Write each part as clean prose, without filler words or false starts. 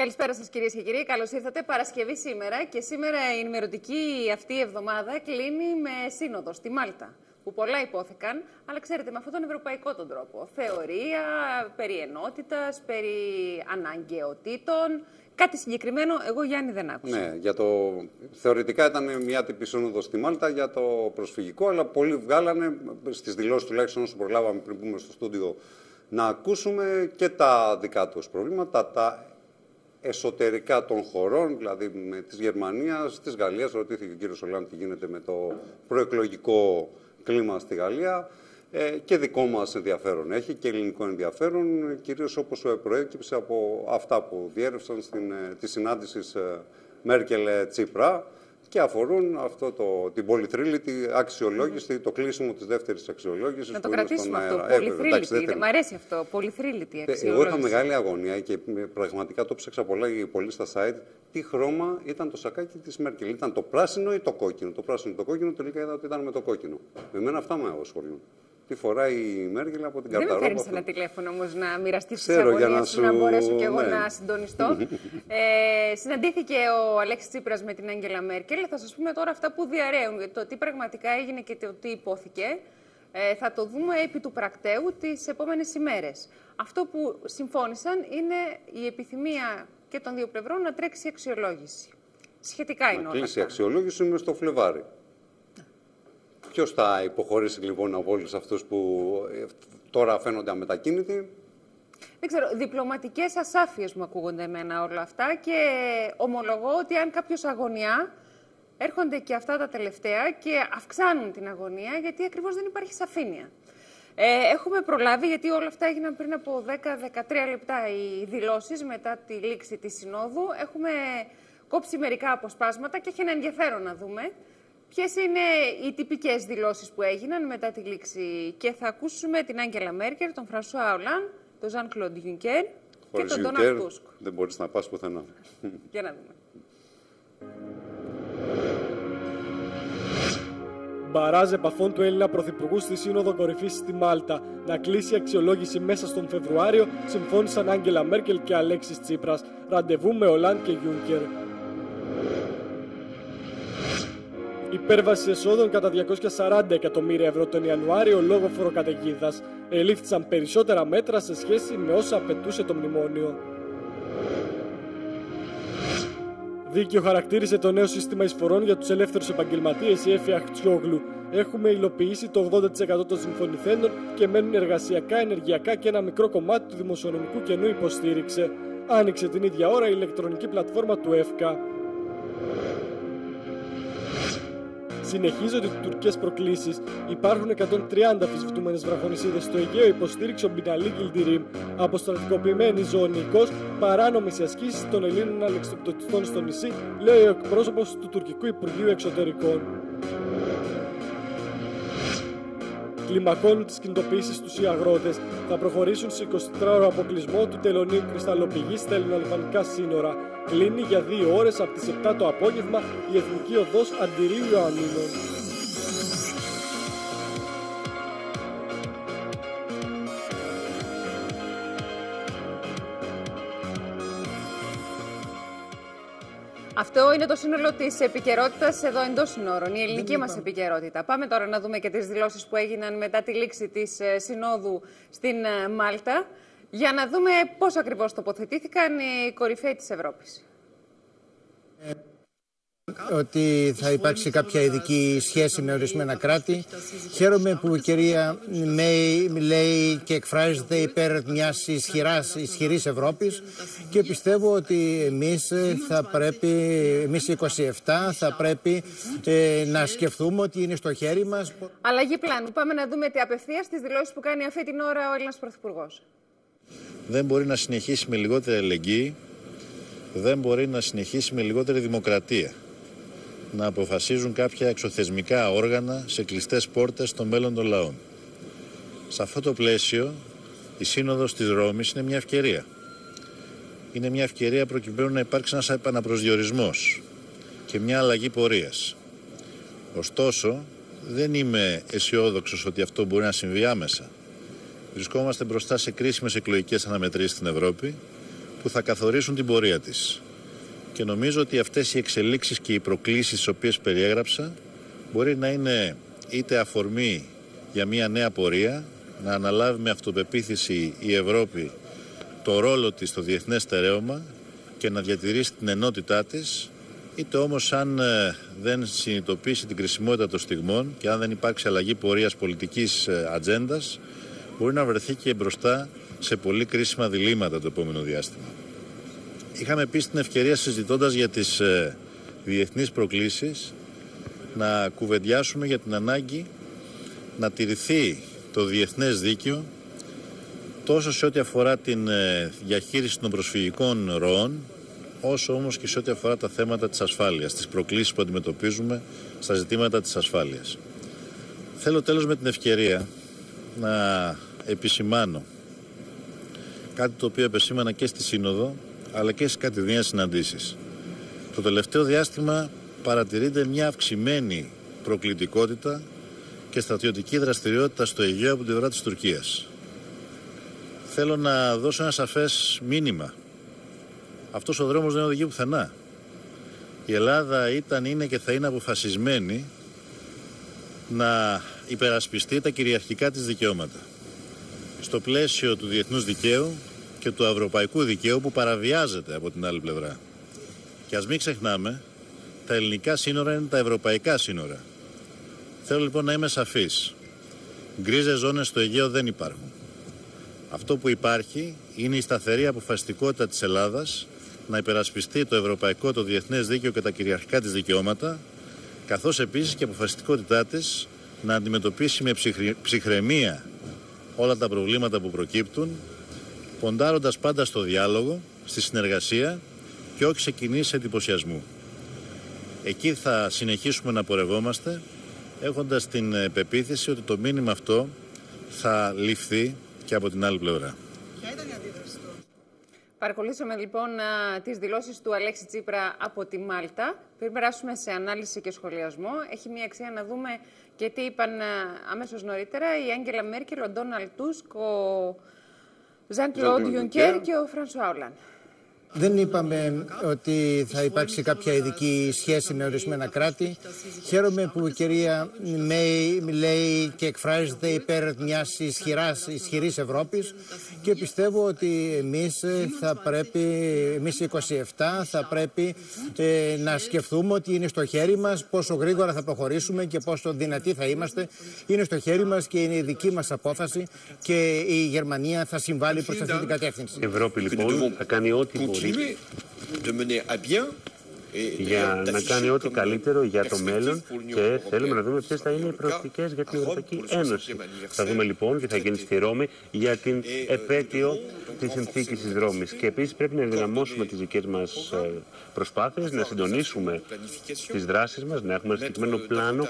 Καλησπέρα σας κυρίες και κύριοι, καλώς ήρθατε. Παρασκευή σήμερα και σήμερα η ενημερωτική αυτή εβδομάδα κλείνει με σύνοδο στη Μάλτα, που πολλά υπόθηκαν, αλλά ξέρετε με αυτόν τον ευρωπαϊκό τον τρόπο. Θεωρία, περί ενότητας, περί αναγκαιοτήτων. Κάτι συγκεκριμένο, εγώ Γιάννη δεν άκουσα. Ναι, θεωρητικά ήταν μια τύπη σύνοδο στη Μάλτα για το προσφυγικό, αλλά πολλοί βγάλανε στις δηλώσεις τουλάχιστον όσο προλάβαμε πριν πούμε στο στούντιο να ακούσουμε και τα δικά τους προβλήματα, τα εσωτερικά των χωρών, δηλαδή με της Γερμανίας, της Γαλλίας. Ρωτήθηκε ο κύριος Σολάν τι γίνεται με το προεκλογικό κλίμα στη Γαλλία. Και δικό μας ενδιαφέρον έχει και ελληνικό ενδιαφέρον, κυρίως όπως προέκυψε από αυτά που διέρευσαν τη συνάντηση Μέρκελ-Τσίπρα και αφορούν την πολυθρύλητη αξιολόγηση, το κλείσιμο της δεύτερης αξιολόγησης. Να το κρατήσουμε αυτό, πολυθρύλητη, μου αρέσει αυτό, πολυθρύλητη αξιολόγηση. Εγώ είχα μεγάλη αγωνία και πραγματικά το ψάξα πολύ στα site. Τι χρώμα ήταν το σακάκι της Μέρκελ, ήταν το πράσινο ή το κόκκινο? Το πράσινο ή το κόκκινο, τελικά είδα ότι ήταν με το κόκκινο. Με μένα αυτά με απασχολούν. Τι φοράει η Μέρκελ από την καρταρόπα. Δεν με φέρνεις ένα τηλέφωνο όμως να μοιραστείς τις αγωνίες σου, να μπορέσω κι εγώ να συντονιστώ. Συναντήθηκε ο Αλέξης Τσίπρας με την Άγγελα Μέρκελ. Θα σας πούμε τώρα αυτά που διαρρέουν. Το τι πραγματικά έγινε και το τι υπόθηκε θα το δούμε επί του πρακτέου τις επόμενες ημέρες. Αυτό που συμφώνησαν είναι η επιθυμία και των δύο πλευρών να τρέξει η αξιολόγηση. Σχετικά είναι όλα. Κλείσει η αξιολόγηση είναι στο Φλεβάρι. Ποιος θα υποχωρήσει λοιπόν από όλους αυτούς που τώρα φαίνονται αμετακίνητοι? Δεν ξέρω, διπλωματικές ασάφειες μου ακούγονται εμένα όλα αυτά και ομολογώ ότι αν κάποιος αγωνιά, έρχονται και αυτά τα τελευταία και αυξάνουν την αγωνία γιατί ακριβώς δεν υπάρχει σαφήνεια. Έχουμε προλάβει, γιατί όλα αυτά έγιναν πριν από 10-13 λεπτά οι δηλώσεις μετά τη λήξη της Συνόδου. Έχουμε κόψει μερικά αποσπάσματα και έχει ένα ενδιαφέρον να δούμε ποιες είναι οι τυπικές δηλώσεις που έγιναν μετά τη λήξη. Και θα ακούσουμε την Άγγελα Μέρκελ, τον Φρανσουά Ολάν, τον Ζαν Κλοντ Γιουνκέρ και τον Ντόναλντ Τούσκ. Δεν μπορείς να πας πουθενά. Για να δούμε. Μπαράζ επαφών του Έλληνα Πρωθυπουργού στη Σύνοδο Κορυφής στη Μάλτα. Να κλείσει η αξιολόγηση μέσα στον Φεβρουάριο, συμφώνησαν Άγγελα Μέρκελ και Αλέξης Τσίπρας. Ραντεβού με Ολάν και Γιούνκερ. Υπέρβαση εσόδων κατά 240 εκατομμύρια ευρώ τον Ιανουάριο λόγω φοροκαταιγίδας. Ελήφθησαν περισσότερα μέτρα σε σχέση με όσα απαιτούσε το μνημόνιο. Δίκαιο χαρακτήρισε το νέο σύστημα εισφορών για τους ελεύθερους επαγγελματίες η Έφη Αχτσιόγλου. Έχουμε υλοποιήσει το 80% των συμφωνηθέντων και μένουν εργασιακά, ενεργειακά και ένα μικρό κομμάτι του δημοσιονομικού κενού, υποστήριξε. Άνοιξε την ίδια ώρα η ηλεκτρονική πλατφόρμα του ΕΦΚΑ. Συνεχίζονται οι τουρκικές προκλήσεις. Υπάρχουν 130 αμφισβητούμενες βραχονησίδες στο Αιγαίο, υποστήριξε ο Μπιναλί Γκιλντιρίμ. Αποστρατικοποιημένη ζώνη Ικός, παράνομες ασκήσεις των Ελλήνων αλεξιπτωτιστών στο νησί, λέει ο εκπρόσωπος του Τουρκικού Υπουργείου Εξωτερικών. Κλιμακώνουν τις κινητοποιήσεις τους οι αγρότες. Θα προχωρήσουν σε 24ωρο αποκλεισμό του τελωνίου κρυσταλλοπηγής στα ελληνοαλβανικά σύνορα. Κλείνει για 2 ώρες από τις 7 το απόγευμα η Εθνική Οδός Αντιρίου Ιωαννίνων. Αυτό είναι το σύνολο της επικαιρότητας εδώ εντός συνόρων, η ελληνική μας επικαιρότητα. Πάμε τώρα να δούμε και τις δηλώσεις που έγιναν μετά τη λήξη της Συνόδου στην Μάλτα, για να δούμε πώς ακριβώς τοποθετήθηκαν οι κορυφαίοι της Ευρώπης. Ότι θα υπάρξει κάποια ειδική σχέση με ορισμένα κράτη. Χαίρομαι που η κυρία Μέη λέει και εκφράζεται υπέρ μιας ισχυρής Ευρώπης και πιστεύω ότι εμείς οι 27 θα πρέπει να σκεφτούμε ότι είναι στο χέρι μας. Αλλαγή πλάνου. Πάμε να δούμε απευθείας τις δηλώσεις που κάνει αυτή την ώρα ο Έλληνας Πρωθυπουργός. Δεν μπορεί να συνεχίσει με λιγότερη αλληλεγγύη, δεν μπορεί να συνεχίσει με λιγότερη δημοκρατία. Να αποφασίζουν κάποια εξωθεσμικά όργανα σε κλειστές πόρτες των μέλλον των λαών. Σε αυτό το πλαίσιο, η Σύνοδος της Ρώμης είναι μια ευκαιρία. Είναι μια ευκαιρία προκειμένου να υπάρξει ένας επαναπροσδιορισμός και μια αλλαγή πορείας. Ωστόσο, δεν είμαι αισιόδοξος ότι αυτό μπορεί να συμβεί άμεσα. Βρισκόμαστε μπροστά σε κρίσιμες εκλογικές αναμετρήσεις στην Ευρώπη, που θα καθορίσουν την πορεία της. Και νομίζω ότι αυτές οι εξελίξεις και οι προκλήσεις τις οποίες περιέγραψα μπορεί να είναι είτε αφορμή για μια νέα πορεία, να αναλάβει με αυτοπεποίθηση η Ευρώπη το ρόλο της στο διεθνές στερέωμα και να διατηρήσει την ενότητά της, είτε όμως αν δεν συνειδητοποιήσει την κρισιμότητα των στιγμών και αν δεν υπάρξει αλλαγή πορείας πολιτικής ατζέντας, μπορεί να βρεθεί και μπροστά σε πολύ κρίσιμα διλήμματα το επόμενο διάστημα. Είχαμε επίσης την ευκαιρία, συζητώντας για τις διεθνείς προκλήσεις, να κουβεντιάσουμε για την ανάγκη να τηρηθεί το διεθνές δίκαιο τόσο σε ό,τι αφορά την διαχείριση των προσφυγικών ροών, όσο όμως και σε ό,τι αφορά τα θέματα της ασφάλειας, τις προκλήσεις που αντιμετωπίζουμε στα ζητήματα της ασφάλειας. Θέλω τέλος με την ευκαιρία να επισημάνω κάτι το οποίο επεσήμανα και στη Σύνοδο, αλλά και στις κατηδίαν συναντήσεις. Το τελευταίο διάστημα παρατηρείται μια αυξημένη προκλητικότητα και στρατιωτική δραστηριότητα στο Αιγαίο από την πλευρά της Τουρκίας. Θέλω να δώσω ένα σαφές μήνυμα. Αυτός ο δρόμος δεν οδηγεί πουθενά. Η Ελλάδα ήταν, είναι και θα είναι αποφασισμένη να υπερασπιστεί τα κυριαρχικά της δικαιώματα στο πλαίσιο του διεθνούς δικαίου και του ευρωπαϊκού δικαίου που παραβιάζεται από την άλλη πλευρά. Και ας μην ξεχνάμε, τα ελληνικά σύνορα είναι τα ευρωπαϊκά σύνορα. Θέλω λοιπόν να είμαι σαφής. Γκρίζες ζώνες στο Αιγαίο δεν υπάρχουν. Αυτό που υπάρχει είναι η σταθερή αποφασιστικότητα της Ελλάδας να υπερασπιστεί το ευρωπαϊκό, το διεθνές δίκαιο και τα κυριαρχικά της δικαιώματα, καθώς επίσης και η αποφασιστικότητά της να αντιμετωπίσει με ψυχραιμία όλα τα προβλήματα που προκύπτουν, ποντάροντας πάντα στο διάλογο, στη συνεργασία και όχι σε κινήσεις εντυπωσιασμού. Εκεί θα συνεχίσουμε να πορευόμαστε, έχοντας την πεποίθηση ότι το μήνυμα αυτό θα ληφθεί και από την άλλη πλευρά. Ποια ήταν η αντίδραση του? Παρακολουθήσαμε λοιπόν τις δηλώσεις του Αλέξη Τσίπρα από τη Μάλτα. Πριν περάσουμε σε ανάλυση και σχολιασμό, έχει μια αξία να δούμε και τι είπαν αμέσως νωρίτερα η Άγγελα Μέρκελ, ο Ντόναλντ Τούσκ, ο Ζαν Κλοντ Γιουνκέρ και ο Φρανσουά Ολάντ. Δεν είπαμε ότι θα υπάρξει κάποια ειδική σχέση με ορισμένα κράτη. Χαίρομαι που η κυρία Μέη λέει και εκφράζεται υπέρ μιας ισχυρής Ευρώπης και πιστεύω ότι εμείς οι 27 θα πρέπει να σκεφτούμε ότι είναι στο χέρι μας πόσο γρήγορα θα προχωρήσουμε και πόσο δυνατοί θα είμαστε. Είναι στο χέρι μας και είναι η δική μας απόφαση και η Γερμανία θα συμβάλλει προς αυτή την κατεύθυνση. Η Ευρώπη λοιπόν θα κάνει ό,τι μπορεί για να κάνει ό,τι καλύτερο για το μέλλον και θέλουμε να δούμε ποιες θα είναι οι προοπτικές για την Ευρωπαϊκή Ένωση. Θα δούμε λοιπόν τι θα γίνει στη Ρώμη για την επέτειο της συνθήκης της Ρώμης. Και επίσης πρέπει να ενδυναμώσουμε τις δικές μας προσπάθειες, να συντονίσουμε τις δράσεις μας, να έχουμε ένα συγκεκριμένο πλάνο,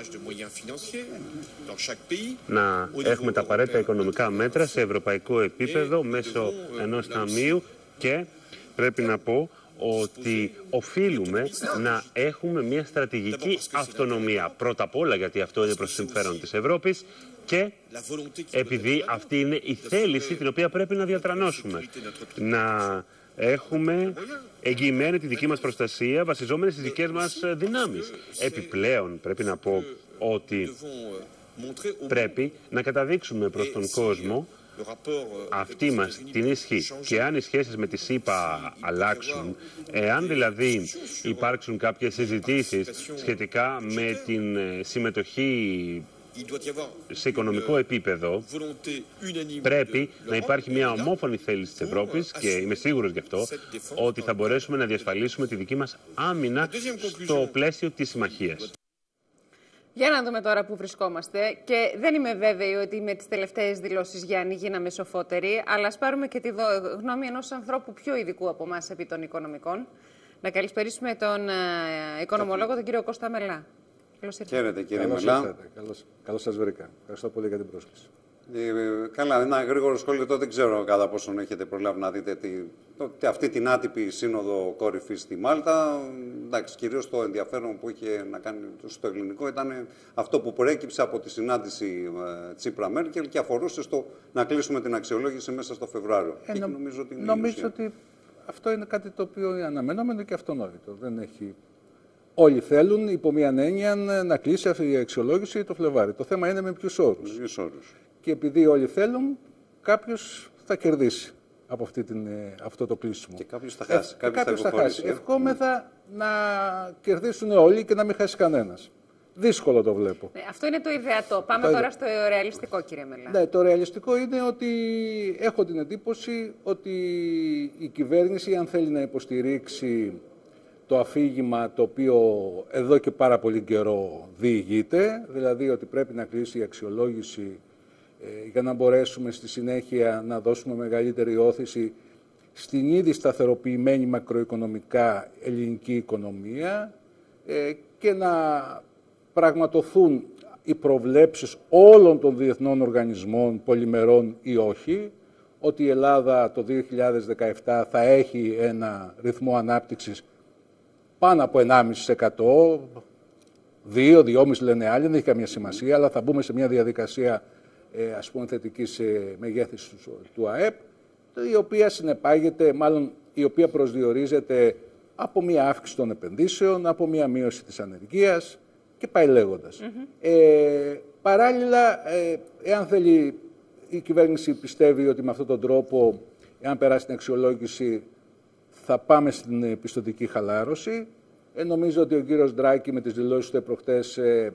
να έχουμε τα απαραίτητα οικονομικά μέτρα σε ευρωπαϊκό επίπεδο μέσω ενός ταμείου και πρέπει να πω ότι οφείλουμε να έχουμε μια στρατηγική αυτονομία. Πρώτα απ' όλα γιατί αυτό είναι προς το συμφέρον της Ευρώπης και επειδή αυτή είναι η θέληση την οποία πρέπει να διατρανώσουμε. Να έχουμε εγγυημένη τη δική μας προστασία βασιζόμενη στις δικές μας δυνάμεις. Επιπλέον πρέπει να πω ότι πρέπει να καταδείξουμε προς τον κόσμο αυτή μας την ισχύ. Και αν οι σχέσεις με τη ΣΥΠΑ αλλάξουν, εάν δηλαδή υπάρξουν κάποιες συζητήσεις σχετικά με την συμμετοχή σε οικονομικό επίπεδο, πρέπει να υπάρχει μια ομόφωνη θέληση της Ευρώπης και είμαι σίγουρος γι' αυτό ότι θα μπορέσουμε να διασφαλίσουμε τη δική μας άμυνα στο πλαίσιο της συμμαχίας. Για να δούμε τώρα πού βρισκόμαστε και δεν είμαι βέβαιη ότι με τις τελευταίες δηλώσεις Γιάννη γίναμε σοφότεροι, αλλά ας πάρουμε και τη γνώμη ενός ανθρώπου πιο ειδικού από εμάς επί των οικονομικών. Να καλησπερίσουμε τον οικονομολόγο, τον κύριο Κώστα Μελά. Καλώς ήρθατε. Χαίρετε κύριε Μελά. Καλώς σας βρήκα. Ευχαριστώ πολύ για την πρόσκληση. Καλά, ένα γρήγορο σχόλιο. Δεν ξέρω κατά πόσον έχετε προλάβει να δείτε αυτή την άτυπη σύνοδο κορυφής στη Μάλτα. Εντάξει, κυρίως το ενδιαφέρον που είχε να κάνει στο ελληνικό ήταν αυτό που προέκυψε από τη συνάντηση Τσίπρα-Μέρκελ και αφορούσε στο να κλείσουμε την αξιολόγηση μέσα στο Φεβρουάριο. Νομίζω ότι αυτό είναι κάτι το οποίο είναι αναμενόμενο και αυτονόητο. Δεν έχει... Όλοι θέλουν, υπό μία έννοια, να κλείσει αυτή η αξιολόγηση το Φλεβάρι. Το θέμα είναι με ποιους όρους. Και επειδή όλοι θέλουν, κάποιος θα κερδίσει από αυτό το κλείσιμο. Και κάποιος θα χάσει. Κάποιος θα χάσει. Ευχόμεθα να κερδίσουν όλοι και να μην χάσει κανένας. Δύσκολο το βλέπω. Αυτό είναι το ιδεατό. Πάμε τώρα στο ρεαλιστικό, κύριε Μελά. Ναι, το ρεαλιστικό είναι ότι έχω την εντύπωση ότι η κυβέρνηση, αν θέλει να υποστηρίξει το αφήγημα το οποίο εδώ και πάρα πολύ καιρό διηγείται, δηλαδή ότι πρέπει να κλείσει η αξιολόγηση για να μπορέσουμε στη συνέχεια να δώσουμε μεγαλύτερη όθηση στην ήδη σταθεροποιημένη μακροοικονομικά ελληνική οικονομία και να πραγματοθούν οι προβλέψεις όλων των διεθνών οργανισμών, πολυμερών ή όχι, ότι η Ελλάδα το 2017 θα έχει ένα ρυθμό ανάπτυξης πάνω από 1,5%, 2,5 λένε άλλοι, δεν έχει καμία σημασία, αλλά θα μπούμε σε μια διαδικασία ας πούμε θετικής μεγέθυνσης του ΑΕΠ, η οποία συνεπάγεται, μάλλον η οποία προσδιορίζεται από μια αύξηση των επενδύσεων, από μια μείωση της ανεργίας και πάει λέγοντας. Παράλληλα, εάν θέλει η κυβέρνηση πιστεύει ότι με αυτόν τον τρόπο, εάν περάσει την αξιολόγηση, θα πάμε στην πιστωτική χαλάρωση. Νομίζω ότι ο κύριος Ντράκη με τις δηλώσεις του προχτές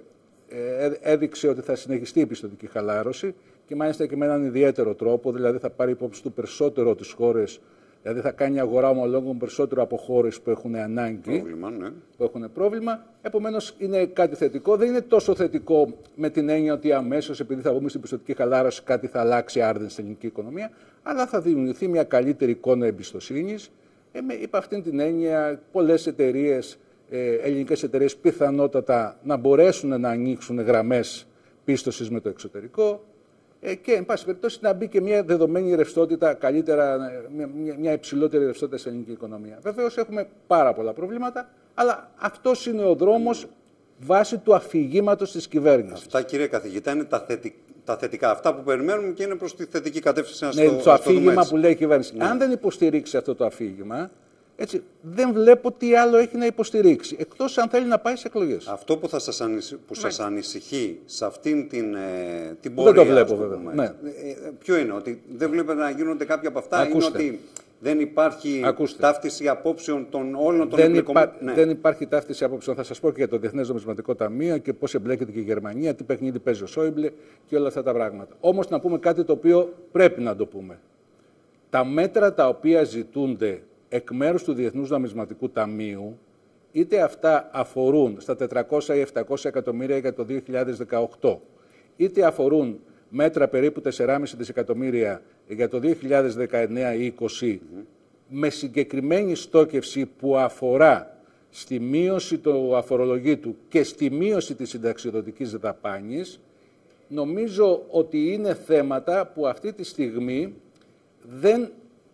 έδειξε ότι θα συνεχιστεί η πιστωτική χαλάρωση και μάλιστα και με έναν ιδιαίτερο τρόπο, δηλαδή θα πάρει υπόψη του περισσότερο τις χώρες, δηλαδή θα κάνει αγορά ομολόγων περισσότερο από χώρες που έχουν ανάγκη, που έχουν πρόβλημα. Επομένως είναι κάτι θετικό. Δεν είναι τόσο θετικό με την έννοια ότι αμέσως επειδή θα βγούμε στην πιστωτική χαλάρωση κάτι θα αλλάξει άρδιν στην ελληνική οικονομία, αλλά θα δημιουργηθεί μια καλύτερη εικόνα εμπιστοσύνης. Υπ' αυτήν την έννοια πολλές εταιρείες, ελληνικές εταιρείες πιθανότατα να μπορέσουν να ανοίξουν γραμμές πίστοσης με το εξωτερικό και εν πάση περιπτώσει να μπει και μια δεδομένη ρευστότητα, καλύτερα μια υψηλότερη ρευστότητα στην ελληνική οικονομία. Βεβαίως έχουμε πάρα πολλά προβλήματα, αλλά αυτός είναι ο δρόμος βάσει του αφηγήματος της κυβέρνησης. Αυτά, κύριε καθηγητά, είναι τα θετικά. Αυτά που περιμένουμε και είναι προς τη θετική κατεύθυνση. Ναι, το αφήγημα που λέει η κυβέρνηση. Ναι. Αν δεν υποστηρίξει αυτό το αφήγημα, έτσι, δεν βλέπω τι άλλο έχει να υποστηρίξει, εκτός αν θέλει να πάει σε εκλογές. Αυτό που σας ανησυχεί σε αυτήν την πορεία, δεν το βλέπω βέβαια. Ναι. Ποιο είναι, ότι δεν βλέπετε να γίνονται κάποια από αυτά? Ακούστε. Είναι ότι δεν υπάρχει ταύτιση απόψεων των όλων των εμπλεκομένων. Δεν υπάρχει ταύτιση απόψεων. Θα σας πω και για το Διεθνές Νομισματικό Ταμείο και πώς εμπλέκεται και η Γερμανία, τι παιχνίδι παίζει ο Σόιμπλε και όλα αυτά τα πράγματα. Όμως να πούμε κάτι το οποίο πρέπει να το πούμε. Τα μέτρα τα οποία ζητούνται εκ μέρους του Διεθνούς Νομισματικού Ταμείου, είτε αυτά αφορούν στα 400 ή 700 εκατομμύρια για το 2018, είτε αφορούν μέτρα περίπου 4,5 δισεκατομμύρια για το 2019 ή 2020, με συγκεκριμένη στόκευση που αφορά στη μείωση του αφορολογήτου και στη μείωση της συνταξιοδοτικής δαπάνης, νομίζω ότι είναι θέματα που αυτή τη στιγμή δεν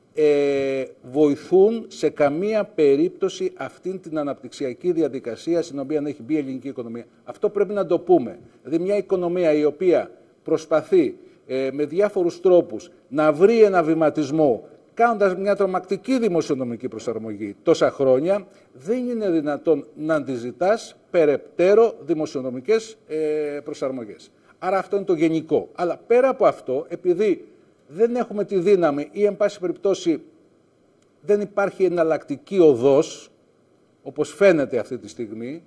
βοηθούν σε καμία περίπτωση αυτήν την αναπτυξιακή διαδικασία στην οποία έχει μπει η ελληνική οικονομία. Αυτό πρέπει να το πούμε. Δηλαδή μια οικονομία η οποία προσπαθεί με διάφορους τρόπους να βρει ένα βηματισμό κάνοντας μια τρομακτική δημοσιονομική προσαρμογή τόσα χρόνια, δεν είναι δυνατόν να αντιζητάς περαιτέρω δημοσιονομικές προσαρμογές. Άρα αυτό είναι το γενικό. Αλλά πέρα από αυτό, επειδή δεν έχουμε τη δύναμη ή εν πάση περιπτώσει δεν υπάρχει εναλλακτική οδός, όπως φαίνεται αυτή τη στιγμή,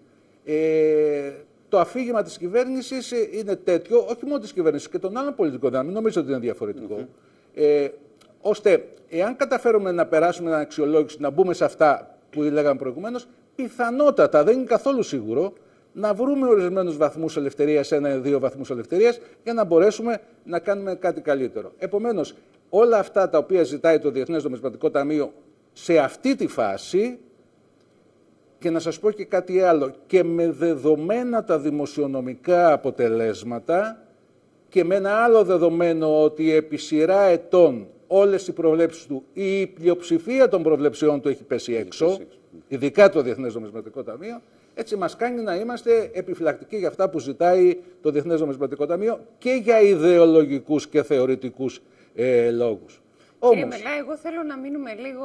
το αφήγημα της κυβέρνησης είναι τέτοιο, όχι μόνο της κυβέρνησης και των άλλων πολιτικών δυνάμεων, νομίζω ότι είναι διαφορετικό, ώστε εάν καταφέρουμε να περάσουμε ένα αξιολόγηση, να μπούμε σε αυτά που λέγαμε προηγουμένως, πιθανότατα, δεν είναι καθόλου σίγουρο, να βρούμε ορισμένους βαθμούς ελευθερίας, 1-2 βαθμούς ελευθερίας, για να μπορέσουμε να κάνουμε κάτι καλύτερο. Επομένως, όλα αυτά τα οποία ζητάει το Διεθνές Νομισματικό Ταμείο σε αυτή τη φάση, και να σας πω και κάτι άλλο, και με δεδομένα τα δημοσιονομικά αποτελέσματα και με ένα άλλο δεδομένο ότι επί σειρά ετών όλες οι προβλέψεις του, η πλειοψηφία των προβλεψιών του έχει πέσει έξω, ειδικά το Διεθνές Νομισματικό Ταμείο, έτσι μας κάνει να είμαστε επιφυλακτικοί για αυτά που ζητάει το Διεθνές Νομισματικό Ταμείο και για ιδεολογικούς και θεωρητικούς λόγους. Κύριε Μελά, εγώ θέλω να μείνουμε λίγο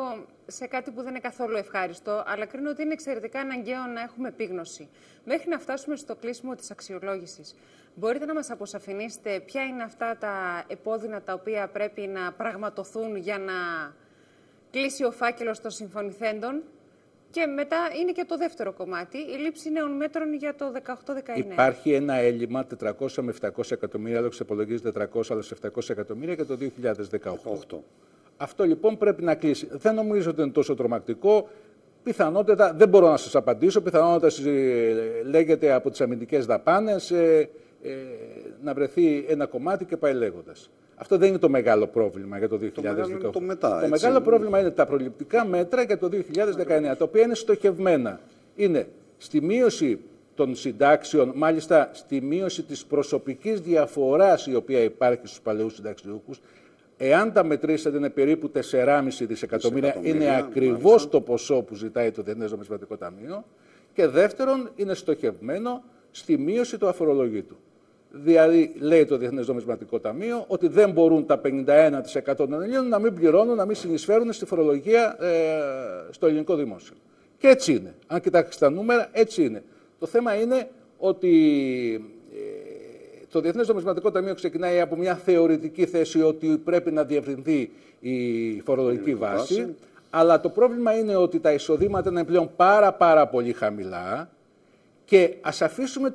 σε κάτι που δεν είναι καθόλου ευχάριστο, αλλά κρίνω ότι είναι εξαιρετικά αναγκαίο να έχουμε επίγνωση. Μέχρι να φτάσουμε στο κλείσιμο της αξιολόγησης, μπορείτε να μας αποσαφηνίσετε ποια είναι αυτά τα επώδυνα τα οποία πρέπει να πραγματοθούν για να κλείσει ο φάκελος των συμφωνηθέντων? Και μετά είναι και το δεύτερο κομμάτι, η λήψη νέων μέτρων για το 18-19. Υπάρχει ένα έλλειμμα 400 με 700 εκατομμύρια, άλλο ξεπολογίζει 400 αλλά σε 700 εκατομμύρια για το 2018. Αυτό λοιπόν πρέπει να κλείσει. Δεν νομίζω ότι είναι τόσο τρομακτικό. Πιθανότητα, δεν μπορώ να σας απαντήσω, πιθανότητα λέγεται από τις αμυντικές δαπάνες να βρεθεί ένα κομμάτι και πάει λέγοντας. Αυτό δεν είναι το μεγάλο πρόβλημα για το 2018. Το μεγάλο πρόβλημα είναι τα προληπτικά μέτρα για το 2019, τα οποία είναι στοχευμένα. Είναι στη μείωση των συντάξεων, μάλιστα στη μείωση της προσωπικής διαφοράς η οποία υπάρχει στους παλαιούς συνταξιούχους. Εάν τα μετρήσετε είναι περίπου 4,5 δισεκατομμύρια, είναι ακριβώς το ποσό που ζητάει το Διεθνές Νομισματικό Ταμείο. Και δεύτερον, είναι στοχευμένο στη μείωση του αφορολογήτου. Δηλαδή, λέει το Διεθνές Νομισματικό Ταμείο ότι δεν μπορούν τα 51% των Ελλήνων να μην πληρώνουν, να μην συνεισφέρουν στη φορολογία στο ελληνικό δημόσιο. Και έτσι είναι. Αν κοιτάξετε τα νούμερα, έτσι είναι. Το θέμα είναι ότι το Διεθνές Νομισματικό Ταμείο ξεκινάει από μια θεωρητική θέση ότι πρέπει να διευρυνθεί η φορολογική βάση, αλλά το πρόβλημα είναι ότι τα εισοδήματα είναι πλέον πάρα πολύ χαμηλά και ας αφήσουμε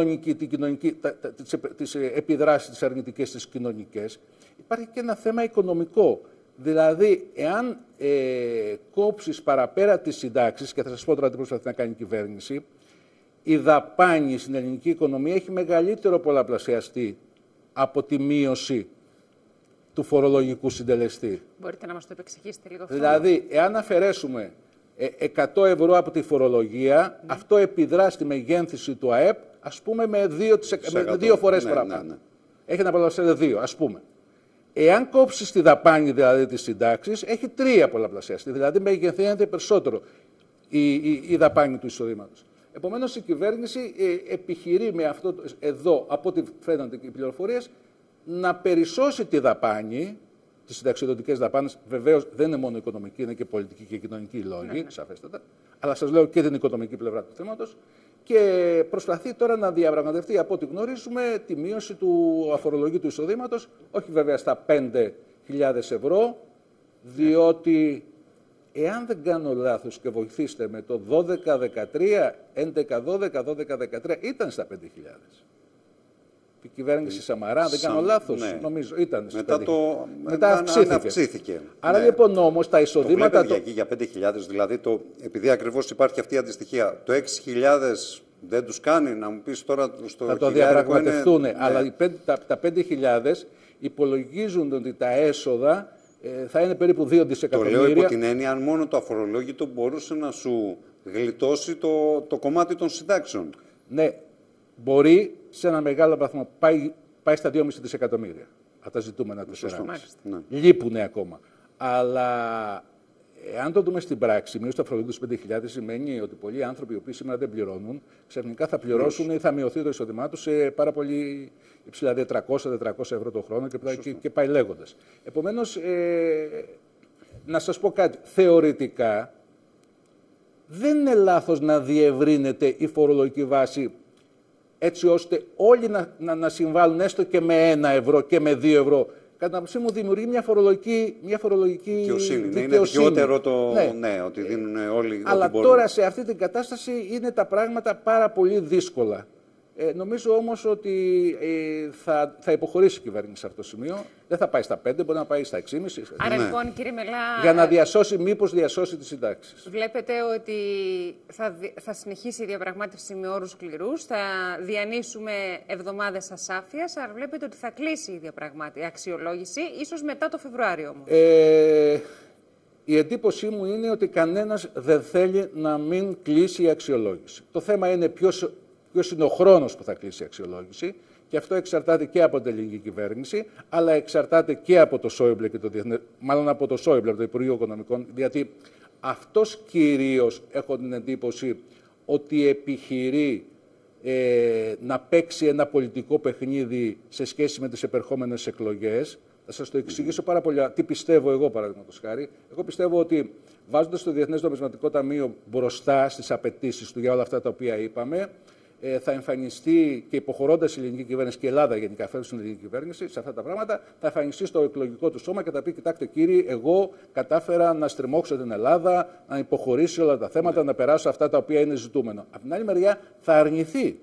τις επιδράσεις, τις αρνητικές, τις κοινωνικές. Υπάρχει και ένα θέμα οικονομικό. Δηλαδή, εάν κόψεις παραπέρα τις συντάξεις, και θα σας πω τώρα τι προσπαθεί να κάνει η κυβέρνηση, η δαπάνη στην ελληνική οικονομία έχει μεγαλύτερο πολλαπλασιαστή από τη μείωση του φορολογικού συντελεστή. Μπορείτε να μας το επεξηγήσετε λίγο αυτό? Δηλαδή, εάν αφαιρέσουμε 100 ευρώ από τη φορολογία, αυτό επιδρά στη μεγένθηση του ΑΕΠ, ας πούμε, με 2 φορές παραπάνω. Έχει ένα πολλαπλασιαστή 2, ας πούμε. Εάν κόψεις τη δαπάνη, δηλαδή της συντάξης, έχει 3 πολλαπλασιαστή, δηλαδή μεγεθύνεται περισσότερο η δαπάνη του εισοδήματος. Επομένως, η κυβέρνηση επιχειρεί με αυτό εδώ, από ό,τι φαίνονται οι πληροφορίες, να περισσώσει τη δαπάνη, τις συνταξιδοτικές δαπάνες. Βεβαίως δεν είναι μόνο οικονομική, είναι και πολιτική και κοινωνική λόγοι, σαφέστατα. Αλλά σας λέω και την οικονομική πλευρά του θέματος. Και προσπαθεί τώρα να διαπραγματευτεί, από ό,τι γνωρίζουμε, τη μείωση του αφορολογήτου εισοδήματος, όχι βέβαια στα 5.000 ευρώ, διότι εάν δεν κάνω λάθος και βοηθήστε με, το 12-13, 11-12, 12-13 ήταν στα 5.000. Η κυβέρνηση Σαμαρά, δεν κάνω λάθος, νομίζω, ήταν στα 5.000. Μετά αυξήθηκε. Άρα λοιπόν όμως τα εισοδήματα... Το βλέπετε για 5.000, δηλαδή, επειδή ακριβώς υπάρχει αυτή η αντιστοιχία, το 6.000 δεν τους κάνει, να μου πεις τώρα στο... Θα το διαπραγματευτούν, αλλά τα 5.000 υπολογίζουν ότι τα έσοδα θα είναι περίπου 2 δισεκατομμύρια. Το λέω υπό την έννοια, αν μόνο το αφορολόγητο μπορούσε να σου γλιτώσει το κομμάτι των συντάξεων. Ναι, μπορεί σε ένα μεγάλο βαθμό. Πάει στα 2,5 δισεκατομμύρια. Από τα ζητούμενα 4,5. Ναι. Λείπουνε ακόμα. Αλλά αν το δούμε στην πράξη, η μείωση του αφορολόγητου στους 5.000 σημαίνει ότι πολλοί άνθρωποι οι οποίοι σήμερα δεν πληρώνουν, ξαφνικά θα πληρώσουν ή θα μειωθεί το εισόδημά τους σε πάρα πολύ υψηλά, 300-400 ευρώ το χρόνο και πάει λέγοντας. Επομένως, να σας πω κάτι. Θεωρητικά, δεν είναι λάθος να διευρύνεται η φορολογική βάση έτσι ώστε όλοι να συμβάλλουν έστω και με 1 ευρώ και με 2 ευρώ. Κατά την άποψή μου δημιουργεί μια φορολογική δικαιοσύνη. Είναι δικαιότερο ότι δίνουν όλοι. Αλλά τώρα σε αυτή την κατάσταση είναι τα πράγματα πάρα πολύ δύσκολα. Νομίζω όμως ότι θα υποχωρήσει η κυβέρνηση σε αυτό το σημείο. Δεν θα πάει στα 5, μπορεί να πάει στα 6,5. Άρα λοιπόν, κύριε Μελά... Για να μήπως διασώσει τις συντάξεις. Βλέπετε ότι θα συνεχίσει η διαπραγμάτευση με όρους σκληρούς, θα διανύσουμε εβδομάδες ασάφειας, αλλά βλέπετε ότι θα κλείσει η αξιολόγηση, ίσως μετά το Φεβρουάριο όμως. Η εντύπωσή μου είναι ότι κανένας δεν θέλει να μην κλείσει η αξιολόγηση. Το θέμα είναι ποιος είναι ο χρόνος που θα κλείσει η αξιολόγηση, και αυτό εξαρτάται και από την ελληνική κυβέρνηση, αλλά εξαρτάται και από το Σόιμπλε και το Διεθνές, μάλλον από το Σόιμπλε, από το Υπουργείο Οικονομικών, γιατί αυτός κυρίως, έχω την εντύπωση, ότι επιχειρεί να παίξει ένα πολιτικό παιχνίδι σε σχέση με τις επερχόμενες εκλογές, Θα σας το εξηγήσω πάρα πολύ. Τι πιστεύω εγώ, παραδείγματος χάρη. Εγώ πιστεύω ότι βάζοντας το Διεθνές Νομισματικό Ταμείο μπροστά στις απαιτήσεις του για όλα αυτά τα οποία είπαμε, θα εμφανιστεί και υποχωρώντας η ελληνική κυβέρνηση και η Ελλάδα γενικά φέρνει στην ελληνική κυβέρνηση σε αυτά τα πράγματα, θα εμφανιστεί στο εκλογικό του σώμα και θα πει: κοιτάξτε, κύριοι, εγώ κατάφερα να στριμώξω την Ελλάδα, να υποχωρήσει όλα τα θέματα, να περάσω αυτά τα οποία είναι ζητούμενο. Από την άλλη μεριά, θα αρνηθεί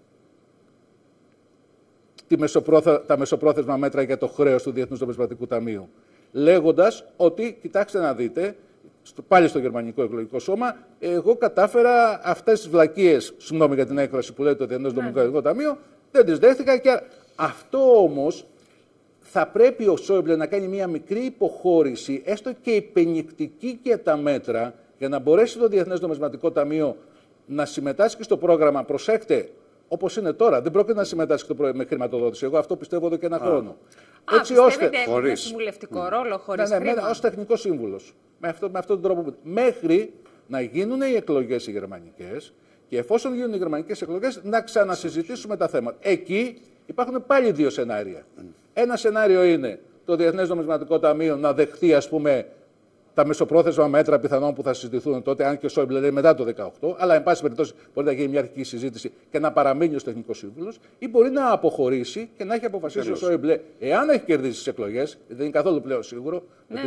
τα μεσοπρόθεσμα μέτρα για το χρέος του Διεθνούς Νομισματικού Ταμείου, λέγοντας ότι, κοιτάξτε να δείτε, πάλι στο Γερμανικό Εκλογικό Σώμα, εγώ κατάφερα αυτές τις βλακίες, συγγνώμη για την έκφραση που λέει το Διεθνές Νομισματικό Ταμείο, δεν τις δέχτηκα. Και αυτό όμως θα πρέπει ο Σόιμπλε να κάνει μια μικρή υποχώρηση, έστω και υπενικτική για τα μέτρα, για να μπορέσει το Διεθνές Νομισματικό Ταμείο να συμμετάσχει στο πρόγραμμα. Προσέχτε, όπως είναι τώρα, δεν πρόκειται να συμμετάσχει με χρηματοδότηση. Εγώ αυτό πιστεύω εδώ και ένα χρόνο. Έτσι ώστε. Με συμβουλευτικό ρόλο, χωρίς χρήμα. Ως τεχνικός σύμβουλος. Με αυτόν τον τρόπο. Μέχρι να γίνουν οι εκλογές οι γερμανικές και εφόσον γίνουν οι γερμανικές εκλογές, να ξανασυζητήσουμε τα θέματα. Εκεί υπάρχουν πάλι δύο σενάρια. Ένα σενάριο είναι το Διεθνές Νομισματικό Ταμείο να δεχτεί, ας πούμε, τα μεσοπρόθεσμα μέτρα πιθανόν που θα συζητηθούν τότε, αν και ο Σόιμπλε λέει μετά το 2018, αλλά εν πάση περιπτώσει μπορεί να γίνει μια αρχική συζήτηση και να παραμείνει ως τεχνικός σύμβουλος, ή μπορεί να αποχωρήσει και να έχει αποφασίσει ο Σόιμπλε, εάν έχει κερδίσει τις εκλογές, δεν είναι καθόλου πλέον σίγουρο,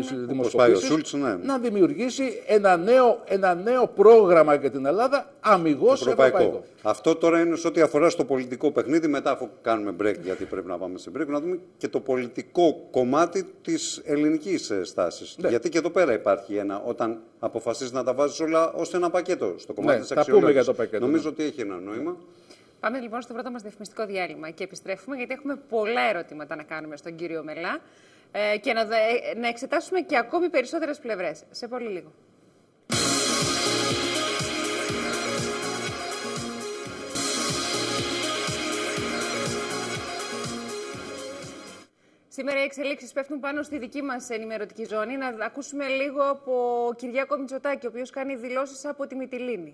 να δημιουργήσει ένα νέο πρόγραμμα για την Ελλάδα, αμιγώς ευρωπαϊκό. Αυτό τώρα είναι σε ό,τι αφορά στο πολιτικό παιχνίδι. Μετά, αφού κάνουμε break, γιατί πρέπει να πάμε σε break, να δούμε και το πολιτικό κομμάτι της ελληνικής στάσης. Ναι. Γιατί και εδώ πέρα υπάρχει όταν αποφασίσεις να τα βάζεις όλα ως ένα πακέτο στο κομμάτι της αξιολόγησης. Θα πούμε για το πακέτο. Νομίζω ότι έχει ένα νόημα. Πάμε λοιπόν στο πρώτο μας διαφημιστικό διάλειμμα και επιστρέφουμε, γιατί έχουμε πολλά ερωτήματα να κάνουμε στον κύριο Μελά και να εξετάσουμε και ακόμη περισσότερες πλευρές. Σε πολύ λίγο. Σήμερα οι εξελίξεις πέφτουν πάνω στη δική μας ενημερωτική ζώνη. Να ακούσουμε λίγο από Κυριάκο Μητσοτάκη, ο οποίος κάνει δηλώσεις από τη Μυτιλήνη.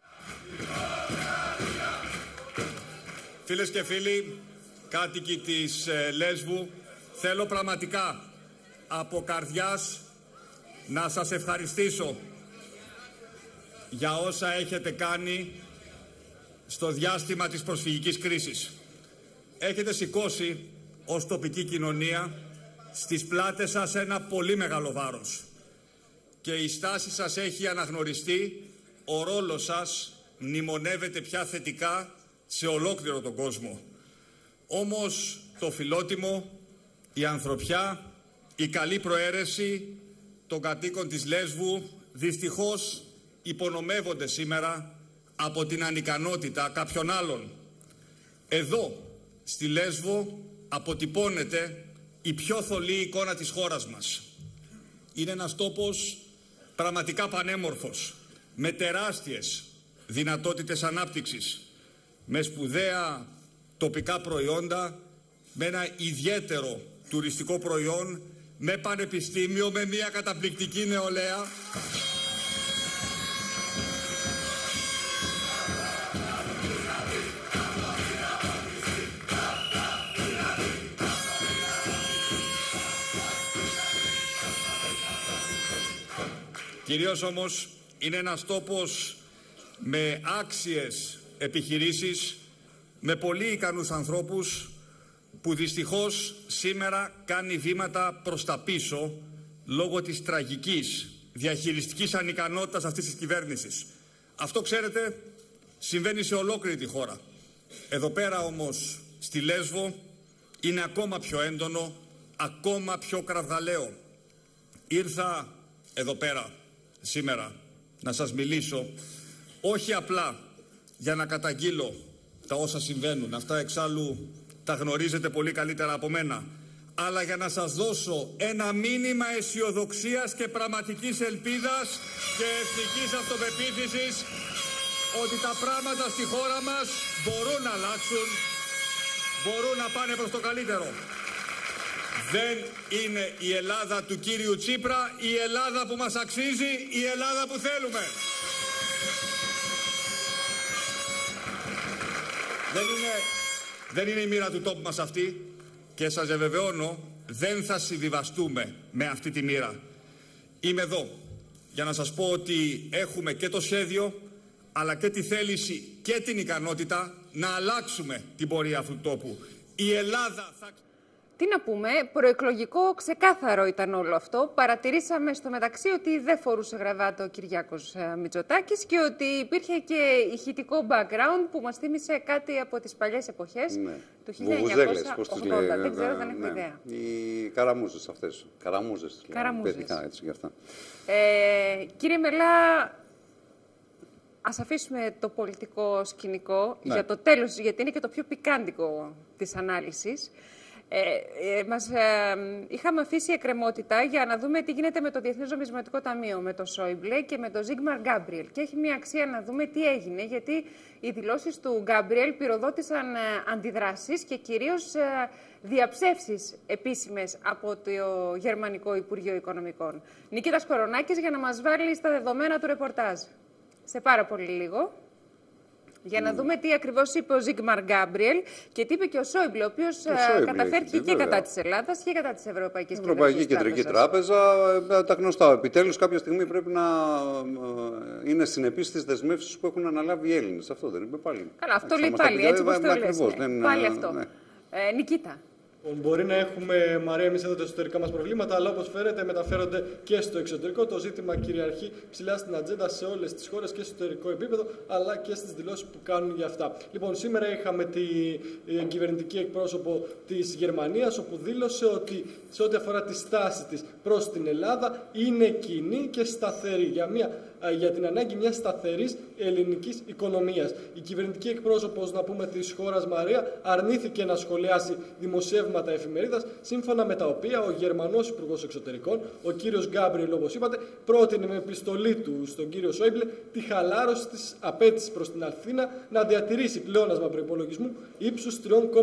Φίλες και φίλοι, κάτοικοι της Λέσβου, θέλω πραγματικά από καρδιάς να σας ευχαριστήσω για όσα έχετε κάνει στο διάστημα της προσφυγικής κρίσης. Έχετε σηκώσει ως τοπική κοινωνία στις πλάτες σας ένα πολύ μεγάλο βάρος και η στάση σας έχει αναγνωριστεί, ο ρόλος σας μνημονεύεται πια θετικά σε ολόκληρο τον κόσμο. Όμως το φιλότιμο, η ανθρωπιά, η καλή προαίρεση των κατοίκων της Λέσβου δυστυχώς υπονομεύονται σήμερα από την ανικανότητα κάποιων άλλων. Εδώ, στη Λέσβο, αποτυπώνεται η πιο θολή εικόνα της χώρας μας. Είναι ένας τόπος πραγματικά πανέμορφος, με τεράστιες δυνατότητες ανάπτυξης, με σπουδαία τοπικά προϊόντα, με ένα ιδιαίτερο τουριστικό προϊόν, με πανεπιστήμιο, με μια καταπληκτική νεολαία. Κυρίως όμως είναι ένας τόπος με άξιες επιχειρήσεις, με πολύ ικανούς ανθρώπους που δυστυχώς σήμερα κάνει βήματα προς τα πίσω λόγω της τραγικής διαχειριστικής ανικανότητας αυτής της κυβέρνησης. Αυτό, ξέρετε, συμβαίνει σε ολόκληρη τη χώρα. Εδώ πέρα όμως στη Λέσβο είναι ακόμα πιο έντονο, ακόμα πιο κραυγαλαίο. Ήρθα εδώ πέρα σήμερα να σας μιλήσω όχι απλά για να καταγγείλω τα όσα συμβαίνουν, αυτά εξάλλου τα γνωρίζετε πολύ καλύτερα από μένα, αλλά για να σας δώσω ένα μήνυμα αισιοδοξίας και πραγματικής ελπίδας και εθνικής αυτοπεποίθησης ότι τα πράγματα στη χώρα μας μπορούν να αλλάξουν, μπορούν να πάνε προς το καλύτερο. Δεν είναι η Ελλάδα του κύριου Τσίπρα η Ελλάδα που μας αξίζει, η Ελλάδα που θέλουμε. Δεν είναι η μοίρα του τόπου μας αυτή και σας διαβεβαιώνω δεν θα συμβιβαστούμε με αυτή τη μοίρα. Είμαι εδώ για να σας πω ότι έχουμε και το σχέδιο, αλλά και τη θέληση και την ικανότητα να αλλάξουμε την πορεία αυτού του τόπου. Η Ελλάδα θα... Τι να πούμε, προεκλογικό ξεκάθαρο ήταν όλο αυτό. Παρατηρήσαμε στο μεταξύ ότι δεν φορούσε γραβάτο ο Κυριάκος Μητσοτάκης και ότι υπήρχε και ηχητικό background που μας θύμισε κάτι από τις παλιές εποχές του 1980. Δεν ξέρω, δεν έχω ιδέα. Οι καραμούζες αυτές. Καραμούζες. Παιδικά, έτσι γι' αυτά. Κύριε Μελά, ας αφήσουμε το πολιτικό σκηνικό για το τέλος, γιατί είναι και το πιο πικάντικο της ανάλυσης. Είχαμε αφήσει εκκρεμότητα για να δούμε τι γίνεται με το Διεθνές Νομισματικό Ταμείο, με το Σόιμπλε και με το Ζίγμαρ Γκάμπριελ. Και έχει μια αξία να δούμε τι έγινε, γιατί οι δηλώσεις του Γκάμπριελ πυροδότησαν αντιδράσεις και κυρίως διαψεύσεις επίσημες από το Γερμανικό Υπουργείο Οικονομικών. Νικήτας Κορονάκης για να μας βάλει στα δεδομένα του ρεπορτάζ. Σε πάρα πολύ λίγο. Για να δούμε τι ακριβώς είπε ο Ζίγμαρ Γκάμπριελ και τι είπε και ο Σόιμπλε, ο οποίος καταφέρθηκε και κατά της Ελλάδας και κατά της Ευρωπαϊκής Κεντρικής Τράπεζας. Ευρωπαϊκή Κεντρική Τράπεζα, τα γνωστά. Επιτέλους, κάποια στιγμή πρέπει να είναι συνεπείς στις δεσμεύσεις που έχουν αναλάβει οι Έλληνες. Αυτό δεν είπε πάλι. Καλά, αυτό λέει πάλι, έτσι όπως το λες. Πάλι αυτό. Νικήτα. Μπορεί να έχουμε, Μαρία, εμείς εδώ τα εσωτερικά μας προβλήματα, αλλά όπως φαίνεται μεταφέρονται και στο εξωτερικό. Το ζήτημα κυριαρχεί ψηλά στην ατζέντα σε όλες τις χώρες και στο εσωτερικό επίπεδο, αλλά και στις δηλώσεις που κάνουν για αυτά. Λοιπόν, σήμερα είχαμε την κυβερνητική εκπρόσωπο της Γερμανίας, όπου δήλωσε ότι σε ό,τι αφορά τη στάση της προς την Ελλάδα είναι κοινή και σταθερή για την ανάγκη μιας σταθερής ελληνικής οικονομίας. Η κυβερνητική εκπρόσωπος, να πούμε, της χώρας, Μαρία, αρνήθηκε να σχολιάσει δημοσιεύματα εφημερίδας, σύμφωνα με τα οποία ο Γερμανός Υπουργός Εξωτερικών, ο κύριος Γκάμπριελ, όπως είπατε, πρότεινε με επιστολή του στον κύριο Σόιμπλε τη χαλάρωση της απέτησης προς την Αθήνα να διατηρήσει πλεόνασμα προϋπολογισμού ύψους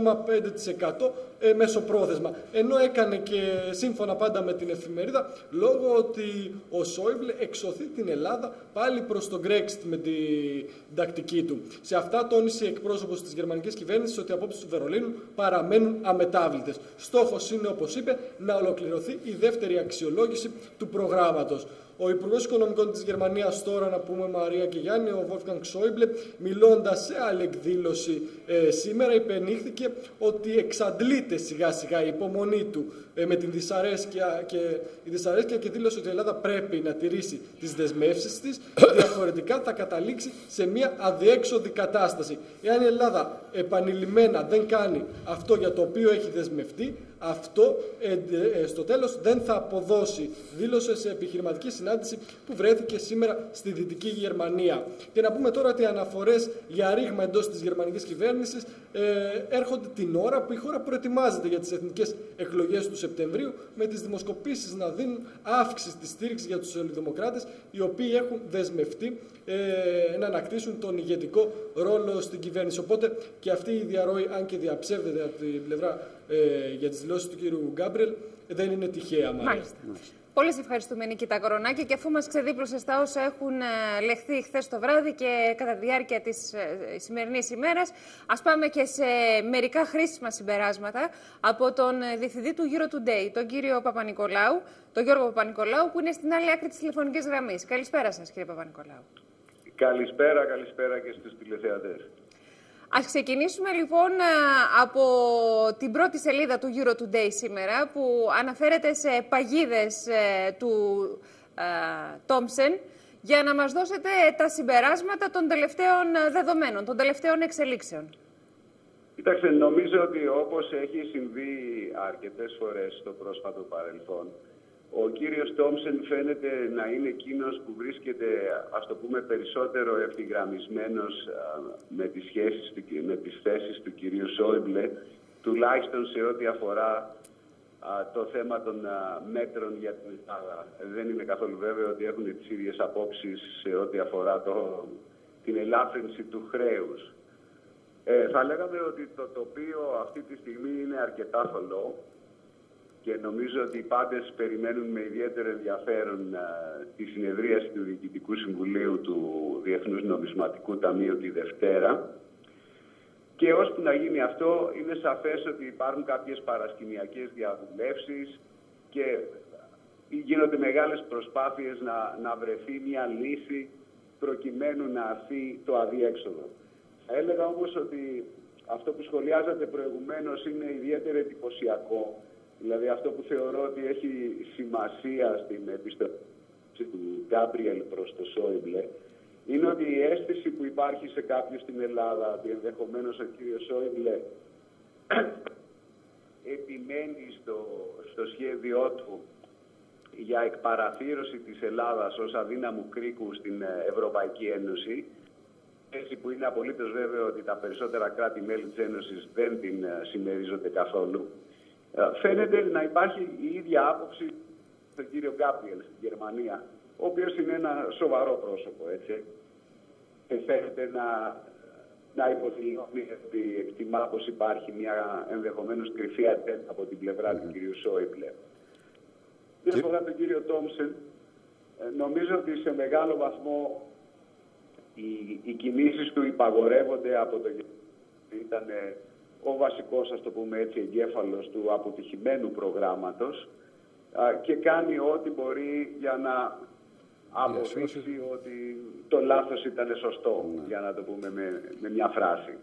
3,5% μεσοπρόθεσμα. Ενώ έκανε και σύμφωνα πάντα με την εφημερίδα, λόγω ότι ο Σόιμπλε εξωθεί την Ελλάδα πάλι προς τον Brexit με την τακτική του. Σε αυτά τόνισε η εκπρόσωπος της γερμανικής κυβέρνησης ότι οι απόψεις του Βερολίνου παραμένουν αμετάβλητες. Στόχος είναι, όπως είπε, να ολοκληρωθεί η δεύτερη αξιολόγηση του προγράμματος. Ο Υπουργός Οικονομικών της Γερμανίας, τώρα να πούμε, Μαρία και Γιάννη, ο Wolfgang Schäuble, μιλώντας σε άλλη εκδήλωση σήμερα, υπενήχθηκε ότι εξαντλείται σιγά σιγά η υπομονή του με την δυσαρέσκεια και δήλωσε ότι η Ελλάδα πρέπει να τηρήσει τις δεσμεύσεις της, διαφορετικά θα καταλήξει σε μια αδιέξοδη κατάσταση. Εάν η Ελλάδα επανειλημμένα δεν κάνει αυτό για το οποίο έχει δεσμευτεί, αυτό στο τέλος δεν θα αποδώσει, δήλωσε σε επιχειρηματική συνάντηση που βρέθηκε σήμερα στη Δυτική Γερμανία. Και να πούμε τώρα ότι οι αναφορές για ρήγμα εντός της γερμανικής κυβέρνησης έρχονται την ώρα που η χώρα προετοιμάζεται για τις εθνικές εκλογές του Σεπτεμβρίου, με τις δημοσκοπήσεις να δίνουν αύξηση της στήριξης για τους σοσιαλδημοκράτες, οι οποίοι έχουν δεσμευτεί να ανακτήσουν τον ηγετικό ρόλο στην κυβέρνηση. Οπότε και αυτή η διαρροή, αν και διαψεύδεται από την πλευρά για τις δηλώσεις του κύριου Γκάμπριελ, δεν είναι τυχαία, μάλιστα. Πολύ σε ευχαριστούμε, Νικήτα Κορονάκη. Και αφού μας ξεδίπλωσες τα όσα έχουν λεχθεί χθες το βράδυ και κατά τη διάρκεια της σημερινής ημέρας, ας πάμε και σε μερικά χρήσιμα συμπεράσματα από τον διευθυντή του EuroToday, τον κύριο Παπανικολάου, τον Γιώργο Παπανικολάου, που είναι στην άλλη άκρη της τηλεφωνικής γραμμής. Καλησπέρα σας, κύριε Παπανικολάου. Καλησπέρα και στους τηλεθεατές. Ας ξεκινήσουμε λοιπόν από την πρώτη σελίδα του EuroToday σήμερα, που αναφέρεται σε παγίδες του Τόμσεν, για να μας δώσετε τα συμπεράσματα των τελευταίων δεδομένων, των τελευταίων εξελίξεων. Κοιτάξτε, νομίζω ότι όπως έχει συμβεί αρκετές φορές στο πρόσφατο παρελθόν, ο κύριος Τόμσεν φαίνεται να είναι εκείνος που βρίσκεται, ας το πούμε, περισσότερο ευθυγραμμισμένος με τις θέσεις του κυρίου Σόιμπλε, τουλάχιστον σε ό,τι αφορά το θέμα των μέτρων για την Ελλάδα. Δεν είναι καθόλου βέβαιο ότι έχουν τις ίδιες απόψεις σε ό,τι αφορά την ελάφρυνση του χρέους. Θα λέγαμε ότι το τοπίο αυτή τη στιγμή είναι αρκετά θολό και νομίζω ότι οι πάντες περιμένουν με ιδιαίτερο ενδιαφέρον τη συνεδρίαση του Διοικητικού Συμβουλίου του Διεθνούς Νομισματικού Ταμείου τη Δευτέρα. Και ώσπου να γίνει αυτό, είναι σαφές ότι υπάρχουν κάποιες παρασκηνιακές διαβουλεύσεις και γίνονται μεγάλες προσπάθειες να βρεθεί μια λύση προκειμένου να αρθεί το αδιέξοδο. Θα έλεγα όμως ότι αυτό που σχολιάζατε προηγουμένως είναι ιδιαίτερα εντυπωσιακό. Δηλαδή αυτό που θεωρώ ότι έχει σημασία στην επιστολή του Γκάμπριελ προς το Σόιμπλε είναι ότι η αίσθηση που υπάρχει σε κάποιους στην Ελλάδα ότι ενδεχομένως ο κύριος Σόιμπλε επιμένει στο σχέδιό του για εκπαραθύρωση της Ελλάδας ως αδύναμου κρίκου στην Ευρωπαϊκή Ένωση, έτσι που είναι απολύτως βέβαιο ότι τα περισσότερα κράτη-μέλη της Ένωσης δεν την συμμερίζονται καθόλου. Φαίνεται να υπάρχει η ίδια άποψη στον κύριο Γκάμπριελ στην Γερμανία, ο οποίος είναι ένα σοβαρό πρόσωπο, έτσι. Φαίνεται να υποδηλώνει ότι εκτιμά πως υπάρχει μια ενδεχομένως κρυφή ατζέντα από την πλευρά του κυρίου Σόιμπλε. Τι αφορά τον κύριο Τόμσεν, νομίζω ότι σε μεγάλο βαθμό οι κινήσεις του υπαγορεύονται από το γεγονός ήταν ο βασικός, ας το πούμε έτσι, εγκέφαλος του αποτυχημένου προγράμματος και κάνει ό,τι μπορεί για να αποδείξει ότι το λάθος ήταν σωστό, για να το πούμε με μια φράση.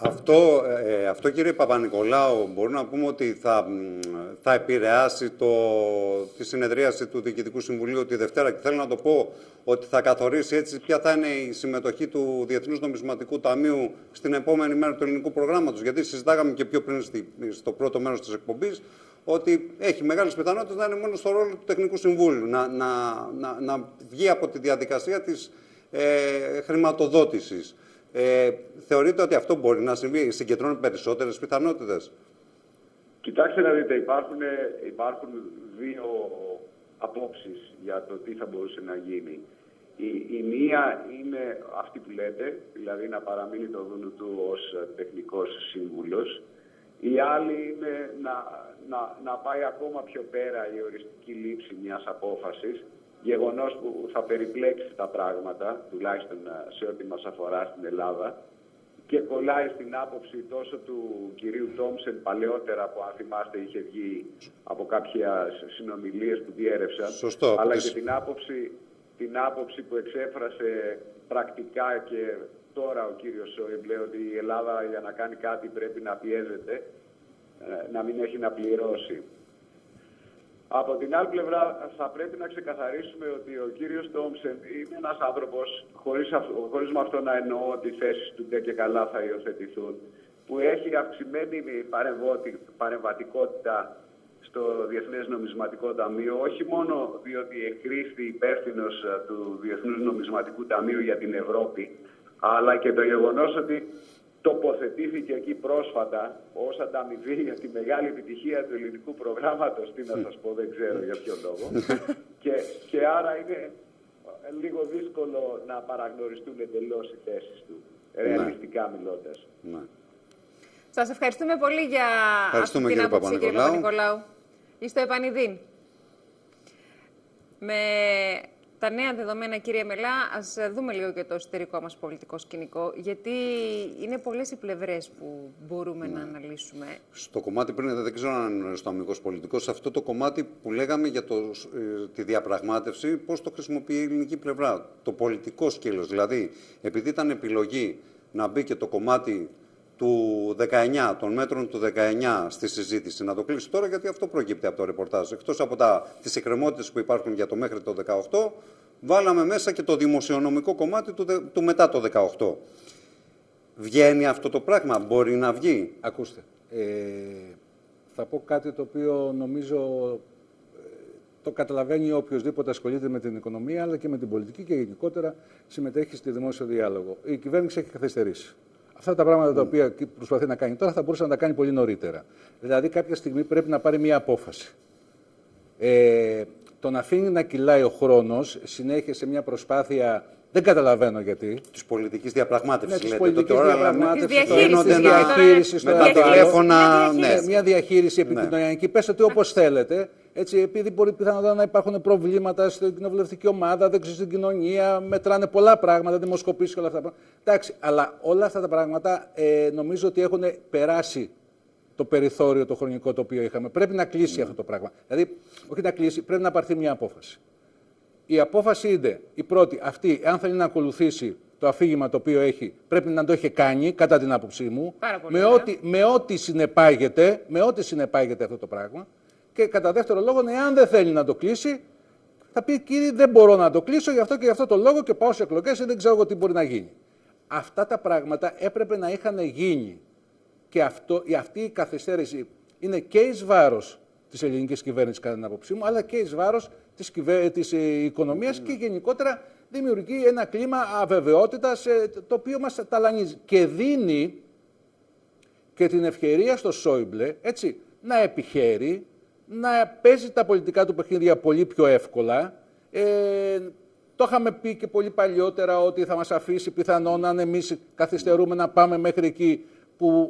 Αυτό κύριε Παπα-Νικολάου, μπορούμε να πούμε ότι θα επηρεάσει τη συνεδρίαση του Διοικητικού Συμβουλίου τη Δευτέρα, και θέλω να το πω ότι θα καθορίσει έτσι ποια θα είναι η συμμετοχή του Διεθνούς Νομισματικού Ταμείου στην επόμενη μέρα του ελληνικού προγράμματος. Γιατί συζητάγαμε και πιο πριν στο πρώτο μέρος της εκπομπής ότι έχει μεγάλες πιθανότητες να είναι μόνο στο ρόλο του Τεχνικού Συμβούλου, να βγει από τη διαδικασία της χρηματοδότησης. Θεωρείτε ότι αυτό μπορεί να συμβεί, συγκεντρώνει περισσότερες πιθανότητες? Κοιτάξτε να δείτε, υπάρχουν δύο απόψεις για το τι θα μπορούσε να γίνει. Η μία είναι αυτή που λέτε, δηλαδή να παραμείνει το δούνου του ως τεχνικός σύμβουλος. Η άλλη είναι να πάει ακόμα πιο πέρα η οριστική λήψη μιας απόφασης, γεγονός που θα περιπλέξει τα πράγματα, τουλάχιστον σε ό,τι μας αφορά στην Ελλάδα, και κολλάει στην άποψη τόσο του κυρίου Τόμσεν παλαιότερα, που αν θυμάστε είχε βγει από κάποιες συνομιλίες που διέρευσαν, αλλά και την άποψη που εξέφρασε πρακτικά και τώρα ο κύριος Σόιμπλε, ότι η Ελλάδα για να κάνει κάτι πρέπει να πιέζεται, να μην έχει να πληρώσει. Από την άλλη πλευρά θα πρέπει να ξεκαθαρίσουμε ότι ο κύριος Τόμσεν είναι ένας άνθρωπος, χωρίς με αυτό να εννοώ ότι οι θέσεις του ντε και καλά θα υιοθετηθούν, που έχει αυξημένη παρεμβατικότητα στο Διεθνές Νομισματικό Ταμείο, όχι μόνο διότι εκκρίθη υπεύθυνος του Διεθνούς Νομισματικού Ταμείου για την Ευρώπη, αλλά και το γεγονός ότι τοποθετήθηκε εκεί πρόσφατα ως ανταμοιβή για τη μεγάλη επιτυχία του ελληνικού προγράμματος. Τι να σας πω, δεν ξέρω για ποιο λόγο. και άρα είναι λίγο δύσκολο να παραγνωριστούν εντελώς οι θέσεις του, ρεαλιστικά μιλώντας. Ναι. Σας ευχαριστούμε πολύ για αυτή την άποψη, κύριε Παπα-Νικολάου. Είστε επανειδήν. Με τα νέα δεδομένα, κύριε Μελά, ας δούμε λίγο και το εσωτερικό μας πολιτικό σκηνικό, γιατί είναι πολλές οι πλευρές που μπορούμε να αναλύσουμε. Στο κομμάτι πριν, δεν ξέρω αν είναι στο αμυγός πολιτικό, σε αυτό το κομμάτι που λέγαμε για τη διαπραγμάτευση, πώς το χρησιμοποιεί η ελληνική πλευρά. Το πολιτικό σκέλος, δηλαδή, επειδή ήταν επιλογή να μπει και το κομμάτι του 19, των μέτρων του 19 στη συζήτηση, να το κλείσει τώρα, γιατί αυτό προκύπτει από το ρεπορτάζ. Εκτός από τις εκκρεμότητες που υπάρχουν για το μέχρι το 18, βάλαμε μέσα και το δημοσιονομικό κομμάτι του μετά το 18. Βγαίνει αυτό το πράγμα, μπορεί να βγει? Ακούστε, θα πω κάτι το οποίο νομίζω το καταλαβαίνει οποιοδήποτε ασχολείται με την οικονομία, αλλά και με την πολιτική και γενικότερα συμμετέχει στη δημόσιο διάλογο. Η κυβέρνηση έχει καθυστερήσει. Αυτά τα πράγματα τα οποία προσπαθεί να κάνει τώρα θα μπορούσε να τα κάνει πολύ νωρίτερα. Δηλαδή, κάποια στιγμή πρέπει να πάρει μια απόφαση. Το να αφήνει να κυλάει ο χρόνος συνέχεια σε μια προσπάθεια. Δεν καταλαβαίνω γιατί. Τη πολιτική διαπραγμάτευση. Ναι, τη πολιτική διαπραγμάτευση. Με τα τηλέφωνα. Μια διαχείριση επικοινωνιακή. Πες ότι όπως θέλετε. Έτσι, επειδή μπορεί πιθανότατα να υπάρχουν προβλήματα στην κοινοβουλευτική ομάδα, δεν ξέρω, στην κοινωνία, μετράνε πολλά πράγματα, δημοσκοπήσεις και όλα αυτά. Εντάξει, αλλά όλα αυτά τα πράγματα νομίζω ότι έχουν περάσει το περιθώριο το χρονικό το οποίο είχαμε. Πρέπει να κλείσει αυτό το πράγμα. Δηλαδή, όχι να κλείσει, πρέπει να πάρθει μια απόφαση. Η απόφαση είναι η πρώτη. Αυτή, αν θέλει να ακολουθήσει το αφήγημα το οποίο έχει, πρέπει να το έχει κάνει, κατά την άποψή μου, με ό,τι συνεπάγεται αυτό το πράγμα. Και κατά δεύτερο λόγο, εάν δεν θέλει να το κλείσει, θα πει: κύριε, δεν μπορώ να το κλείσω γι' αυτό και γι' αυτό το λόγο και πάω σε εκλογές ή δεν ξέρω τι μπορεί να γίνει. Αυτά τα πράγματα έπρεπε να είχαν γίνει. Και αυτή η καθυστέρηση είναι και εις βάρος της ελληνικής κυβέρνησης, κατά την άποψή μου, αλλά και εις βάρος της οικονομίας και γενικότερα δημιουργεί ένα κλίμα αβεβαιότητας το οποίο μας ταλανίζει. Και δίνει και την ευκαιρία στο Σόιμπλε να επιχαίρει, να παίζει τα πολιτικά του παιχνίδια πολύ πιο εύκολα. Το είχαμε πει και πολύ παλιότερα ότι θα μας αφήσει πιθανόν, αν εμείς καθυστερούμε, να πάμε μέχρι εκεί που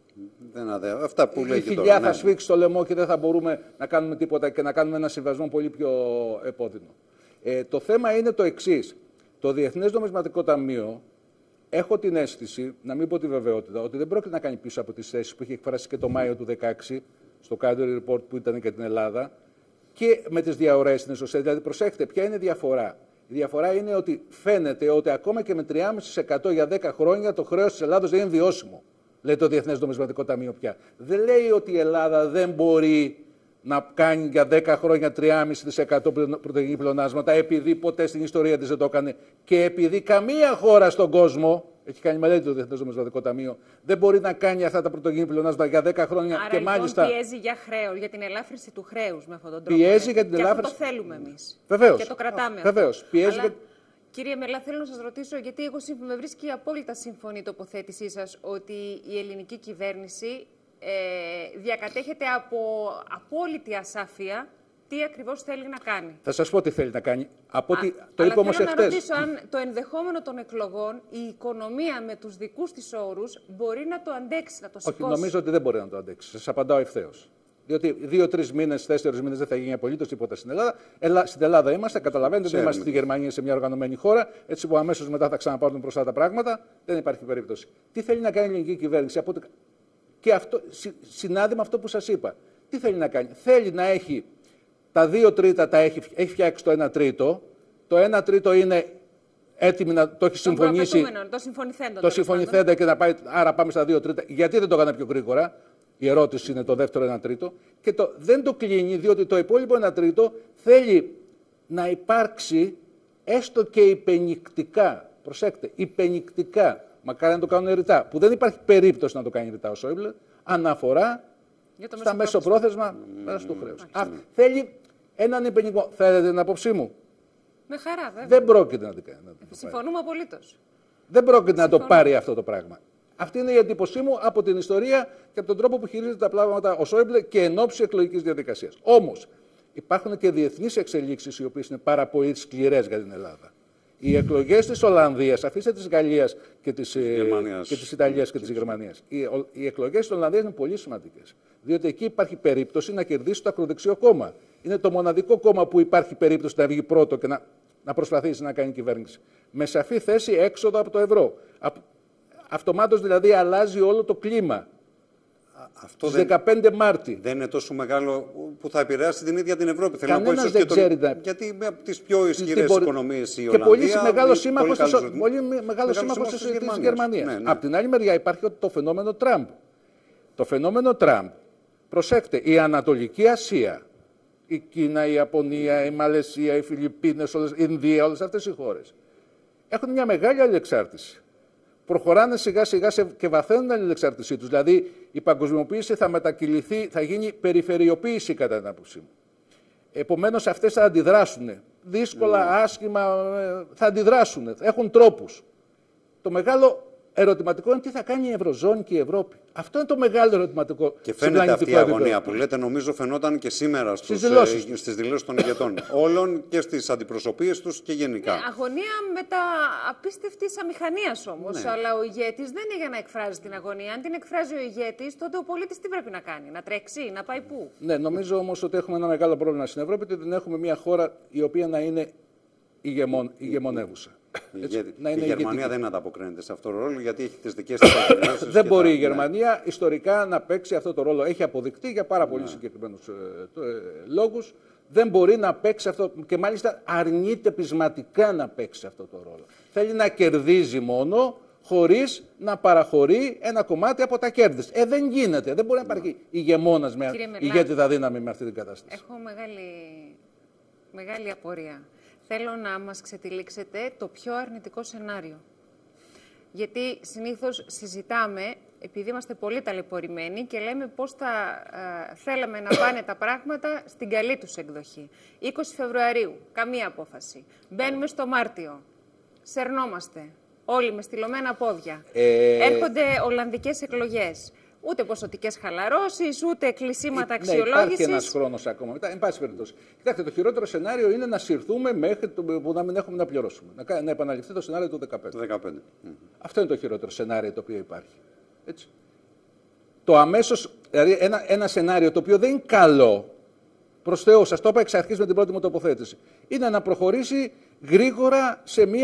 αυτά που η χιλιά θα σφίξει το λαιμό και δεν θα μπορούμε να κάνουμε τίποτα και να κάνουμε ένα συμβασμό πολύ πιο επώδυνο. Το θέμα είναι το εξής. Το Διεθνές Νομισματικό Ταμείο, έχω την αίσθηση, να μην πω τη βεβαιότητα, ότι δεν πρόκειται να κάνει πίσω από τις θέσεις που είχε εκφράσει και το Μάιο του 2016 στο Country Report που ήταν και την Ελλάδα και με τις διαρροές στην εσωτερική. Δηλαδή, προσέξτε, ποια είναι η διαφορά. Η διαφορά είναι ότι φαίνεται ότι ακόμα και με 3,5% για 10 χρόνια το χρέος της Ελλάδος δεν είναι βιώσιμο. Λέει το Διεθνές Νομισματικό Ταμείο πια. Δεν λέει ότι η Ελλάδα δεν μπορεί να κάνει για 10 χρόνια 3,5% πρωτογενή πλεονάσματα, επειδή ποτέ στην ιστορία της δεν το έκανε και επειδή καμία χώρα στον κόσμο, έχει κάνει μελέτη το Διεθνές Νομισματικό Ταμείο, δεν μπορεί να κάνει αυτά τα πρωτογενή πλεονάσματα για 10 χρόνια. Άρα, και λοιπόν, μάλιστα πιέζει για χρέος, για την ελάφρυνση του χρέους με αυτόν τον τρόπο. Πιέζει για την ελάφρυνση. Αυτό το θέλουμε εμείς. Βεβαίως. Και το κρατάμε. Βεβαίως. Αλλά, κύριε Μελά, θέλω να σας ρωτήσω, γιατί με βρίσκει απόλυτα σύμφωνη η τοποθέτησή σας ότι η ελληνική κυβέρνηση διακατέχεται από απόλυτη ασάφεια τι ακριβώς θέλει να κάνει. Θα σας πω τι θέλει να κάνει. Το είπα όμως εχθές. Θέλω να ρωτήσω αν το ενδεχόμενο των εκλογών, η οικονομία με τους δικούς της όρους μπορεί να το αντέξει, να το σηκώσει. Όχι, νομίζω ότι δεν μπορεί να το αντέξει. Σας απαντάω ευθέως. Διότι 2-3 μήνες, 4 μήνες δεν θα γίνει απολύτως τίποτα στην Ελλάδα. Στην Ελλάδα είμαστε, καταλαβαίνετε, δεν είμαστε στη Γερμανία, σε μια οργανωμένη χώρα, έτσι που αμέσως μετά θα ξαναπάρουν μπροστά τα πράγματα. Δεν υπάρχει περίπτωση. Τι θέλει να κάνει η ελληνική κυβέρνηση, και αυτό συνάδει με αυτό που σας είπα. Τι θέλει να κάνει, θέλει να έχει τα 2 τρίτα, έχει φτιάξει το 1 τρίτο. Το 1 τρίτο είναι έτοιμη να το έχει συμφωνήσει. Το συμφωνηθέντα και να πάει, άρα πάμε στα 2 τρίτα. Γιατί δεν το έκανε πιο γρήγορα? Η ερώτηση είναι το δεύτερο 1 τρίτο. Και δεν το κλείνει, διότι το υπόλοιπο 1 τρίτο θέλει να υπάρξει έστω και υπενικτικά, προσέξτε, υπενικτικά, μακάρι να το κάνουν ρητά, που δεν υπάρχει περίπτωση να το κάνει ρητά ο Σόιμπλε, αναφορά στα μεσοπρόθεσμα πέρας του χρέους. Θέλει έναν υπενικτικό. Θέλετε την απόψή μου? Με χαρά, βέβαια. Δεν πρόκειται να το κάνει. Συμφωνούμε απολύτως. Δεν πρόκειται να το πάρει αυτό το πράγμα. Αυτή είναι η εντύπωσή μου από την ιστορία και από τον τρόπο που χειρίζεται τα πράγματα ο Σόιμπλε και εν ώψη εκλογικής διαδικασίας. Όμως, υπάρχουν και διεθνείς εξελίξεις οι οποίες είναι πάρα πολύ σκληρές για την Ελλάδα. Οι εκλογές της Ολλανδίας, αφήστε της Γαλλίας και της Ιταλίας και της Γερμανίας, οι εκλογές της Ολλανδίας είναι πολύ σημαντικές. Διότι εκεί υπάρχει περίπτωση να κερδίσει το ακροδεξιό κόμμα. Είναι το μοναδικό κόμμα που υπάρχει περίπτωση να βγει πρώτο και να προσπαθήσει να κάνει κυβέρνηση. Με σαφή θέση έξοδο από το ευρώ. Αυτομάτως δηλαδή αλλάζει όλο το κλίμα. Αυτό στις 15 Μάρτη. Δεν είναι τόσο μεγάλο που θα επηρεάσει την ίδια την Ευρώπη. Κανένας δεν ξέρει. Γιατί είναι από τις πιο ισχυρές οικονομίες η Ολλανδία. Και πολύ μεγάλο σύμμαχος της Γερμανίας. Ναι, ναι. Απ' την άλλη μεριά υπάρχει το φαινόμενο Τραμπ. Το φαινόμενο Τραμπ, προσέξτε, η Ανατολική Ασία, η Κίνα, η Ιαπωνία, η Μαλαισία, οι Φιλιππίνες, η Ινδία, όλες αυτές οι χώρες έχουν μια μεγάλη αλληλεξάρτηση. Προχωράνε σιγά σιγά και βαθαίνουν την αλληλεξάρτησή τους. Δηλαδή η παγκοσμιοποίηση θα μετακυληθεί, θα γίνει περιφερειοποίηση κατά την άποψή μου. Επομένως αυτές θα αντιδράσουν. Δύσκολα, άσχημα, θα αντιδράσουν. Έχουν τρόπους. Το μεγάλο ερωτηματικό είναι τι θα κάνει η Ευρωζώνη και η Ευρώπη. Αυτό είναι το μεγάλο ερωτηματικό. Και φαίνεται αυτή η αγωνία που λέτε, νομίζω φαινόταν και σήμερα στις δηλώσεις των ηγετών όλων και στις αντιπροσωπείες τους και γενικά. Ναι, αγωνία με τα απίστευτη αμηχανίας όμως. Ναι. Αλλά ο ηγέτης δεν είναι για να εκφράζει την αγωνία. Αν την εκφράζει ο ηγέτης, τότε ο πολίτης τι πρέπει να κάνει, να τρέξει, να πάει πού. Ναι, νομίζω όμως ότι έχουμε ένα μεγάλο πρόβλημα στην Ευρώπη, ότι δεν έχουμε μια χώρα η οποία να είναι ηγεμονεύουσα. Η Γερμανία δεν ανταποκρίνεται σε αυτό το ρόλο, γιατί έχει τις δικές της αντιλήψεις. Δεν μπορεί η Γερμανία ιστορικά να παίξει αυτό το ρόλο. Έχει αποδεικτεί για πάρα πολύ συγκεκριμένους λόγους. Δεν μπορεί να παίξει αυτό και μάλιστα αρνείται πεισματικά να παίξει αυτό το ρόλο. Θέλει να κερδίζει μόνο, χωρίς να παραχωρεί ένα κομμάτι από τα κέρδη. Δεν γίνεται. Δεν μπορεί να υπάρχει ηγεμόνας με ηγέτιδα δύναμη με αυτή την κατάσταση. Έχω μεγάλη απορία. Θέλω να μας ξετυλίξετε το πιο αρνητικό σενάριο. Γιατί συνήθως συζητάμε, επειδή είμαστε πολύ ταλαιπωρημένοι και λέμε πώς θα θέλαμε να πάνε τα πράγματα στην καλή τους εκδοχή. 20 Φεβρουαρίου, καμία απόφαση. Μπαίνουμε στο Μάρτιο, σερνόμαστε, όλοι με στυλωμένα πόδια. Έρχονται Ολλανδικές εκλογές. Ούτε ποσοτικές χαλαρώσεις, ούτε κλεισίματα αξιολόγησης. Ναι, υπάρχει ένας χρόνος ακόμα μετά. Εν πάση περιπτώσει. Κοιτάξτε, το χειρότερο σενάριο είναι να συρθούμε μέχρι που να μην έχουμε να πληρώσουμε. Να επαναληφθεί το σενάριο του 2015. Αυτό είναι το χειρότερο σενάριο το οποίο υπάρχει. Έτσι. Το αμέσως, δηλαδή ένα σενάριο το οποίο δεν είναι καλό, προς Θεού, σας το είπα εξ αρχής με την πρώτη μου τοποθέτηση, είναι να προχωρήσει γρήγορα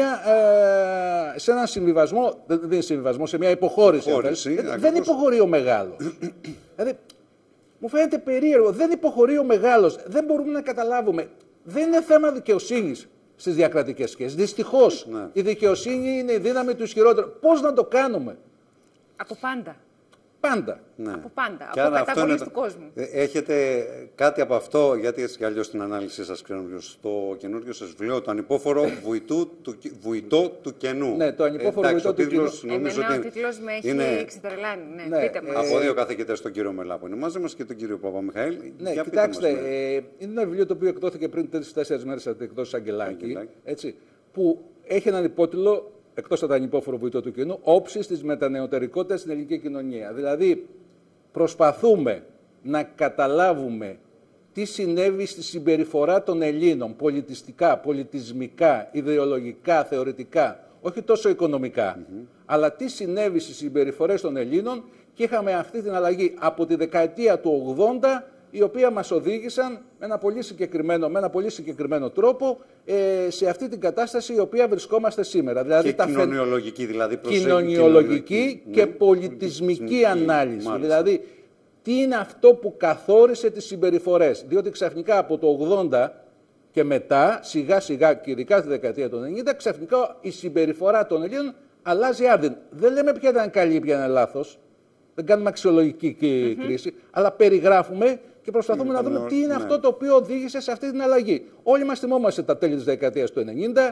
σε έναν συμβιβασμό, δεν είναι συμβιβασμό, σε μια υποχώρηση. Δεν υποχωρεί ο μεγάλος. Δηλαδή, μου φαίνεται περίεργο, δεν υποχωρεί ο μεγάλος, δεν μπορούμε να καταλάβουμε. Δεν είναι θέμα δικαιοσύνης στις διακρατικές σχέσεις. Δυστυχώς, η δικαιοσύνη είναι η δύναμη του ισχυρότερου. Πώς να το κάνουμε? Από πάντα. Πάντα. Ναι. Από πάντα. Και από καταβολής του κόσμου. Έχετε κάτι από αυτό, γιατί έτσι κι αλλιώς την ανάλυση σας στο καινούργιο σας βιβλίο, το ανυπόφορο βουητό του κενού. Ναι, το ανυπόφορο βουητό του κενού. Εμένα ο τίτλος με έχει ξετρελάνει. Ναι, πείτε μας. Από δύο καθηγητές, τον κύριο Μελά που είναι μαζί μας και τον κύριο Παπαμιχαήλ. Ναι, κοιτάξτε, είναι ένα βιβλίο το οποίο εκδόθηκε πριν 4 μέρες από την εκδόση Αγγελάκη, που έχει έναν υπότιτλο, εκτός από το ανυπόφορο βουητό του κενού, όψεις της μετανεωτερικότητας στην ελληνική κοινωνία. Δηλαδή, προσπαθούμε να καταλάβουμε τι συνέβη στη συμπεριφορά των Ελλήνων, πολιτιστικά, πολιτισμικά, ιδεολογικά, θεωρητικά, όχι τόσο οικονομικά, αλλά τι συνέβη στις συμπεριφορές των Ελλήνων, και είχαμε αυτή την αλλαγή από τη δεκαετία του 80, η οποία μας οδήγησαν με ένα πολύ συγκεκριμένο τρόπο σε αυτή την κατάσταση η οποία βρισκόμαστε σήμερα. Δηλαδή, και κοινωνιολογική, δηλαδή κοινωνιολογική και πολιτισμική ανάλυση. Μάλιστα. Δηλαδή, τι είναι αυτό που καθόρισε τις συμπεριφορές. Διότι ξαφνικά από το 80 και μετά, σιγά σιγά και ειδικά στη δεκαετία του 90, ξαφνικά η συμπεριφορά των Ελλήνων αλλάζει άρδιν. Δεν λέμε ποια ήταν καλή, ποια είναι λάθος. Δεν κάνουμε αξιολογική κρίση, αλλά περιγράφουμε και προσπαθούμε να δούμε τι είναι αυτό το οποίο οδήγησε σε αυτή την αλλαγή. Όλοι μας θυμόμαστε τα τέλη της δεκαετίας του 90,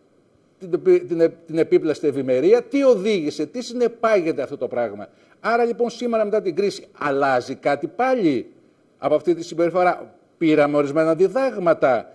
την επίπλαστη ευημερία, τι οδήγησε, τι συνεπάγεται αυτό το πράγμα. Άρα λοιπόν σήμερα μετά την κρίση αλλάζει κάτι πάλι από αυτή τη συμπεριφορά. Πήραμε ορισμένα διδάγματα,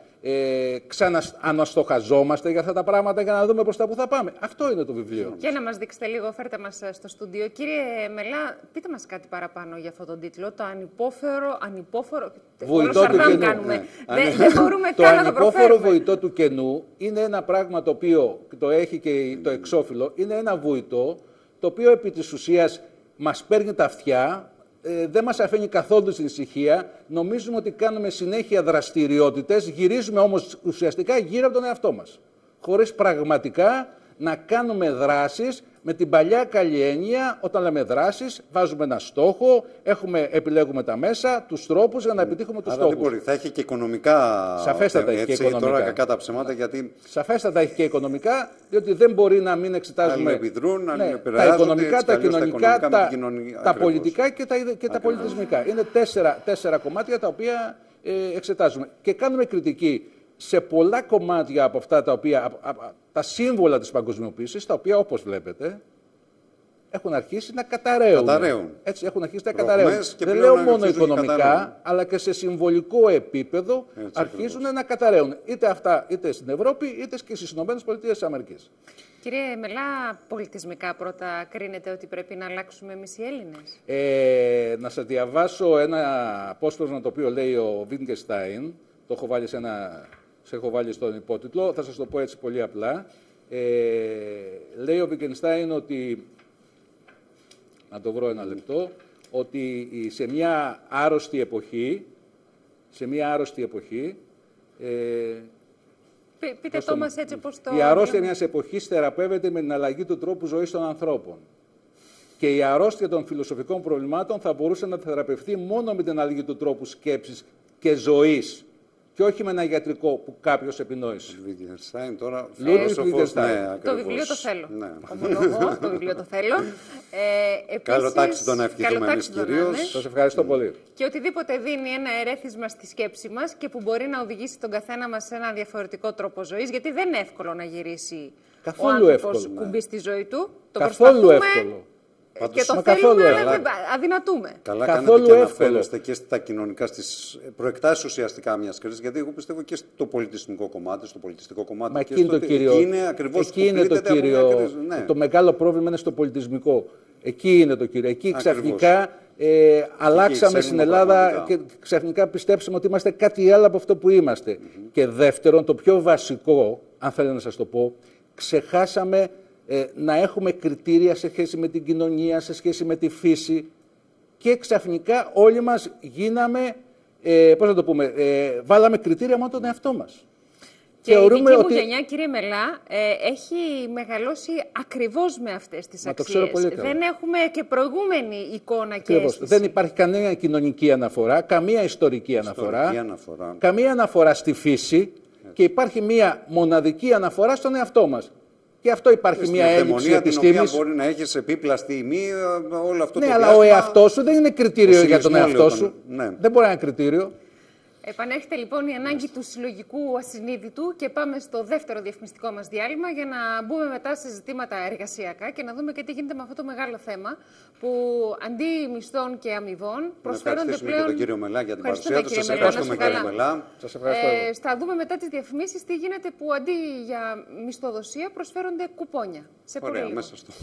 ξανααναστοχαζόμαστε για αυτά τα πράγματα για να δούμε προς τα που θα πάμε. Αυτό είναι το βιβλίο. Και να μας δείξετε λίγο, φέρτε μας στο στούντιο. Κύριε Μελά, πείτε μας κάτι παραπάνω για αυτόν τον τίτλο. Το ανυπόφορο βουητό του κενού. Ναι. Δεν μπορούμε το καν να το προφέρουμε. ανυπόφορο βουητό του κενού είναι ένα πράγμα το οποίο το έχει και το εξώφυλλο. Είναι ένα βουητό το οποίο επί της ουσίας μας παίρνει τα αυτιά. Δεν μας αφήνει καθόλου στην ησυχία. Νομίζουμε ότι κάνουμε συνέχεια δραστηριότητες, γυρίζουμε όμως ουσιαστικά γύρω από τον εαυτό μας. Χωρίς πραγματικά να κάνουμε δράσεις με την παλιά καλή έννοια. Όταν λέμε δράσεις, βάζουμε ένα στόχο, επιλέγουμε τα μέσα, τους τρόπους για να επιτύχουμε τους στόχους. Μπορεί, θα έχει και οικονομικά. Σαφέστατα έχει και οικονομικά. Τώρα κακά τα ψέματα, γιατί. Σαφέστατα έχει και οικονομικά, διότι δεν μπορεί να μην εξετάζουμε τα οικονομικά, τα κοινωνικά, τα πολιτικά και τα πολιτισμικά. Είναι τέσσερα κομμάτια τα οποία εξετάζουμε. Και κάνουμε κριτική σε πολλά κομμάτια από αυτά τα σύμβολα της παγκοσμιοποίησης, τα οποία όπως βλέπετε έχουν αρχίσει να καταραίουν. Έτσι, έχουν αρχίσει να καταραίουν. Δεν λέω μόνο οικονομικά, αλλά και σε συμβολικό επίπεδο αρχίζουν να καταραίουν. Είτε αυτά είτε στην Ευρώπη, είτε και στις ΗΠΑ. Κύριε Μελά, πολιτισμικά πρώτα κρίνετε ότι πρέπει να αλλάξουμε εμείς οι Έλληνες? Να σας διαβάσω ένα απόσπασμα το οποίο λέει ο Wittgenstein. Το έχω βάλει σε έχω βάλει στον υπότιτλο. Θα σας το πω έτσι πολύ απλά. Λέει ο Wittgenstein ότι, να το βρω ένα λεπτό, ότι σε μια άρρωστη εποχή, πείτε το μας έτσι όπως το... Η αρρώστια μιας εποχής θεραπεύεται με την αλλαγή του τρόπου ζωής των ανθρώπων. Και η αρρώστια των φιλοσοφικών προβλημάτων θα μπορούσε να θεραπευτεί μόνο με την αλλαγή του τρόπου σκέψης και ζωής. Και όχι με ένα γιατρικό που κάποιος επινόησε. Wittgenstein τώρα. Το βιβλίο το θέλω. Ναι. Ομολογώ, το βιβλίο το θέλω. Καλό τάξη τον ευχηθούμε εμείς κυρίως. Σας ευχαριστώ πολύ. Και οτιδήποτε δίνει ένα ερέθισμα στη σκέψη μας και που μπορεί να οδηγήσει τον καθένα μας σε ένα διαφορετικό τρόπο ζωής, γιατί δεν είναι εύκολο να γυρίσει ο άνθρωπος κουμπί στη ζωή του. Καθόλου εύκολο. Και το θέλουμε, αλλά αδυνατούμε. Καλά κάνετε και αναφέρεστε και στα κοινωνικά, στις προεκτάσεις ουσιαστικά μιας κρίσης, γιατί εγώ πιστεύω και στο πολιτισμικό κομμάτι, στο πολιτιστικό κομμάτι. Μα εκεί είναι το κύριο. Είναι ακριβώς εκεί είναι το κύριο. Ναι. Το μεγάλο πρόβλημα είναι στο πολιτισμικό. Εκεί είναι το κύριο. Εκεί ξαφνικά αλλάξαμε στην Ελλάδα και ξαφνικά πιστέψαμε ότι είμαστε κάτι άλλο από αυτό που είμαστε. Και δεύτερον, το πιο βασικό, αν θέλω να σας το πω, ξεχάσαμε να έχουμε κριτήρια σε σχέση με την κοινωνία, σε σχέση με τη φύση και ξαφνικά όλοι μας γίναμε, πώς να το πούμε, βάλαμε κριτήρια μόνο τον εαυτό μας. Και η δική μου γενιά, κύριε Μελά, έχει μεγαλώσει ακριβώς με αυτές τις αξίες. Δεν έχουμε και προηγούμενη εικόνα και αίσθηση. Δεν υπάρχει κανένα κοινωνική αναφορά, καμία ιστορική αναφορά, καμία αναφορά στη φύση και υπάρχει μία μοναδική αναφορά στον εαυτό μας. Και αυτό υπάρχει μια έλλειψη επιστήμης. Την οποία μπορεί να έχεις επίπλαστη ή μη, όλο αυτό το διάστημα. Αλλά ο εαυτός σου δεν είναι κριτήριο για τον εαυτό σου. Δεν μπορεί να είναι κριτήριο. Επανέρχεται λοιπόν η ανάγκη του συλλογικού ασυνείδητου και πάμε στο δεύτερο διαφημιστικό μας διάλειμμα για να μπούμε μετά σε ζητήματα εργασιακά και να δούμε και τι γίνεται με αυτό το μεγάλο θέμα που αντί μισθών και αμοιβών προσφέρονται πλέον... και τον κύριο Μελά για την παρουσία του. Σας ευχαριστούμε κύριε Μελά. Θα δούμε μετά τις διαφημίσεις τι γίνεται που αντί για μισθοδοσία προσφέρονται κουπόνια. Σε πολύ λίγο. Μέσα στο...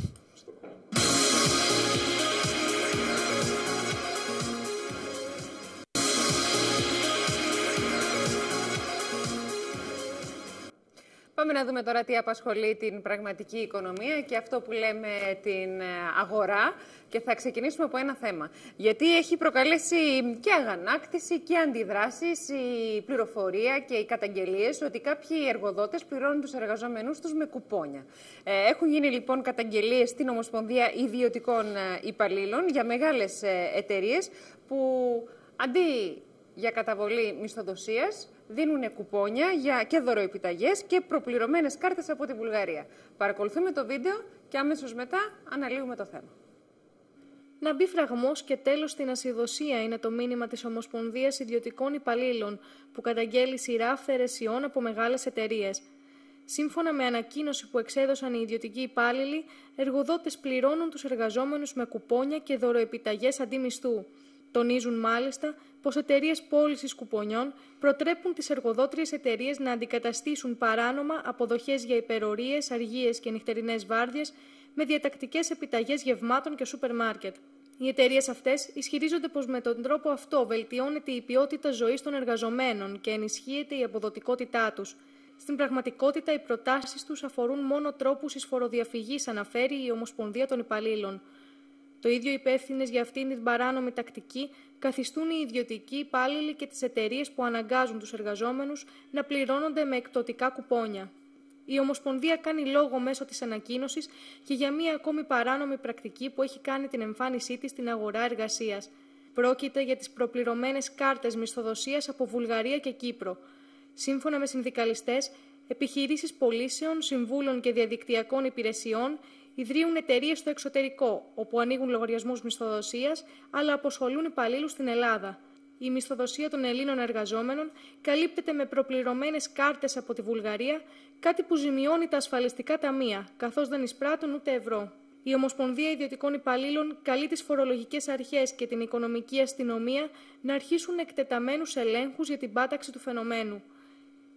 Πάμε να δούμε τώρα τι απασχολεί την πραγματική οικονομία και αυτό που λέμε την αγορά και θα ξεκινήσουμε από ένα θέμα. Γιατί έχει προκαλέσει και αγανάκτηση και αντιδράσεις η πληροφορία και οι καταγγελίες ότι κάποιοι εργοδότες πληρώνουν τους εργαζόμενους τους με κουπόνια. Έχουν γίνει λοιπόν καταγγελίες στην Ομοσπονδία Ιδιωτικών Υπαλλήλων για μεγάλες εταιρείες που αντί για καταβολή μισθοδοσίας δίνουν κουπόνια και δωροεπιταγές και προπληρωμένες κάρτες από τη Βουλγαρία. Παρακολουθούμε το βίντεο και αμέσως μετά αναλύουμε το θέμα. Να μπει φραγμός και τέλος στην ασυδοσία είναι το μήνυμα της Ομοσπονδίας Ιδιωτικών Υπαλλήλων που καταγγέλει σειρά αυθαιρεσιών από μεγάλες εταιρείες. Σύμφωνα με ανακοίνωση που εξέδωσαν οι ιδιωτικοί υπάλληλοι, εργοδότες πληρώνουν τους εργαζόμενους με κουπόνια και δωροεπιταγές αντί μισθού. Τονίζουν μάλιστα πως εταιρείες πώλησης κουπονιών προτρέπουν τις εργοδότριες εταιρείες να αντικαταστήσουν παράνομα αποδοχές για υπερορίες, αργίες και νυχτερινές βάρδιες με διατακτικές επιταγές γευμάτων και σούπερ μάρκετ. Οι εταιρείες αυτές ισχυρίζονται πως με τον τρόπο αυτό βελτιώνεται η ποιότητα ζωής των εργαζομένων και ενισχύεται η αποδοτικότητά τους. Στην πραγματικότητα, οι προτάσεις τους αφορούν μόνο τρόπους εισφοροδιαφυγής, αναφέρει η Ομοσπονδία των Υπαλλήλων. Το ίδιο υπεύθυνες για αυτήν την παράνομη τακτική καθιστούν οι ιδιωτικοί υπάλληλοι και τις εταιρείες που αναγκάζουν τους εργαζόμενους να πληρώνονται με εκπτωτικά κουπόνια. Η Ομοσπονδία κάνει λόγο μέσω της ανακοίνωσης και για μία ακόμη παράνομη πρακτική που έχει κάνει την εμφάνισή της στην αγορά εργασίας. Πρόκειται για τις προπληρωμένες κάρτες μισθοδοσίας από Βουλγαρία και Κύπρο. Σύμφωνα με συνδικαλιστές, επιχειρήσεις πωλήσεων, συμβούλων και διαδικτυακών υπηρεσιών ιδρύουν εταιρείες στο εξωτερικό, όπου ανοίγουν λογαριασμούς μισθοδοσίας, αλλά αποσχολούν υπαλλήλους στην Ελλάδα. Η μισθοδοσία των Ελλήνων εργαζόμενων καλύπτεται με προπληρωμένες κάρτες από τη Βουλγαρία, κάτι που ζημιώνει τα ασφαλιστικά ταμεία, καθώς δεν εισπράττουν ούτε ευρώ. Η Ομοσπονδία Ιδιωτικών Υπαλλήλων καλεί τις φορολογικές αρχές και την οικονομική αστυνομία να αρχίσουν εκτεταμένους ελέγχους για την πάταξη του φαινομένου.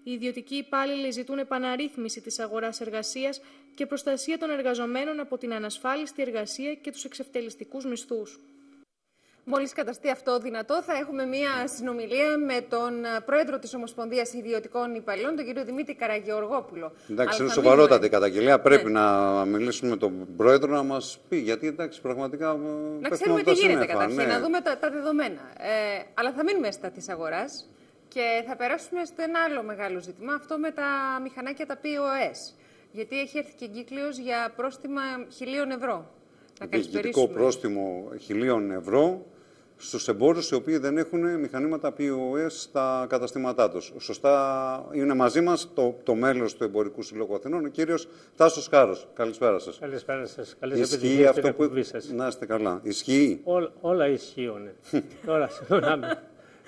Οι ιδιωτικοί υπάλληλοι ζητούν επαναρρύθμιση της αγοράς εργασίας και προστασία των εργαζομένων από την ανασφάλιστη εργασία και τους εξευτελιστικούς μισθούς. Μόλις καταστεί αυτό δυνατό, θα έχουμε μία συνομιλία με τον πρόεδρο της Ομοσπονδίας Ιδιωτικών Υπαλλήλων, τον κύριο Δημήτρη Καραγεωργόπουλο. Εντάξει, είναι σοβαρότατη η καταγγελία. Πρέπει να μιλήσουμε με τον πρόεδρο να μας πει. Γιατί εντάξει, πραγματικά. Να ξέρουμε τι γίνεται καταρχήν, να δούμε τα δεδομένα. Αλλά θα μείνουμε στα της αγοράς και θα περάσουμε στο ένα άλλο μεγάλο ζήτημα, αυτό με τα μηχανάκια τα POS. Γιατί έχει έρθει και εγκύκλειος για πρόστιμα 1.000 ευρώ. Διοικητικό πρόστιμο 1.000 ευρώ στους εμπόρους οι οποίοι δεν έχουν μηχανήματα POS στα καταστήματά τους. Σωστά, είναι μαζί μας το μέλος του Εμπορικού Συλλόγου Αθηνών, ο κύριος Τάσος Χάρος. Καλησπέρα σας. Καλησπέρα σας. Καλώς ισχύει αυτό που... Να είστε καλά. Ισχύει. Όλα ισχύουν. Τώρα, συγγνώμη.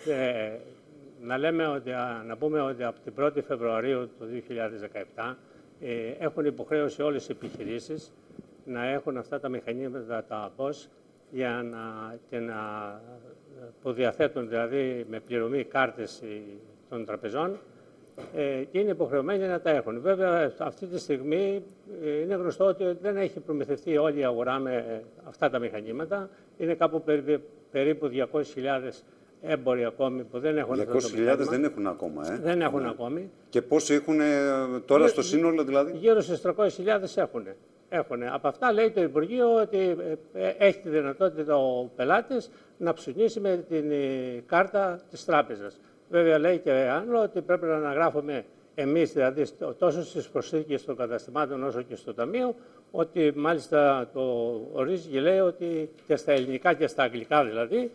Να πούμε ότι από την 1η Φεβρουαρίου του 2017 έχουν υποχρέωση όλες οι επιχειρήσεις να έχουν αυτά τα μηχανήματα, τα POS, που διαθέτουν δηλαδή με πληρωμή κάρτες των τραπεζών και είναι υποχρεωμένοι να τα έχουν. Βέβαια, αυτή τη στιγμή είναι γνωστό ότι δεν έχει προμηθευτεί όλη η αγορά με αυτά τα μηχανήματα. Είναι κάπου περίπου 200.000 έμποροι ακόμη που δεν έχουν. 200.000 δεν έχουν ακόμα. Δεν έχουν ακόμη. Και πόσοι έχουν τώρα στο σύνολο δηλαδή? Γύρω στις 300.000 έχουν. Από αυτά λέει το Υπουργείο ότι έχει τη δυνατότητα ο πελάτης να ψουνίσει με την κάρτα της τράπεζας. Βέβαια λέει και άλλο ότι πρέπει να αναγράφουμε εμείς, δηλαδή τόσο στις προσθήκες των καταστημάτων όσο και στο Ταμείο, ότι μάλιστα το ορίζει και λέει ότι και στα ελληνικά και στα αγγλικά δηλαδή,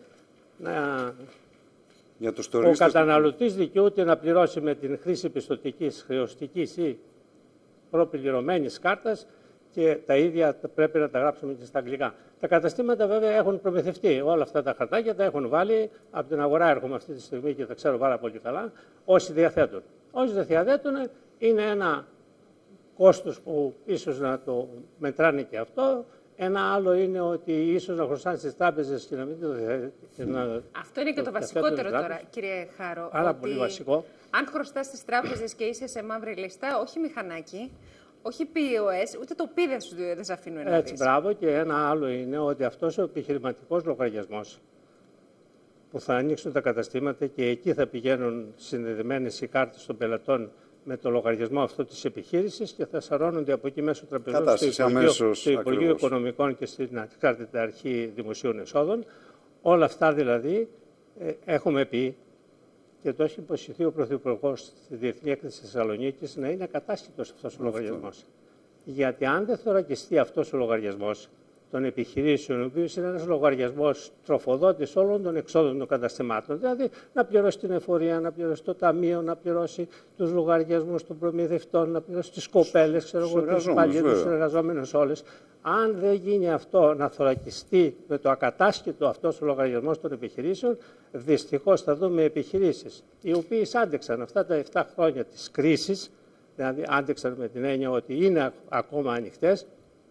για τους ο καταναλωτής δικαιούται να πληρώσει με την χρήση πιστωτικής, χρεωστικής ή προπληρωμένης κάρτας και τα ίδια πρέπει να τα γράψουμε και στα αγγλικά. Τα καταστήματα βέβαια έχουν προμηθευτεί. Όλα αυτά τα χαρτάκια τα έχουν βάλει. Από την αγορά έρχομαι αυτή τη στιγμή και τα ξέρω πάρα πολύ καλά. Όσοι διαθέτουν. Όσοι δεν διαθέτουν είναι ένα κόστος που ίσως να το μετράνε και αυτό. Ένα άλλο είναι ότι ίσως να χρωστάνε στις τράπεζες και να μην το διαθέτουν. Αυτό είναι και το βασικότερο τώρα, κύριε Χάρο. Πάρα πολύ βασικό. Αν χρωστάς στις τράπεζες και είσαι σε μαύρη λίστα, όχι μηχανάκι, όχι POS, ούτε το P δεν σε αφήνουν να Έτσι, μπράβο. Και ένα άλλο είναι ότι αυτός ο επιχειρηματικός λογαριασμός που θα ανοίξουν τα καταστήματα και εκεί θα πηγαίνουν συνδεδεμένες οι κάρτες των πελατών με το λογαριασμό αυτό της επιχείρησης και θα σαρώνονται από εκεί μέσω τραπεζών στο Υπουργείο Οικονομικών και στην Ανεξάρτητη Αρχή Δημοσίων Εσόδων. Όλα αυτά δηλαδή έχουμε πει και το έχει υποσχεθεί ο Πρωθυπουργός στη Διεθνή Έκθεση Θεσσαλονίκης να είναι ακατάσχετος αυτός ο λογαριασμός. Γιατί αν δεν θωρακιστεί αυτός ο λογαριασμός των επιχειρήσεων, ο οποίος είναι ένας λογαριασμός τροφοδότης όλων των εξόδων των καταστημάτων, δηλαδή να πληρώσει την εφορία, να πληρώσει το ταμείο, να πληρώσει τους λογαριασμούς των προμηθευτών, να πληρώσει τις κοπέλες, τους υπαλλήλους, τους εργαζόμενους όλες. Αν δεν γίνει αυτό να θωρακιστεί με το ακατάσχετο αυτός ο λογαριασμός των επιχειρήσεων, δυστυχώς θα δούμε επιχειρήσεις οι οποίες άντεξαν αυτά τα 7 χρόνια της κρίσης, δηλαδή άντεξαν με την έννοια ότι είναι ακόμα ανοιχτές,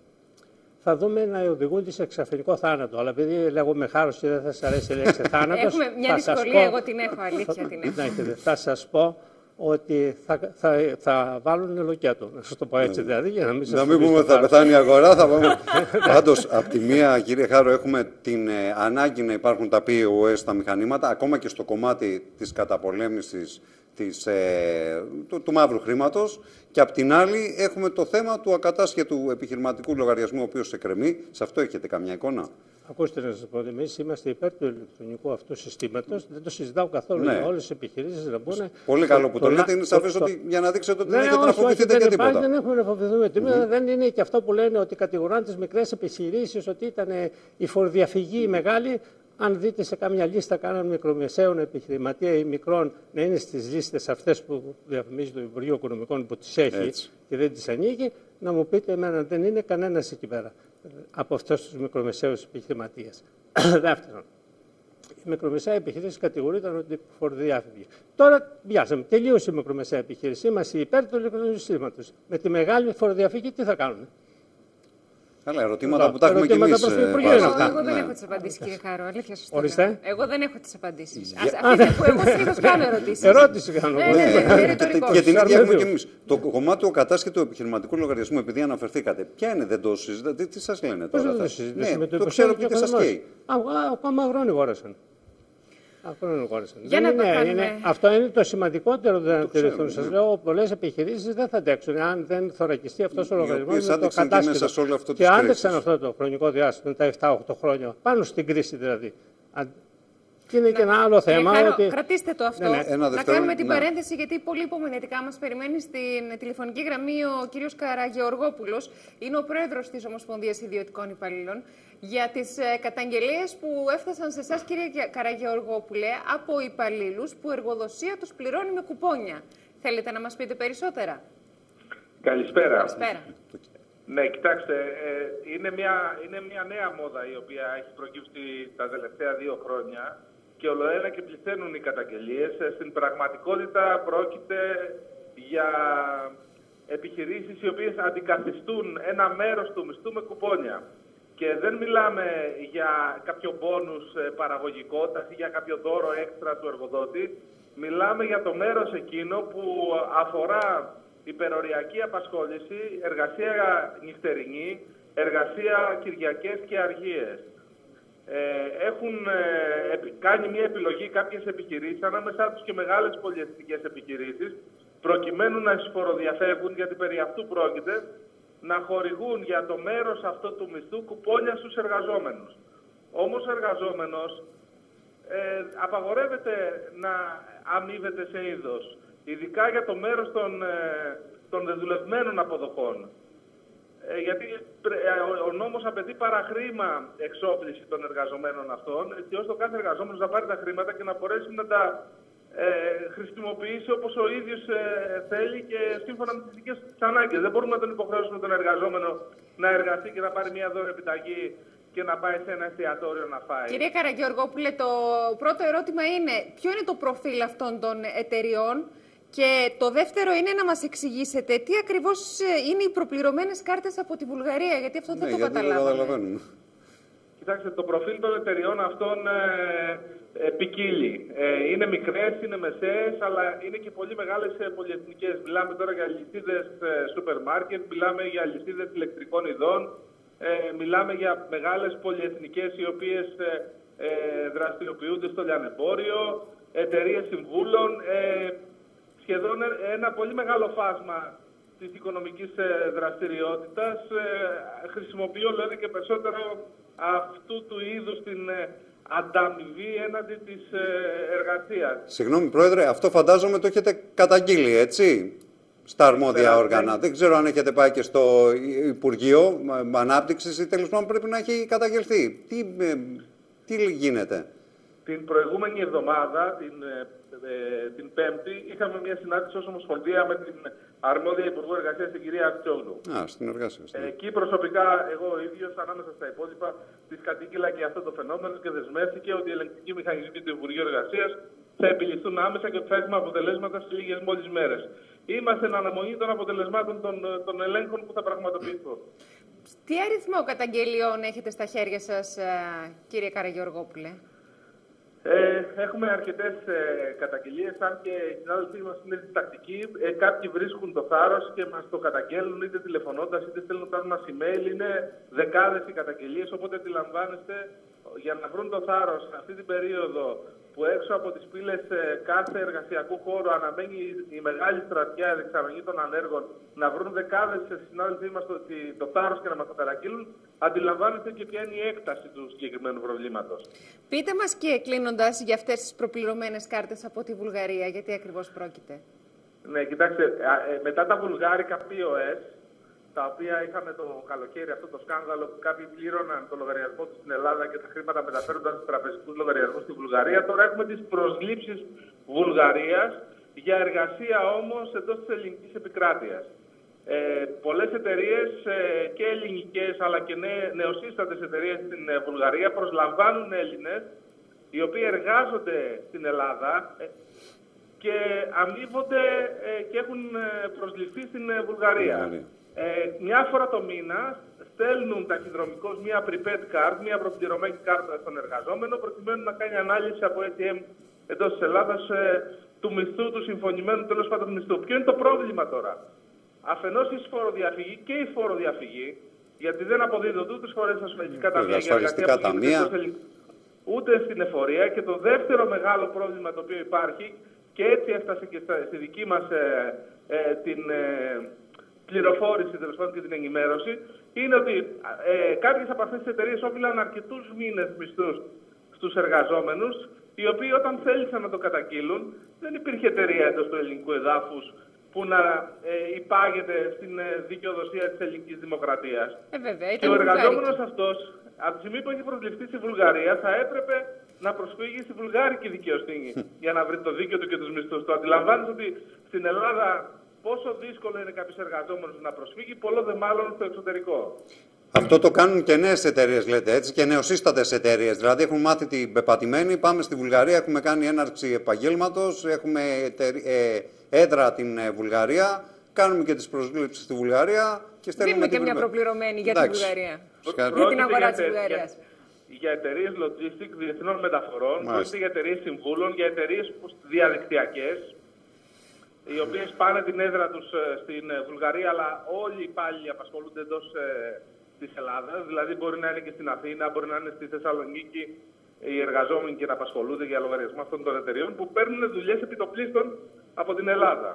θα δούμε να οδηγούνται σε εξαφνικό θάνατο. Αλλά επειδή λέγομαι Χάρος και δεν θα σας αρέσει η λέξη θάνατος. Έχουμε μια δυσκολία, εγώ την έχω, αλήθεια την έχω. Θα σας πω ότι θα βάλουν λοκέτο. Να σας το πω έτσι δηλαδή, για να μην σας πούμε ότι θα πεθάνει η αγορά. Πάντως, από τη μία, κύριε Χάρο, έχουμε την ανάγκη να υπάρχουν τα POS, τα μηχανήματα, ακόμα και στο κομμάτι της καταπολέμησης του μαύρου χρήματος, και απ' την άλλη έχουμε το θέμα του ακατάσχετου επιχειρηματικού λογαριασμού, ο οποίος εκκρεμεί. Σε αυτό έχετε καμιά εικόνα? Ακούστε να σας πω, εμείς είμαστε υπέρ του ηλεκτρονικού αυτού συστήματος. Δεν το συζητάω καθόλου για όλες τις επιχειρήσεις να μπουν. Πολύ καλό που το λέτε. Είναι σαφές ότι για να δείξετε ότι δεν έχετε να φοβηθείτε και τίποτα. Δεν έχουμε να φοβηθούμε τίποτα. Δεν είναι και αυτό που λένε ότι κατηγορούν τις μικρές επιχειρήσεις ότι ήταν η φοροδιαφυγή μεγάλη. Αν δείτε σε κάμια λίστα κάναν μικρομεσαίων επιχειρηματία ή μικρών να είναι στις λίστες αυτές που διαφημίζει το Υπουργείο Οικονομικών που τις έχει και δεν τις ανοίγει, να μου πείτε εμένα δεν είναι κανένας εκεί πέρα από αυτούς τους μικρομεσαίους επιχειρηματίες. Δεύτερον, η μικρομεσαία επιχείρηση κατηγορείται ότι φοροδιάφυγε. Τώρα βιάζαμε. Τελείωσε η μικρομεσαία επιχείρηση. Είμαστε υπέρ του ηλεκτρονικού συστήματος. Με τη μεγάλη φοροδιαφυγή τι θα κάνουμε? Καλά, ερωτήματα που τα έχουμε και εμείς. Εγώ δεν έχω τις απαντήσεις, κύριε Χάρο. Αλήθεια σωστά. Ορίστε. Εγώ δεν έχω τις απαντήσεις. Αυτή που εγώ συνήθως κάνω ερωτήσεις. Ερώτηση κάνω. Και την ίδια έχουμε και εμείς. Το κομμάτι του κατάσχετου επιχειρηματικού λογαριασμού, επειδή αναφερθήκατε, ποια είναι, δεν το συζητάτε, τι σας λένε τώρα? Πώς δεν το συζητήσουμε, το ξέρω και σας καίει. Ακόμα αγρόνι αγόρασαν. Για να το κάνουμε. Αυτό είναι το σημαντικότερο δεν να τηρηθούν. Σας λέω, πολλές επιχειρήσεις δεν θα αντέξουν αν δεν θωρακιστεί αυτός ο λογαριασμός με το κατάσχετο. Και άντεξαν αυτό το χρονικό διάστημα, τα 7-8 χρόνια, πάνω στην κρίση δηλαδή. Και είναι και ένα άλλο θέμα. Κρατήστε το αυτό. Να κάνουμε την παρένθεση, γιατί πολύ υπομονετικά μας περιμένει στην τηλεφωνική γραμμή ο κύριος Καραγεωργόπουλος. Είναι ο πρόεδρος της Ομοσπονδίας Ιδιωτικών Υπαλλήλων. Για τις καταγγελίες που έφτασαν σε εσάς, κύριε Καραγεωργόπουλε, από υπαλλήλους που εργοδοσία τους πληρώνει με κουπόνια. Θέλετε να μας πείτε περισσότερα? Καλησπέρα. Ναι, κοιτάξτε, είναι μια νέα μόδα η οποία έχει προκύψει τα τελευταία 2 χρόνια και ολοένα και πληθαίνουν οι καταγγελίες. Στην πραγματικότητα πρόκειται για επιχειρήσεις οι οποίες αντικαθιστούν ένα μέρος του μισθού με κουπόνια. Και δεν μιλάμε για κάποιο μπόνους παραγωγικότητας ή για κάποιο δώρο έξτρα του εργοδότη. Μιλάμε για το μέρος εκείνο που αφορά υπεροριακή απασχόληση, εργασία νυχτερινή, εργασία Κυριακές και αργίες. Έχουν κάνει μια επιλογή κάποιες επιχειρήσεις, ανάμεσά τους και μεγάλες πολυεθνικές επιχειρήσεις, προκειμένου να εισφοροδιαφεύγουν, γιατί περί αυτού πρόκειται, να χορηγούν για το μέρος αυτό του μισθού κουπόνια στους εργαζόμενους. Όμως ο εργαζόμενος απαγορεύεται να αμείβεται σε είδος, ειδικά για το μέρος των δεδουλευμένων αποδοχών. Γιατί ο νόμος απαιτεί παραχρήμα εξόπλιση των εργαζομένων αυτών, έτσι ώστε ο κάθε εργαζόμενος να πάρει τα χρήματα και να μπορέσει να τα χρησιμοποιήσει όπως ο ίδιος θέλει και σύμφωνα με τις δικές της ανάγκες. Δεν μπορούμε να τον υποχρεώσουμε τον εργαζόμενο να εργαστεί και να πάρει μια δώρο επιταγή και να πάει σε ένα εστιατόριο να φάει. Κύριε Καραγεωργόπουλε, το πρώτο ερώτημα είναι ποιο είναι το προφίλ αυτών των εταιριών, και το δεύτερο είναι να μας εξηγήσετε τι ακριβώς είναι οι προπληρωμένες κάρτες από τη Βουλγαρία, γιατί αυτό δεν το καταλαβαίνουμε. Κοιτάξτε, το προφίλ των εταιριών αυτών ποικίλει. Είναι μικρές, είναι μεσαίες, αλλά είναι και πολύ μεγάλες πολυεθνικές. Μιλάμε τώρα για αλυσίδες σούπερ μάρκετ, μιλάμε για αλυσίδες ηλεκτρικών ειδών, μιλάμε για μεγάλες πολυεθνικές οι οποίες δραστηριοποιούνται στο λιανεμπόριο, εταιρείες συμβούλων, σχεδόν ένα πολύ μεγάλο φάσμα της οικονομικής δραστηριότητας. Χρησιμοποιώ, λένε, και περισσότερο αυτού του είδους την ανταμοιβή έναντι της εργασίας. Συγγνώμη, Πρόεδρε, αυτό φαντάζομαι το έχετε καταγγείλει, έτσι, στα αρμόδια όργανα. Δεν ξέρω αν έχετε πάει και στο Υπουργείο Ανάπτυξης ή τέλος πάντων πρέπει να έχει καταγγελθεί. Τι γίνεται? Την προηγούμενη εβδομάδα, την Πέμπτη, είχαμε μια συνάντηση ως Ομοσπονδία με την αρμόδια Υπουργό Εργασίας, την κυρία Αχτσόγλου. Στην εργασία. Εκεί προσωπικά, εγώ ο ίδιος, ανάμεσα στα υπόλοιπα, της κατήγγειλα και αυτό το φαινόμενο και δεσμεύτηκε ότι οι ελεγκτικοί μηχανισμοί του Υπουργείου Εργασίας θα επιληφθούν άμεσα και ότι θα έχουμε αποτελέσματα σε λίγες μόλις μέρες. Είμαστε εν αναμονή των αποτελεσμάτων των ελέγχων που θα πραγματοποιηθούν. Τι αριθμό καταγγελιών έχετε στα χέρια σας, κύριε Καραγεωργόπουλε? Έχουμε αρκετές καταγγελίες, αν και οι συνάδελφοί μας είναι διστακτικοί. Κάποιοι βρίσκουν το θάρρος και μας το καταγγέλνουν είτε τηλεφωνώντας είτε στέλνοντας μας email. Είναι δεκάδες οι καταγγελίες, οπότε αντιλαμβάνεστε, για να βρουν το θάρρος αυτή την περίοδο που έξω από τις πύλες κάθε εργασιακού χώρου αναμένει η μεγάλη στρατιά δεξαμενή των ανέργων, να βρουν δεκάδες συνάδελφοί μας το θάρρος και να μας το καταγγείλουν, αντιλαμβάνεστε και ποια είναι η έκταση του συγκεκριμένου προβλήματος. Πείτε μας και κλείνοντας για αυτές τις προπληρωμένες κάρτες από τη Βουλγαρία, γιατί ακριβώς πρόκειται. Ναι, κοιτάξτε, μετά τα βουλγάρικα POS, τα οποία είχαμε το καλοκαίρι αυτό το σκάνδαλο που κάποιοι πλήρωναν το λογαριασμό τους στην Ελλάδα και τα χρήματα μεταφέρονταν στους τραπεζικούς λογαριασμούς στη Βουλγαρία, τώρα έχουμε τις προσλήψεις Βουλγαρίας για εργασία όμως εντός της ελληνικής επικράτειας. Πολλές εταιρείες και ελληνικές αλλά και νεοσύστατες εταιρείες στην Βουλγαρία προσλαμβάνουν Έλληνες οι οποίοι εργάζονται στην Ελλάδα και αμείβονται και έχουν προσληφθεί στην Βουλγαρία. Μια φορά το μήνα στέλνουν ταχυδρομικώς μια prepaid card, μια προπληρωμένη κάρτα στον εργαζόμενο, προκειμένου να κάνει ανάλυση από ATM εντός της Ελλάδας του μισθού, του συμφωνημένου τέλος πάντων μισθού. Ποιο είναι το πρόβλημα τώρα? Αφενός η φοροδιαφυγή και η φοροδιαφυγή, γιατί δεν αποδίδονται ούτε φορές ασφαλιστικά ταμεία, ούτε στην εφορία. Και το δεύτερο μεγάλο πρόβλημα το οποίο υπάρχει, και έτσι έφτασε και στη δική μας την πληροφόρηση τέλος πάντων και την ενημέρωση, είναι ότι κάποιες από αυτές τις εταιρείες όφυλαν αρκετούς μήνες μισθούς στους εργαζόμενους, οι οποίοι όταν θέλησαν να το καταγγείλουν, δεν υπήρχε εταιρεία εντός του ελληνικού εδάφους που να υπάγεται στην δικαιοδοσία της ελληνικής δημοκρατίας. Και ο εργαζόμενος αυτός, από τη στιγμή που έχει προσληφθεί στη Βουλγαρία, θα έπρεπε να προσφύγει στη βουλγάρικη δικαιοσύνη για να βρει το δίκαιο του και τους μισθούς του. Αντιλαμβάνεστε ότι στην Ελλάδα πόσο δύσκολο είναι κάποιος εργαζόμενος να προσφύγει, πολλό δε μάλλον στο εξωτερικό. Αυτό το κάνουν και νέες εταιρείες, λέτε έτσι, και νεοσύστατες εταιρείες. Δηλαδή έχουν μάθει την πεπατημένη, πάμε στη Βουλγαρία, έχουμε κάνει έναρξη επαγγέλματος, έχουμε έδρα την Βουλγαρία, κάνουμε και τις προσλήψεις στη Βουλγαρία και στέλνουμε. Δίνουμε και μια προπληρωμένη για τη Βουλγαρία. Για την αγορά της Βουλγαρίας. Για εταιρείες logistics, διεθνών μεταφορών, πρόκειται για εταιρείες συμβούλων, για εταιρείες διαδικτυακές, οι οποίες πάνε την έδρα τους στην Βουλγαρία, αλλά όλοι οι υπάλληλοι απασχολούνται εντός της Ελλάδας. Δηλαδή μπορεί να είναι και στην Αθήνα, μπορεί να είναι στη Θεσσαλονίκη οι εργαζόμενοι και να απασχολούνται για λογαριασμό αυτών των εταιρείων που παίρνουν δουλειές επιτοπλίστων από την Ελλάδα.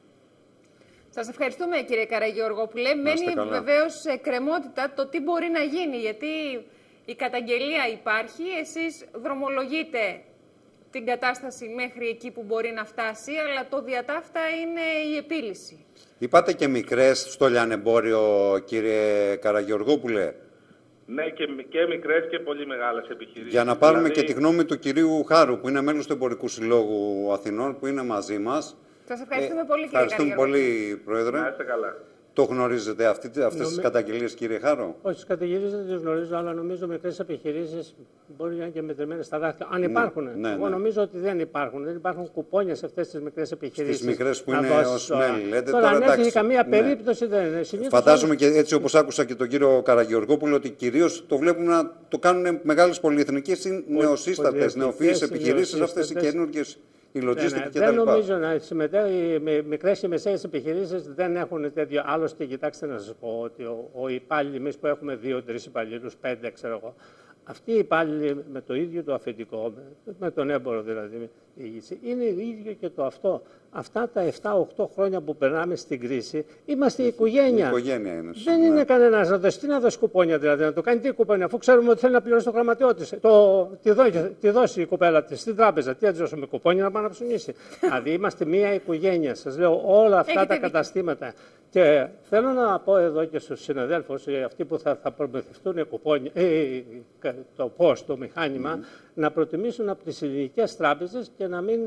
Σας ευχαριστούμε, κύριε Καραγεωργόπουλε. Μένει βεβαίως κρεμότητα το τι μπορεί να γίνει, γιατί η καταγγελία υπάρχει, εσείς δρομολογείτε την κατάσταση μέχρι εκεί που μπορεί να φτάσει, αλλά το διατάφτα είναι η επίλυση. Είπατε και μικρές στο λιανεμπόριο, κύριε Καραγεωργόπουλε. Ναι, και μικρές και πολύ μεγάλες επιχειρήσεις. Για να πάρουμε και τη γνώμη του κυρίου Χάρου, που είναι μέλος του Εμπορικού Συλλόγου Αθηνών, που είναι μαζί μας. Σας ευχαριστούμε πολύ, κύριε Καραγεωργόπουλε. Ευχαριστούμε πολύ, Πρόεδρε. Να είστε καλά. Το γνωρίζετε αυτές τις καταγγελίες, κύριε Χάρο? Όχι, τις καταγγελίες δεν τις γνωρίζω, αλλά νομίζω μικρές επιχειρήσεις μπορεί να είναι και μετρημένες στα δάχτυλα. Αν υπάρχουν. Εγώ νομίζω ότι δεν υπάρχουν. Δεν υπάρχουν κουπόνια σε αυτές τις μικρές επιχειρήσεις. Στις μικρές που είναι ως μέλη, λέτε. Τώρα, αν έχει καμία περίπτωση δεν είναι. Φαντάζομαι και έτσι όπως άκουσα και τον κύριο Καραγεωργόπουλο, ότι κυρίως το βλέπουν να το κάνουν μεγάλες πολυεθνικές ή νεοσύστατες, νεοφυείς επιχειρήσεις, αυτές οι καινούργιες. Δεν νομίζω να συμμετέχουν οι μικρές και μεσαίες επιχειρήσεις, δεν έχουν τέτοιο. Άλλωστε, κοιτάξτε να σας πω ότι οι υπάλληλοι, εμείς που έχουμε 2-3 υπαλλήλους, 5 ξέρω εγώ, αυτοί οι υπάλληλοι με το ίδιο το αφεντικό, με τον έμπορο δηλαδή, είναι ίδιο και το αυτό. Αυτά τα 7-8 χρόνια που περνάμε στην κρίση, είμαστε η οικογένεια. Δεν είναι κανένας να δώσει. Τι να δώσει κουπόνια δηλαδή, να το κάνει τι κουπόνια, αφού ξέρουμε ότι θέλει να πληρώσει το γραμματιό της. Τη δώσει η κοπέλα της στην τράπεζα. Τι να δώσουμε κουπόνια να πάει να ψωνίσει. Δηλαδή είμαστε μία οικογένεια. Σας λέω όλα αυτά τα καταστήματα. Και θέλω να πω εδώ και στους συναδέλφους, αυτοί που θα προμηθευτούν κουπόνια, το πώς, το μηχάνημα, να προτιμήσουν από τις ελληνικές τράπεζες και να μην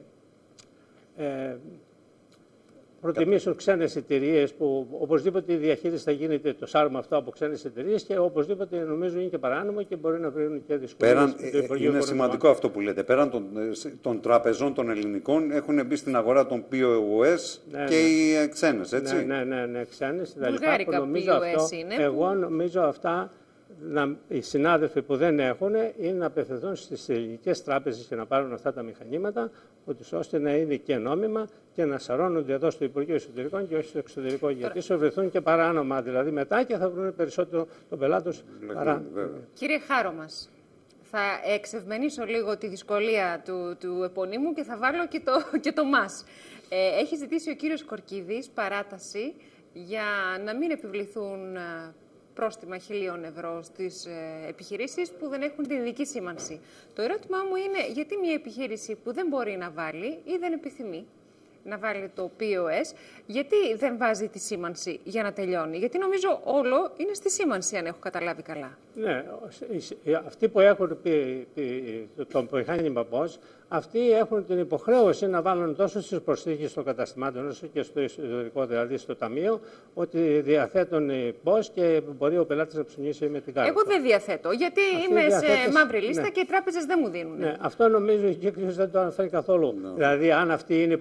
προτιμήσουν ξένες εταιρείες που οπωσδήποτε η διαχείριση θα γίνεται το σάρμα αυτό από ξένες εταιρείες και οπωσδήποτε νομίζω είναι και παράνομο και μπορεί να βρουν και δυσκολίες. Είναι σημαντικό αυτό που λέτε. Πέραν των τραπεζών των ελληνικών έχουν μπει στην αγορά των POS και οι ξένες, έτσι. Ναι, ξένες. Εγώ νομίζω αυτά οι συνάδελφοι που δεν έχουν είναι να απευθυνθούν στις ελληνικές τράπεζες και να πάρουν αυτά τα μηχανήματα, ώστε να είναι και νόμιμα και να σαρώνονται εδώ στο Υπουργείο Εσωτερικών και όχι στο εξωτερικό. Γιατί σου βρεθούν και παράνομα δηλαδή μετά και θα βρουν περισσότερο τον πελάτη τους παρά. Κύριε Χάρο μας, θα εξευμενήσω λίγο τη δυσκολία του επωνύμου και θα βάλω και το μας. Έχει ζητήσει ο κύριος Κορκίδης παράταση για να μην επιβληθούν πρόστιμα 1.000 ευρώ στις επιχειρήσεις που δεν έχουν την ειδική σήμανση. Το ερώτημά μου είναι γιατί μια επιχείρηση που δεν μπορεί να βάλει ή δεν επιθυμεί να βάλει το POS, γιατί δεν βάζει τη σήμανση για να τελειώνει? Γιατί νομίζω όλο είναι στη σήμανση, αν έχω καταλάβει καλά. Ναι, αυτοί που έχουν το μηχάνημα POS, αυτοί έχουν την υποχρέωση να βάλουν τόσο στις προσθήκες των καταστημάτων όσο και στο εσωτερικό, δηλαδή στο ταμείο, ότι διαθέτουν POS και μπορεί ο πελάτης να ψωνίσει με την κάρτα. Εγώ δεν διαθέτω, γιατί είμαι σε μαύρη λίστα και οι τράπεζες δεν μου δίνουν. Ναι, αυτό νομίζω η κύκλος δεν το αναφέρει καθόλου. Δηλαδή, αν αυτοί είναι υποχρεωμένοι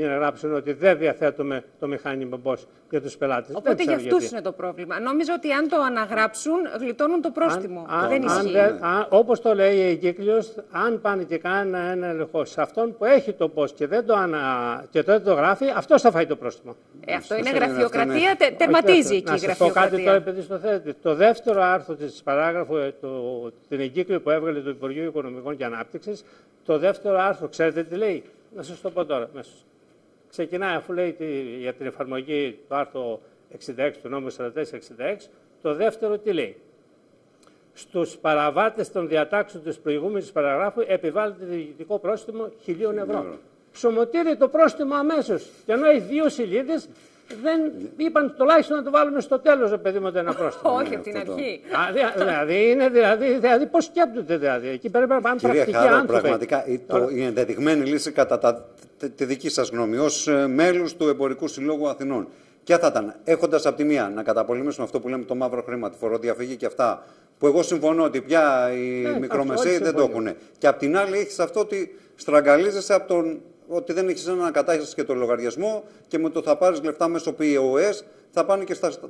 να γράψουν ότι δεν διαθέτουμε το μηχάνημα Bosch για τους πελάτες. Οπότε για αυτούς είναι το πρόβλημα. Νόμιζα ότι αν το αναγράψουν, γλιτώνουν το πρόστιμο. Δεν ισχύει. Όπως το λέει η εγκύκλειος, αν πάνε και κάνουν ένα έλεγχο σε αυτόν που έχει το Bosch και δεν το γράφει, αυτός θα φάει το πρόστιμο. Αυτό είναι γραφειοκρατία, τερματίζει εκεί η γραφειοκρατία. Να σας πω κάτι τώρα, επειδή στο θέτει. Το δεύτερο άρθρο της παράγραφου, την εγκύκλιο που έβγαλε το Υπουργείο Οικονομικών και Ανάπτυξης, το δεύτερο άρθρο, ξέρετε τι λέει? Να σας το πω τώρα. Ξεκινάει, αφού λέει για την εφαρμογή του άρθρου 66 του νόμου 44-66, το δεύτερο τι λέει? Στους παραβάτες των διατάξεων της προηγούμενης παραγράφου επιβάλλεται διοικητικό πρόστιμο 1.000 ευρώ. Ψωμοτήρι το πρόστιμο αμέσως. Και ενώ οι 2 σελίδες δεν είπαν τουλάχιστον να το βάλουμε στο τέλος, παιδί μου, ένα πρόστιμο. Όχι, από την αρχή. Δηλαδή, πώς σκέπτονται, δηλαδή. Εκεί πρέπει να πάνε πρακτικοί άνθρωποι. Πραγματικά, η ενδεδειγμένη λύση κατά τη δική σας γνώμη, ως μέλους του Εμπορικού Συλλόγου Αθηνών, ποια θα ήταν? Έχοντας από τη μία να καταπολεμήσουμε αυτό που λέμε το μαύρο χρήμα, τη φοροδιαφυγή και αυτά, που εγώ συμφωνώ ότι πια οι μικρομεσαίοι δεν το έχουν. Και από την άλλη έχεις αυτό ότι στραγγαλίζεσαι από τον ότι δεν έχεις έναν κατάσταση και το λογαριασμό και με το θα πάρεις λεφτά μέσω POS θα πάνε και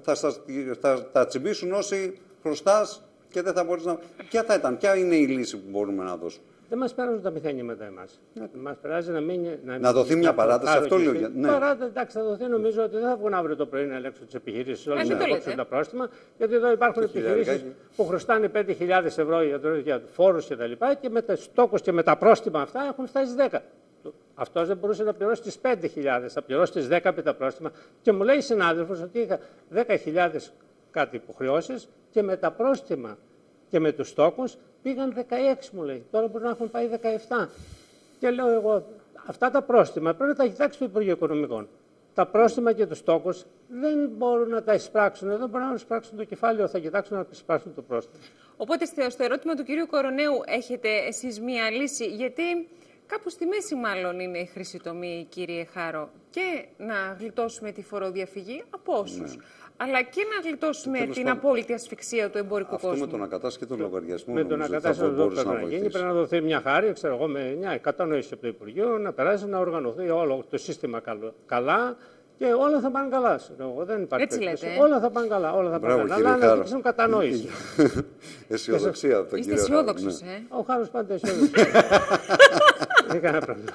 θα τσιμπήσουν όσοι χρωστάς και δεν θα μπορείς να... Ποια είναι η λύση που μπορούμε να δώσουμε? Δεν μας περάζουν τα μηχανήματα εμάς. Μας περάζει να δοθεί μια παράταση, αυτό λέω. Ναι. Παράταση, εντάξει, θα δοθεί. Νομίζω ότι δεν θα βγουν αύριο το πρωί να ελέγξουν τις επιχειρήσεις όλες να κόψουν τα πρόστιμα, γιατί εδώ υπάρχουν επιχειρήσεις που χρωστάνε 5.000 ευρώ για φόρους κτλ. Και με τα στόκους και με τα πρόστιμα αυτά έχουν φτάσει 10. Αυτός δεν μπορούσε να πληρώσει τις 5.000, θα πληρώσει τις 10 με τα πρόστιμα. Και μου λέει συνάδελφος ότι είχα 10.000 κάτι υποχρεώσεις και με τα πρόστιμα και με τους στόκους πήγαν 16, μου λέει. Τώρα μπορεί να έχουν πάει 17. Και λέω εγώ, αυτά τα πρόστιμα πρέπει να τα κοιτάξει το Υπουργείο Οικονομικών. Τα πρόστιμα και τους στόκους δεν μπορούν να τα εισπράξουν. Δεν μπορούν να εισπράξουν το κεφάλαιο, θα κοιτάξουν να εισπράξουν το πρόστιμο. Οπότε στο ερώτημα του κυρίου Κορονέου έχετε εσείς μία λύση, γιατί κάπου στη μέση μάλλον είναι η χρυσή τομή, κύριε Χάρο, και να γλιτώσουμε τη φοροδιαφυγή από όσους. Αλλά και να γλιτώσουμε την απόλυτη ασφυξία του εμπορικού κόσμου. Αυτό με τον ακατάσχετο λογαριασμό. Με τον ακατάσχετο πρέπει να δοθεί μια χάρη, ξέρω εγώ, με μια κατανόηση από το Υπουργείο, να περάσει να οργανωθεί όλο το σύστημα καλά και όλα θα πάνε καλά. Δεν υπάρχει περίπτωση. Όλα θα πάνε καλά. Όλα θα πάνε καλά. Αλλά να δείξουν κατανόηση. Αισιοδοξία από τον κύριο Χάρο. Είστε αισιόδοξος, Ο Χάρος πάντα αισιόδοξος. Δεν κανένα πρόβλημα.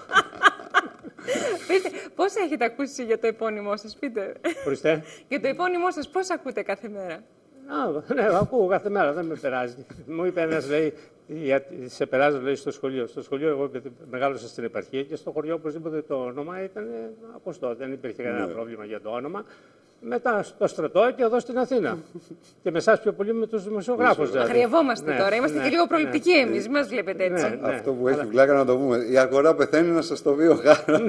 Πείτε, πώς έχετε ακούσει για το επώνυμό σας, πείτε. Ορίστε. Για το επώνυμό σας, πώς ακούτε κάθε μέρα? Ναι, ακούω κάθε μέρα, δεν με περάζει. Μου είπε ένας, λέει, σε περάζει, λέει, στο σχολείο. Στο σχολείο, εγώ μεγάλωσα στην επαρχία και στο χωριό οπωσδήποτε το όνομα ήταν ακουστό. Δεν υπήρχε κανένα πρόβλημα για το όνομα. Μετά στο στρατό και εδώ στην Αθήνα. Και με εσάς πιο πολύ με τους δημοσιογράφους. Χρειαζόμαστε τώρα. Είμαστε και λίγο προληπτικοί εμείς. Μας βλέπετε έτσι. Αυτό που έχει βλάκα να το πούμε. Η αγορά πεθαίνει να σας το πει ο Χάρο.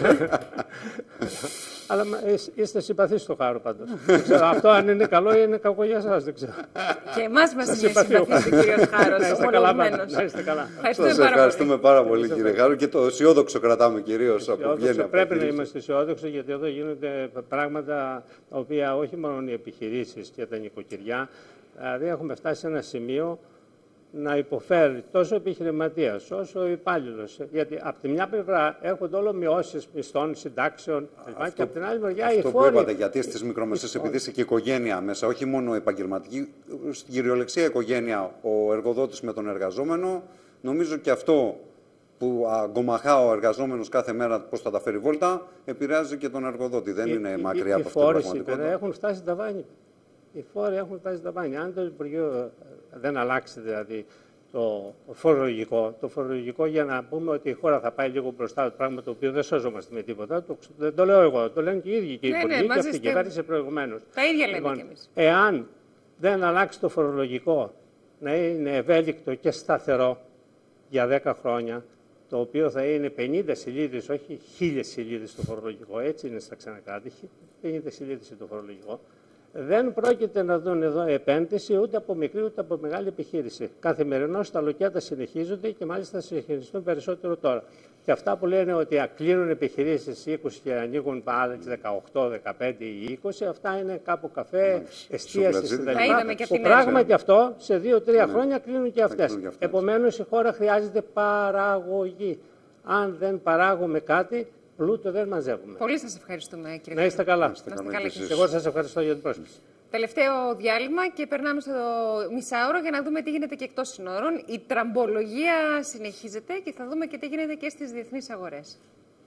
Αλλά είστε συμπαθείς στο Χάρο πάντως. Αυτό αν είναι καλό ή είναι κακό για εσάς, δεν ξέρω. Και εμάς μας είναι συμπαθής ο κύριος Χάρος, ομολογουμένος. Σας ευχαριστούμε πάρα πολύ, κύριε Χάρο, και το αισιόδοξο κρατάμε κυρίως από βγαίνει. Πρέπει να είμαστε αισιόδοξοι, γιατί εδώ γίνονται πράγματα τα οποία όχι μόνο οι επιχειρήσεις και τα νοικοκυριά, δηλαδή έχουμε φτάσει σε ένα σημείο να υποφέρει τόσο ο επιχειρηματίας όσο ο υπάλληλος. Γιατί από τη μια πλευρά έρχονται όλο μειώσεις μισθών, συντάξεων και από την άλλη μεριά οι φόροι. Αυτό που είπατε, γιατί στις μικρομεσαίες, επειδή είσαι και οικογένεια μέσα, όχι μόνο επαγγελματική, στην κυριολεξία οικογένεια, ο εργοδότης με τον εργαζόμενο, νομίζω και αυτό που αγκομαχά ο εργαζόμενος κάθε μέρα πώς θα τα φέρει βόλτα, επηρεάζει και τον εργοδότη. Δεν είναι μακριά από αυτό το πραγματικότητα. Έχουν φτάσει τα βάνη. Οι φόροι έχουν φτάσει τα βάνη. Αν το Υπουργείο δεν αλλάξει δηλαδή το φορολογικό για να πούμε ότι η χώρα θα πάει λίγο μπροστά, πράγμα το οποίο δεν σώζομαστε με τίποτα, δεν το λέω εγώ, το λένε και οι ίδιοι και οι υπουργοί και αυτή η κυβέρνηση προηγουμένως. Τα ίδια λέμε κι εμείς. Εάν δεν αλλάξει το φορολογικό να είναι ευέλικτο και σταθερό για 10 χρόνια, το οποίο θα είναι 50 σελίδες, όχι 1000 σελίδες το φορολογικό, έτσι είναι στα ξανακράτη, 50 σελίδες είναι το φορολογικό, δεν πρόκειται να δουν εδώ επένδυση ούτε από μικρή ούτε από μεγάλη επιχείρηση. Καθημερινώς τα λοκέτα συνεχίζονται και μάλιστα θα συνεχιστούν περισσότερο τώρα. Και αυτά που λένε ότι κλείνουν επιχειρήσεις 20 και ανοίγουν άλλες 18, 15 ή 20, αυτά είναι κάπου καφέ, εστίαση κτλ. Που πράγματι αυτό σε 2-3 χρόνια κλείνουν και αυτές. Επομένως η χώρα χρειάζεται παραγωγή. Αν δεν παράγουμε κάτι, Πλούτο δεν μαζεύουμε. Πολύ σας ευχαριστούμε, κύριε. Να είστε καλά. Εγώ σας ευχαριστώ για την πρόσκληση. Τελευταίο διάλειμμα και περνάμε στο μισάωρο για να δούμε τι γίνεται και εκτός συνόρων. Η τραμπολογία συνεχίζεται και θα δούμε και τι γίνεται και στις διεθνείς αγορές.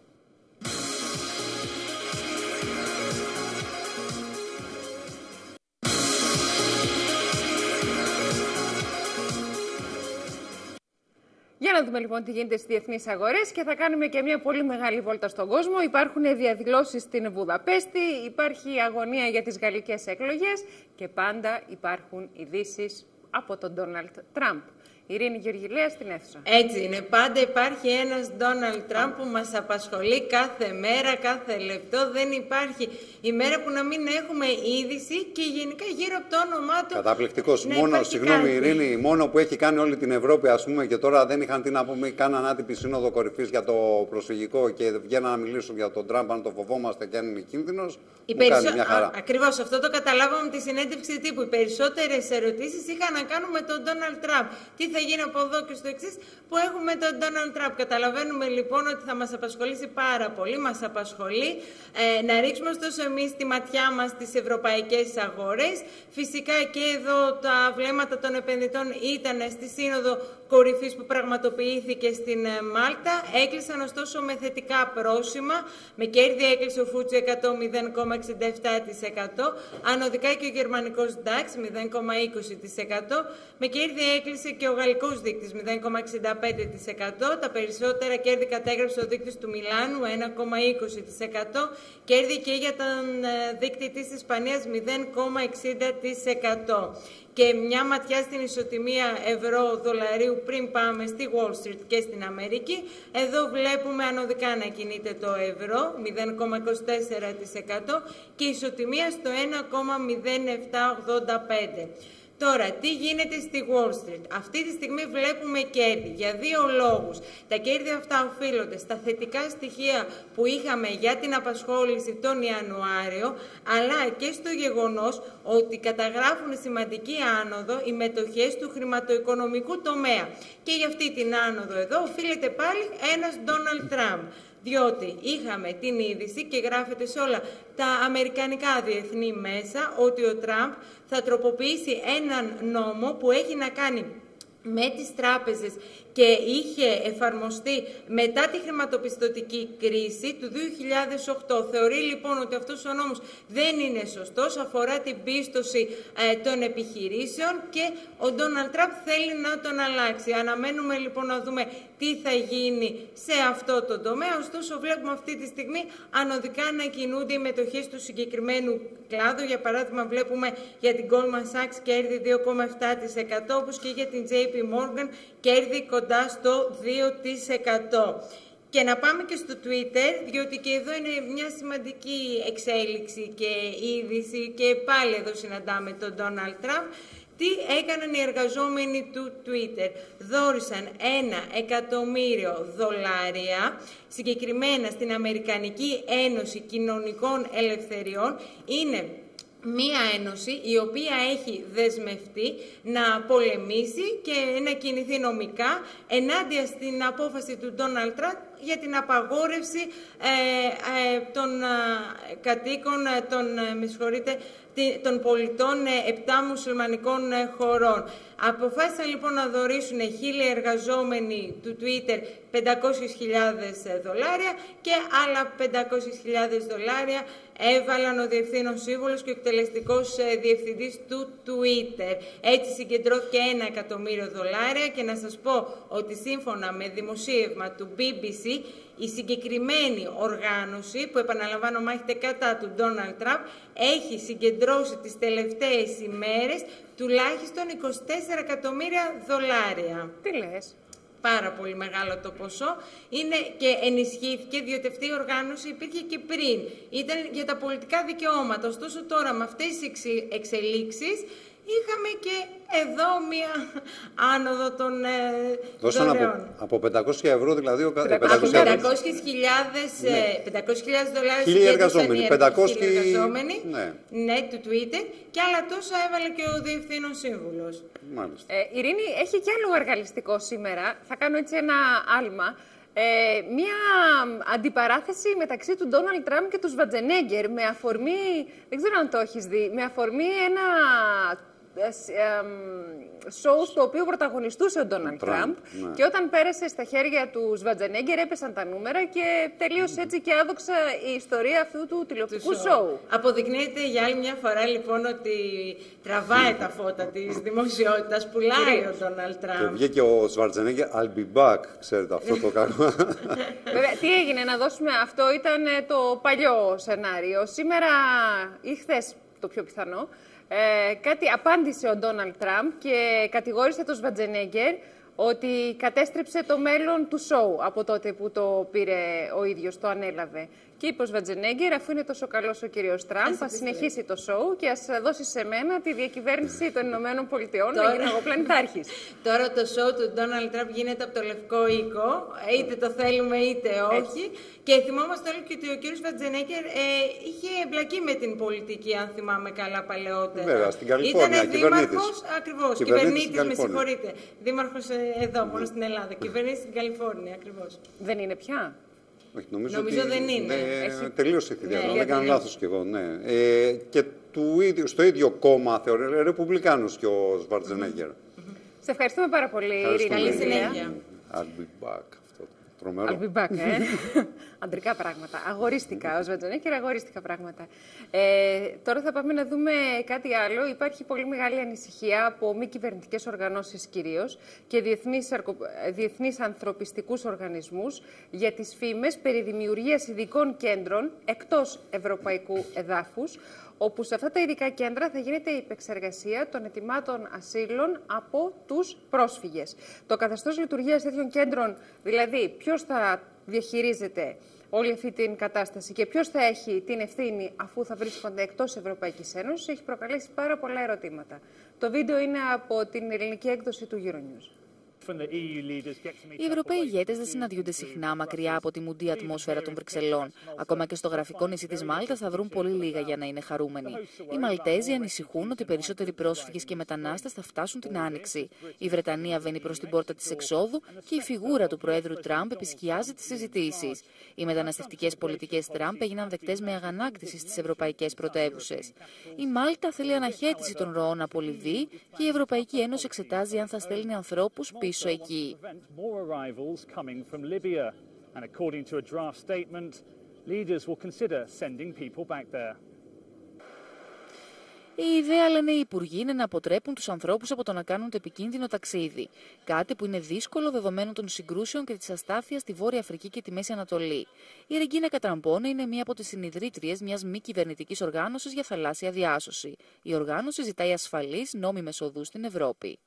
Για να δούμε λοιπόν τι γίνεται στις διεθνείς αγορές και θα κάνουμε και μια πολύ μεγάλη βόλτα στον κόσμο. Υπάρχουν διαδηλώσεις στην Βουδαπέστη, υπάρχει αγωνία για τις γαλλικές εκλογές και πάντα υπάρχουν ειδήσεις από τον Ντόναλντ Τραμπ. Ειρήνη Γεωργιλέα στην αίθουσα. Έτσι είναι. Πάντα υπάρχει ένας Ντόναλντ Τραμπ που μας απασχολεί κάθε μέρα, κάθε λεπτό. Δεν υπάρχει ημέρα που να μην έχουμε είδηση και γενικά γύρω από το όνομά του. Καταπληκτικός. Μόνο, συγγνώμη Ειρήνη, μόνο που έχει κάνει όλη την Ευρώπη, ας πούμε, και τώρα δεν είχαν τι να πούμε, κάναν άτυπη σύνοδο κορυφής για το προσφυγικό και βγαίναν να μιλήσουν για τον Τραμπ, αν το φοβόμαστε και αν είναι κίνδυνος. Ακριβώς αυτό το καταλάβαμε από τη συνέντευξη τύπου. Οι περισσότερες ερωτήσεις είχαν να κάνουν με τον Ντόναλντ Τραμπ. Τι θα γίνει από εδώ και στο εξής που έχουμε τον Ντόναλντ Τραμπ. Καταλαβαίνουμε λοιπόν ότι θα μας απασχολήσει πάρα πολύ. Μας απασχολεί να ρίξουμε ωστόσο εμείς τη ματιά μας στις ευρωπαϊκές αγορές. Φυσικά και εδώ τα βλέμματα των επενδυτών ήταν στη σύνοδο κορυφής που πραγματοποιήθηκε στην Μάλτα. Έκλεισαν ωστόσο με θετικά πρόσημα. Με κέρδη έκλεισε ο Φούτσι 100 0,67%. Ανωδικά και ο γερμανικός DAX 0,20%. Με κέρδη έκλεισε και ο γαλλικός δείκτης 0,65%. Τα περισσότερα κέρδη κατέγραψε ο δείκτης του Μιλάνου 1,20%. Κέρδη και για τον δείκτη της Ισπανίας 0,60%. Και μια ματιά στην ισοτιμία ευρώ-δολαρίου πριν πάμε στη Wall Street και στην Αμερική. Εδώ βλέπουμε ανωδικά να κινείται το ευρώ 0,24% και η ισοτιμία στο 1,0785. Τώρα, τι γίνεται στη Wall Street. Αυτή τη στιγμή βλέπουμε κέρδη για δύο λόγους. Τα κέρδη αυτά οφείλονται στα θετικά στοιχεία που είχαμε για την απασχόληση τον Ιανουάριο, αλλά και στο γεγονός ότι καταγράφουν σημαντική άνοδο οι μετοχές του χρηματοοικονομικού τομέα. Και για αυτή την άνοδο εδώ οφείλεται πάλι ένας Ντόναλντ Τραμπ. Διότι είχαμε την είδηση και γράφεται σε όλα τα αμερικανικά διεθνή μέσα ότι ο Τραμπ θα τροποποιήσει έναν νόμο που έχει να κάνει με τις τράπεζες και είχε εφαρμοστεί μετά τη χρηματοπιστωτική κρίση του 2008. Θεωρεί λοιπόν ότι αυτός ο νόμος δεν είναι σωστός, αφορά την πίστοση των επιχειρήσεων και ο Ντόναλντ Τραμπ θέλει να τον αλλάξει. Αναμένουμε λοιπόν να δούμε τι θα γίνει σε αυτό το τομέα. Ωστόσο βλέπουμε αυτή τη στιγμή ανωδικά να κινούνται οι μετοχές του συγκεκριμένου κλάδου. Για παράδειγμα βλέπουμε για την Goldman Sachs κέρδη 2,7% όπως και για την JP Morgan κέρδη κοντά στο 2%. Και να πάμε και στο Twitter, διότι και εδώ είναι μια σημαντική εξέλιξη και είδηση και πάλι εδώ συναντάμε τον Ντόναλντ Τραμπ. Τι έκαναν οι εργαζόμενοι του Twitter? Δώρισαν $1 εκατομμύριο, συγκεκριμένα στην Αμερικανική Ένωση Κοινωνικών Ελευθεριών. Είναι μία ένωση η οποία έχει δεσμευτεί να πολεμήσει και να κινηθεί νομικά ενάντια στην απόφαση του Ντόναλντ Τραμπ για την απαγόρευση των κατοίκων, των πολιτών 7 μουσουλμανικών χωρών. Αποφάσισαν λοιπόν να δωρήσουν 1.000 εργαζόμενοι του Twitter $500.000 και άλλα $500.000 έβαλαν ο Διευθύνων Σύμβουλος και ο εκτελεστικός διευθυντής του Twitter. Έτσι συγκεντρώθηκε $1 εκατομμύριο και να σας πω ότι σύμφωνα με δημοσίευμα του BBC η συγκεκριμένη οργάνωση που επαναλαμβάνω μάχεται κατά του Ντόναλντ Τραμπ έχει συγκεντρώσει τις τελευταίες ημέρες τουλάχιστον $24 εκατομμύρια. Τι λες? Πάρα πολύ μεγάλο το ποσό. Είναι και ενισχύθηκε διότι αυτή η οργάνωση υπήρχε και πριν. Ήταν για τα πολιτικά δικαιώματα. Ωστόσο τώρα με αυτές τις εξελίξεις είχαμε και εδώ μία άνοδο των δωρεών. Από $500 δηλαδή. Από $500.000 εργαζόμενοι. 500 ναι, του Twitter και άλλα τόσα έβαλε και ο Διευθύνων Σύμβουλος. Ειρήνη, έχει και άλλο εργαλιστικό σήμερα. Θα κάνω έτσι ένα άλμα. μία αντιπαράθεση μεταξύ του Ντόναλντ Τραμπ και του Σβατζενέγκερ με αφορμή, δεν ξέρω αν το έχεις δει, με αφορμή ένα σοου στο οποίο πρωταγωνιστούσε ο Ντόναλντ Τραμπ και όταν πέρασε στα χέρια του Σβατζενέγκερ έπεσαν τα νούμερα και τελείωσε έτσι και άδοξα η ιστορία αυτού του τηλεοπτικού σοου. Αποδεικνύεται για άλλη μια φορά λοιπόν ότι τραβάει τα φώτα της δημοσιότητας, πουλάει ο Ντόναλντ Τραμπ. Και βγήκε ο Σβατζενέγκερ, I'll be back, ξέρετε, αυτό το κάνουμε. Βέβαια, τι έγινε, να δώσουμε, αυτό ήταν το παλιό σενάριο. Σήμερα ή χθες το πιο πιθανό, κάτι απάντησε ο Ντόναλντ Τραμπ και κατηγόρησε τον Σβατζενέγκερ ότι κατέστρεψε το μέλλον του σοου από τότε που το πήρε ο ίδιος, το ανέλαβε. Και είπε ο Σβατζενέγκερ, αφού είναι τόσο καλός ο κύριος Τραμπ, θα συνεχίσει το σοου και ας δώσει σε μένα τη διακυβέρνηση των Ηνωμένων Πολιτειών να γίνω εγώ πλανητάρχης. Τώρα το σοου του Ντόναλντ Τραμπ γίνεται από το Λευκό Οίκο, είτε το θέλουμε είτε όχι. Και θυμόμαστε όλοι και ότι ο κύριος Σβατζενέγκερ είχε εμπλακεί με την πολιτική, αν θυμάμαι καλά, παλαιότερα. Βέβαια, στην Καλιφόρνια, δήμαρχος, ακριβώς, κυβερνήτης, με συγχωρείτε. Δήμαρχος εδώ, μόνο στην Ελλάδα. Κυβερνήτης στην Καλιφόρνια, ακριβώς. Δεν είναι πια. Όχι, νομίζω ότι δεν είναι. Τελείωσε η θητεία, δεν έκανα λάθος κι εγώ. Ναι. Και στο ίδιο κόμμα θεωρεί ρεπουμπλικάνος και ο Σβατζενέγκερ. Σε ευχαριστούμε πάρα πολύ, Ειρήνα. Καλή συνέχεια. I'll be back. Τρομερό. I'll be back, αντρικά πράγματα. Αγορίστηκα, ο Σβατζενέγκερ, αγορίστηκα πράγματα. Τώρα θα πάμε να δούμε κάτι άλλο. Υπάρχει πολύ μεγάλη ανησυχία από μη κυβερνητικές οργανώσεις κυρίως και διεθνείς ανθρωπιστικούς οργανισμούς για τις φήμες περί δημιουργίας ειδικών κέντρων εκτός ευρωπαϊκού εδάφους, όπου σε αυτά τα ειδικά κέντρα θα γίνεται η επεξεργασία των αιτημάτων ασύλων από τους πρόσφυγες. Το καθεστώς λειτουργίας τέτοιων κέντρων, δηλαδή ποιος θα διαχειρίζεται όλη αυτή την κατάσταση και ποιος θα έχει την ευθύνη αφού θα βρίσκονται εκτός Ευρωπαϊκής Ένωσης, έχει προκαλέσει πάρα πολλά ερωτήματα. Το βίντεο είναι από την ελληνική έκδοση του Euronews. Οι Ευρωπαίοι ηγέτες δεν συναντιούνται συχνά μακριά από τη μουντή ατμόσφαιρα των Βρυξελών. Ακόμα και στο γραφικό νησί της Μάλτας θα βρουν πολύ λίγα για να είναι χαρούμενοι. Οι Μαλτέζοι ανησυχούν ότι περισσότεροι πρόσφυγες και μετανάστες θα φτάσουν την Άνοιξη. Η Βρετανία βαίνει προς την πόρτα της εξόδου και η φιγούρα του Προέδρου Τραμπ επισκιάζει τις συζητήσεις. Οι μεταναστευτικές πολιτικές Τραμπ έγιναν δεκτές με αγανάκτηση στις ευρωπαϊκές πρωτεύουσες. Η Μάλτα θέλει αναχέτηση των ροών από Λιβύη και η Ευρωπαϊκή Ένωση εξετάζει αν θα στέλνει ανθρώπους πίσω εκεί. Η ιδέα, λένε οι υπουργοί, είναι να αποτρέπουν τους ανθρώπους από το να κάνουν το επικίνδυνο ταξίδι. Κάτι που είναι δύσκολο δεδομένων των συγκρούσεων και της αστάθειας στη Βόρεια Αφρική και τη Μέση Ανατολή. Η Ρεγκίνα Κατραμπόνε είναι μία από τις συνιδρύτριες μιας μη κυβερνητικής οργάνωσης για θαλάσσια διάσωση. Η οργάνωση ζητάει ασφαλείς νόμιμες οδούς στην Ευρώπη.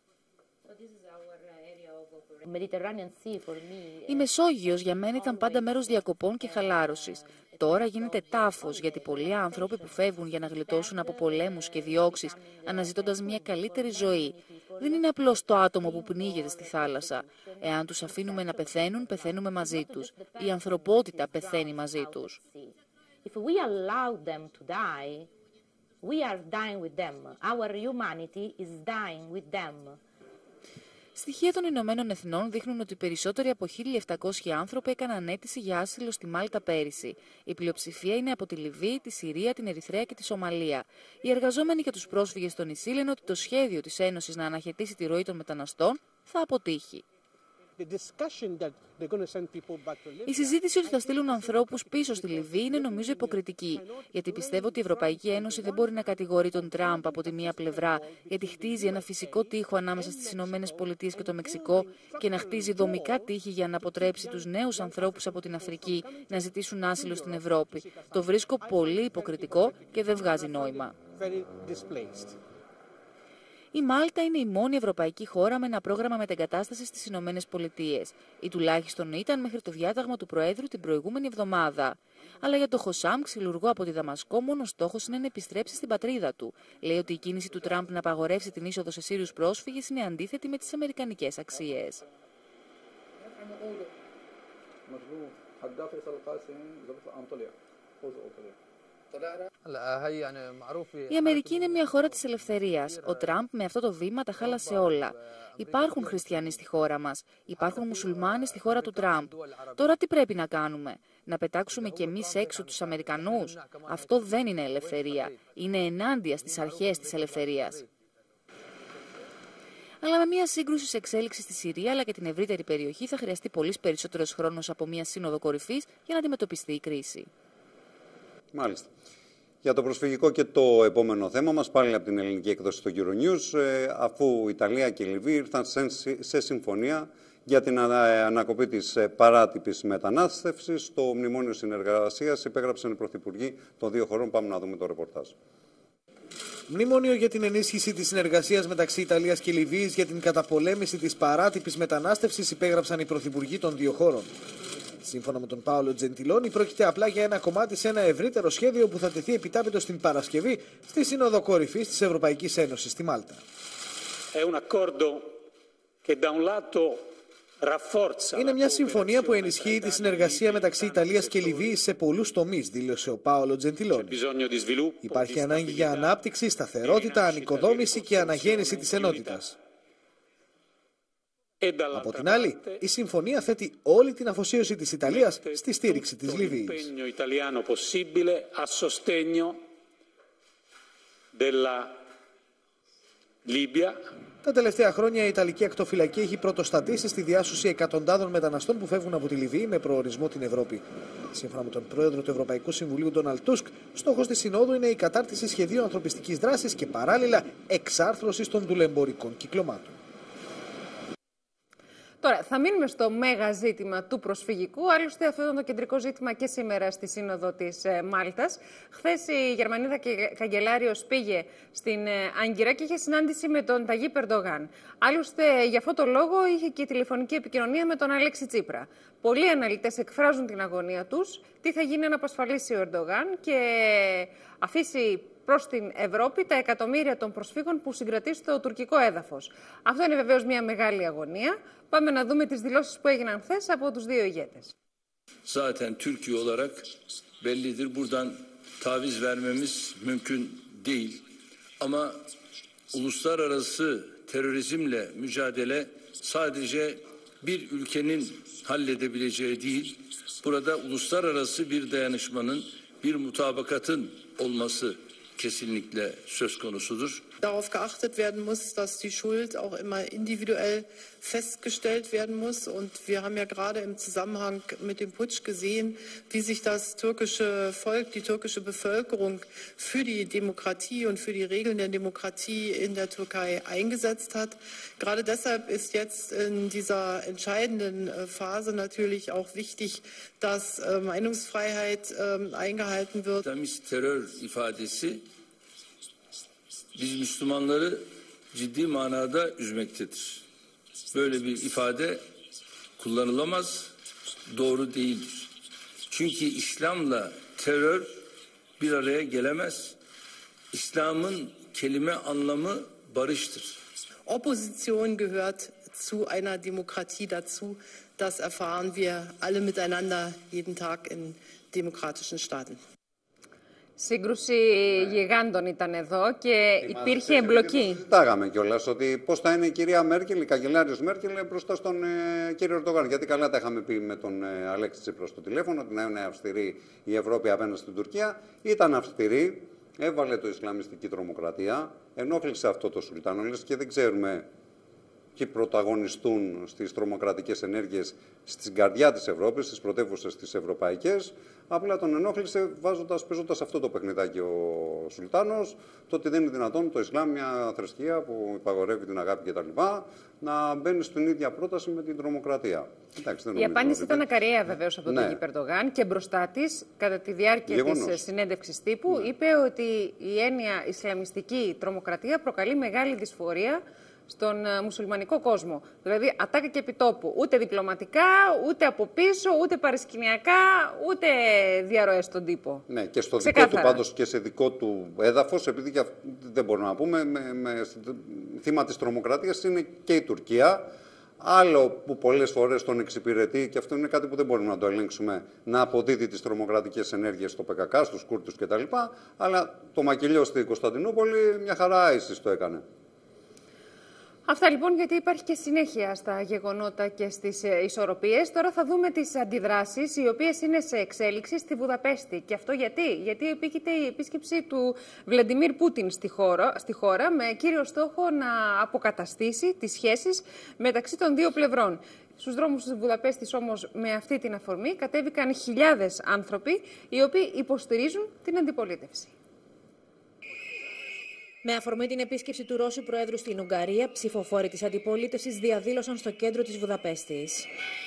Η Μεσόγειος για μένα ήταν πάντα μέρος διακοπών και χαλάρωσης. Τώρα γίνεται τάφος, γιατί πολλοί άνθρωποι που φεύγουν για να γλιτώσουν από πολέμους και διώξεις, αναζητώντας μια καλύτερη ζωή, δεν είναι απλώς το άτομο που πνίγεται στη θάλασσα. Εάν τους αφήνουμε να πεθαίνουν, πεθαίνουμε μαζί τους. Η ανθρωπότητα πεθαίνει μαζί τους. Στοιχεία των Ηνωμένων Εθνών δείχνουν ότι περισσότεροι από 1.700 άνθρωποι έκαναν αίτηση για άσυλο στη Μάλτα πέρυσι. Η πλειοψηφία είναι από τη Λιβύη, τη Συρία, την Ερυθρέα και τη Σομαλία. Οι εργαζόμενοι για τους πρόσφυγες στο νησί λένε ότι το σχέδιο της Ένωσης να αναχαιτήσει τη ροή των μεταναστών θα αποτύχει. Η συζήτηση ότι θα στείλουν ανθρώπους πίσω στη Λιβύη είναι νομίζω υποκριτική, γιατί πιστεύω ότι η Ευρωπαϊκή Ένωση δεν μπορεί να κατηγορεί τον Τραμπ από τη μία πλευρά γιατί χτίζει ένα φυσικό τοίχο ανάμεσα στις Ηνωμένες Πολιτείες και το Μεξικό και να χτίζει δομικά τείχη για να αποτρέψει τους νέους ανθρώπους από την Αφρική να ζητήσουν άσυλο στην Ευρώπη. Το βρίσκω πολύ υποκριτικό και δεν βγάζει νόημα. Η Μάλτα είναι η μόνη ευρωπαϊκή χώρα με ένα πρόγραμμα μετεγκατάστασης στις Ηνωμένες Πολιτείες. Ή τουλάχιστον ήταν μέχρι το διάταγμα του Προέδρου την προηγούμενη εβδομάδα. Αλλά για το Χοσάμ, ξυλουργό από τη Δαμασκό, μόνο στόχος είναι να επιστρέψει στην πατρίδα του. Λέει ότι η κίνηση του Τραμπ να απαγορεύσει την είσοδο σε Σύριους πρόσφυγες είναι αντίθετη με τις αμερικανικές αξίες. Η Αμερική είναι μια χώρα της ελευθερίας. Ο Τραμπ με αυτό το βήμα τα χάλασε όλα. Υπάρχουν χριστιανοί στη χώρα μας. Υπάρχουν μουσουλμάνοι στη χώρα του Τραμπ. Τώρα τι πρέπει να κάνουμε? Να πετάξουμε κι εμείς έξω τους Αμερικανούς? Αυτό δεν είναι ελευθερία. Είναι ενάντια στις αρχές της ελευθερίας. Αλλά με μια σύγκρουση σε εξέλιξη στη Συρία αλλά και την ευρύτερη περιοχή θα χρειαστεί πολύ περισσότερος χρόνος από μια σύνοδο κορυφής για να αντιμετωπιστεί η κρίση. Μάλιστα. Για το προσφυγικό και το επόμενο θέμα μας, πάλι από την ελληνική έκδοση του Euronews, αφού Ιταλία και Λιβύη ήρθαν σε συμφωνία για την ανακοπή της παράτυπης μετανάστευσης, το μνημόνιο συνεργασίας υπέγραψαν οι πρωθυπουργοί των δύο χωρών. Πάμε να δούμε το ρεπορτάζ. Μνημόνιο για την ενίσχυση της συνεργασίας μεταξύ Ιταλίας και Λιβύης για την καταπολέμηση της παράτυπης μετανάστευσης υπέγραψαν οι πρωθυπουργοί των δύο χώρων. Σύμφωνα με τον Πάολο Τζεντιλόνι, πρόκειται απλά για ένα κομμάτι σε ένα ευρύτερο σχέδιο που θα τεθεί επιτάπητο την Παρασκευή στη Σύνοδο Κορυφής της Ευρωπαϊκής Ένωσης στη Μάλτα. Είναι μια συμφωνία που ενισχύει τη συνεργασία μεταξύ Ιταλίας και Λιβύης σε πολλούς τομείς, δήλωσε ο Πάολο Τζεντιλόνι. Υπάρχει ανάγκη για ανάπτυξη, σταθερότητα, ανοικοδόμηση και αναγέννηση της ενότητας. Από την άλλη, η συμφωνία θέτει όλη την αφοσίωση της Ιταλίας στη στήριξη της Λιβύης. Τα τελευταία χρόνια η Ιταλική ακτοφυλακή έχει πρωτοστατήσει στη διάσωση εκατοντάδων μεταναστών που φεύγουν από τη Λιβύη με προορισμό την Ευρώπη. Σύμφωνα με τον πρόεδρο του Ευρωπαϊκού Συμβουλίου, Ντόναλντ Τούσκ, στόχος της Συνόδου είναι η κατάρτιση σχεδίου ανθρωπιστικής δράσης και παράλληλα εξάρθρωσης των δουλεμπορικών κυκλωμάτων. Τώρα, θα μείνουμε στο μέγα ζήτημα του προσφυγικού. Άλλωστε, αυτό ήταν το κεντρικό ζήτημα και σήμερα στη Σύνοδο της Μάλτας. Χθες η Γερμανίδα καγκελάριος πήγε στην Άγκυρα και είχε συνάντηση με τον Ταγίπ Ερντογάν. Άλλωστε, για αυτό το λόγο είχε και τηλεφωνική επικοινωνία με τον Αλέξη Τσίπρα. Πολλοί αναλυτές εκφράζουν την αγωνία τους. Τι θα γίνει αν απασφαλίσει ο Ερντογάν και αφήσει προς την Ευρώπη τα εκατομμύρια των προσφύγων που συγκρατεί στο τουρκικό έδαφος. Αυτό είναι βεβαίως μια μεγάλη αγωνία. Πάμε να δούμε τις δηλώσεις που έγιναν χθες από τους δύο ηγέτες. Zaten Türkiye olarak bellidir. Buradan taviz vermemiz mümkün değil. Ama uluslararası terörizmle mücadele sadece bir ülkenin halledebileceği değil. Burada uluslararası bir dayanışmanın, bir mutabakatın olması kesinlikle söz konusudur. Darauf geachtet werden muss, dass die Schuld auch immer individuell festgestellt werden muss. Und wir haben ja gerade im Zusammenhang mit dem Putsch gesehen, wie sich das türkische Volk, die türkische Bevölkerung für die Demokratie und für die Regeln der Demokratie in der Türkei eingesetzt hat. Gerade deshalb ist jetzt in dieser entscheidenden Phase natürlich auch wichtig, dass Meinungsfreiheit eingehalten wird. Biz Müslümanları ciddi manada üzmektedir. Böyle bir ifade kullanılamaz, doğru değildir. Çünkü İslam'la terör bir araya gelemez. İslam'ın kelime anlamı barıştır. Opposition gehört zu einer Demokratie dazu. Das erfahren wir alle miteinander jeden Tag in demokratischen Staaten. Σύγκρουση γιγάντων ήταν εδώ και υπήρχε εμπλοκή. Συζητάγαμε κιόλας ότι πώς θα είναι η κυρία Μέρκελ, η καγκελάριος Μέρκελ μπροστά στον κύριο Ερντογάν. Γιατί καλά τα είχαμε πει με τον Αλέξη Τσίπρα στο τηλέφωνο, ότι να είναι αυστηρή η Ευρώπη απέναντι στην Τουρκία. Ήταν αυστηρή, έβαλε το Ισλαμιστική τρομοκρατία, ενόχλησε αυτό το Σουλτάνο, λες και δεν ξέρουμε ποιοι πρωταγωνιστούν στις τρομοκρατικές ενέργειες στην καρδιά της Ευρώπης, στις πρωτεύουσες τις ευρωπαϊκές. Απλά τον ενόχλησε παίζοντας αυτό το παιχνιδάκι ο Σουλτάνος, το ότι δεν είναι δυνατόν το Ισλάμ, μια θρησκεία που υπαγορεύει την αγάπη κτλ., να μπαίνει στην ίδια πρόταση με την τρομοκρατία. Εντάξει, η απάντηση ήταν ακαραία βεβαίως από τον Ταγίπ Ερντογάν και μπροστά της, κατά τη διάρκεια της συνέντευξης τύπου, είπε ότι η έννοια Ισλαμιστική τρομοκρατία προκαλεί μεγάλη δυσφορία στον μουσουλμανικό κόσμο. Δηλαδή, ατάκα και επιτόπου. Ούτε διπλωματικά, ούτε από πίσω, ούτε παρασκηνιακά, ούτε διαρροές στον τύπο. Ναι, και στο δικό του πάντως και σε δικό του έδαφος, επειδή δεν μπορούμε να πούμε, θύμα της τρομοκρατίας είναι και η Τουρκία, Άλλο που πολλές φορές τον εξυπηρετεί, και αυτό είναι κάτι που δεν μπορούμε να το ελέγξουμε, να αποδίδει τις τρομοκρατικές ενέργειες στο ΠΚΚ, στους Κούρτους κτλ. Αλλά το μακελιό στη Κωνσταντινούπολη μια χαρά ISIS το έκανε. Αυτά λοιπόν, γιατί υπάρχει και συνέχεια στα γεγονότα και στις ισορροπίες. Τώρα θα δούμε τις αντιδράσεις, οι οποίες είναι σε εξέλιξη στη Βουδαπέστη. Και αυτό γιατί επίκειται η επίσκεψη του Βλαντιμίρ Πούτιν στη χώρα με κύριο στόχο να αποκαταστήσει τις σχέσεις μεταξύ των δύο πλευρών. Στους δρόμους της Βουδαπέστης όμως με αυτή την αφορμή κατέβηκαν χιλιάδες άνθρωποι οι οποίοι υποστηρίζουν την αντιπολίτευση. Με αφορμή την επίσκεψη του Ρώσου Προέδρου στην Ουγγαρία, ψηφοφόροι της αντιπολίτευσης διαδήλωσαν στο κέντρο της Βουδαπέστης.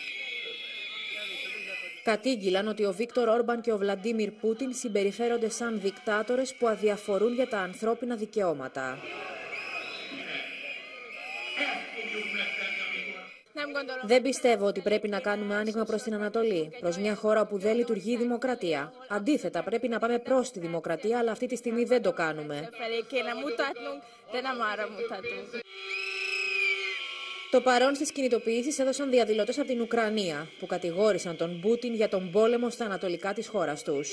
Κατήγγυλαν ότι ο Βίκτορ Όρμπαν και ο Βλαντίμιρ Πούτιν συμπεριφέρονται σαν δικτάτορες που αδιαφορούν για τα ανθρώπινα δικαιώματα. Δεν πιστεύω ότι πρέπει να κάνουμε άνοιγμα προς την Ανατολή, προς μια χώρα που δεν λειτουργεί η δημοκρατία. Αντίθετα, πρέπει να πάμε προς τη δημοκρατία, αλλά αυτή τη στιγμή δεν το κάνουμε. Το παρόν στις κινητοποιήσεις έδωσαν διαδηλωτές από την Ουκρανία, που κατηγόρησαν τον Πούτιν για τον πόλεμο στα ανατολικά της χώρας τους.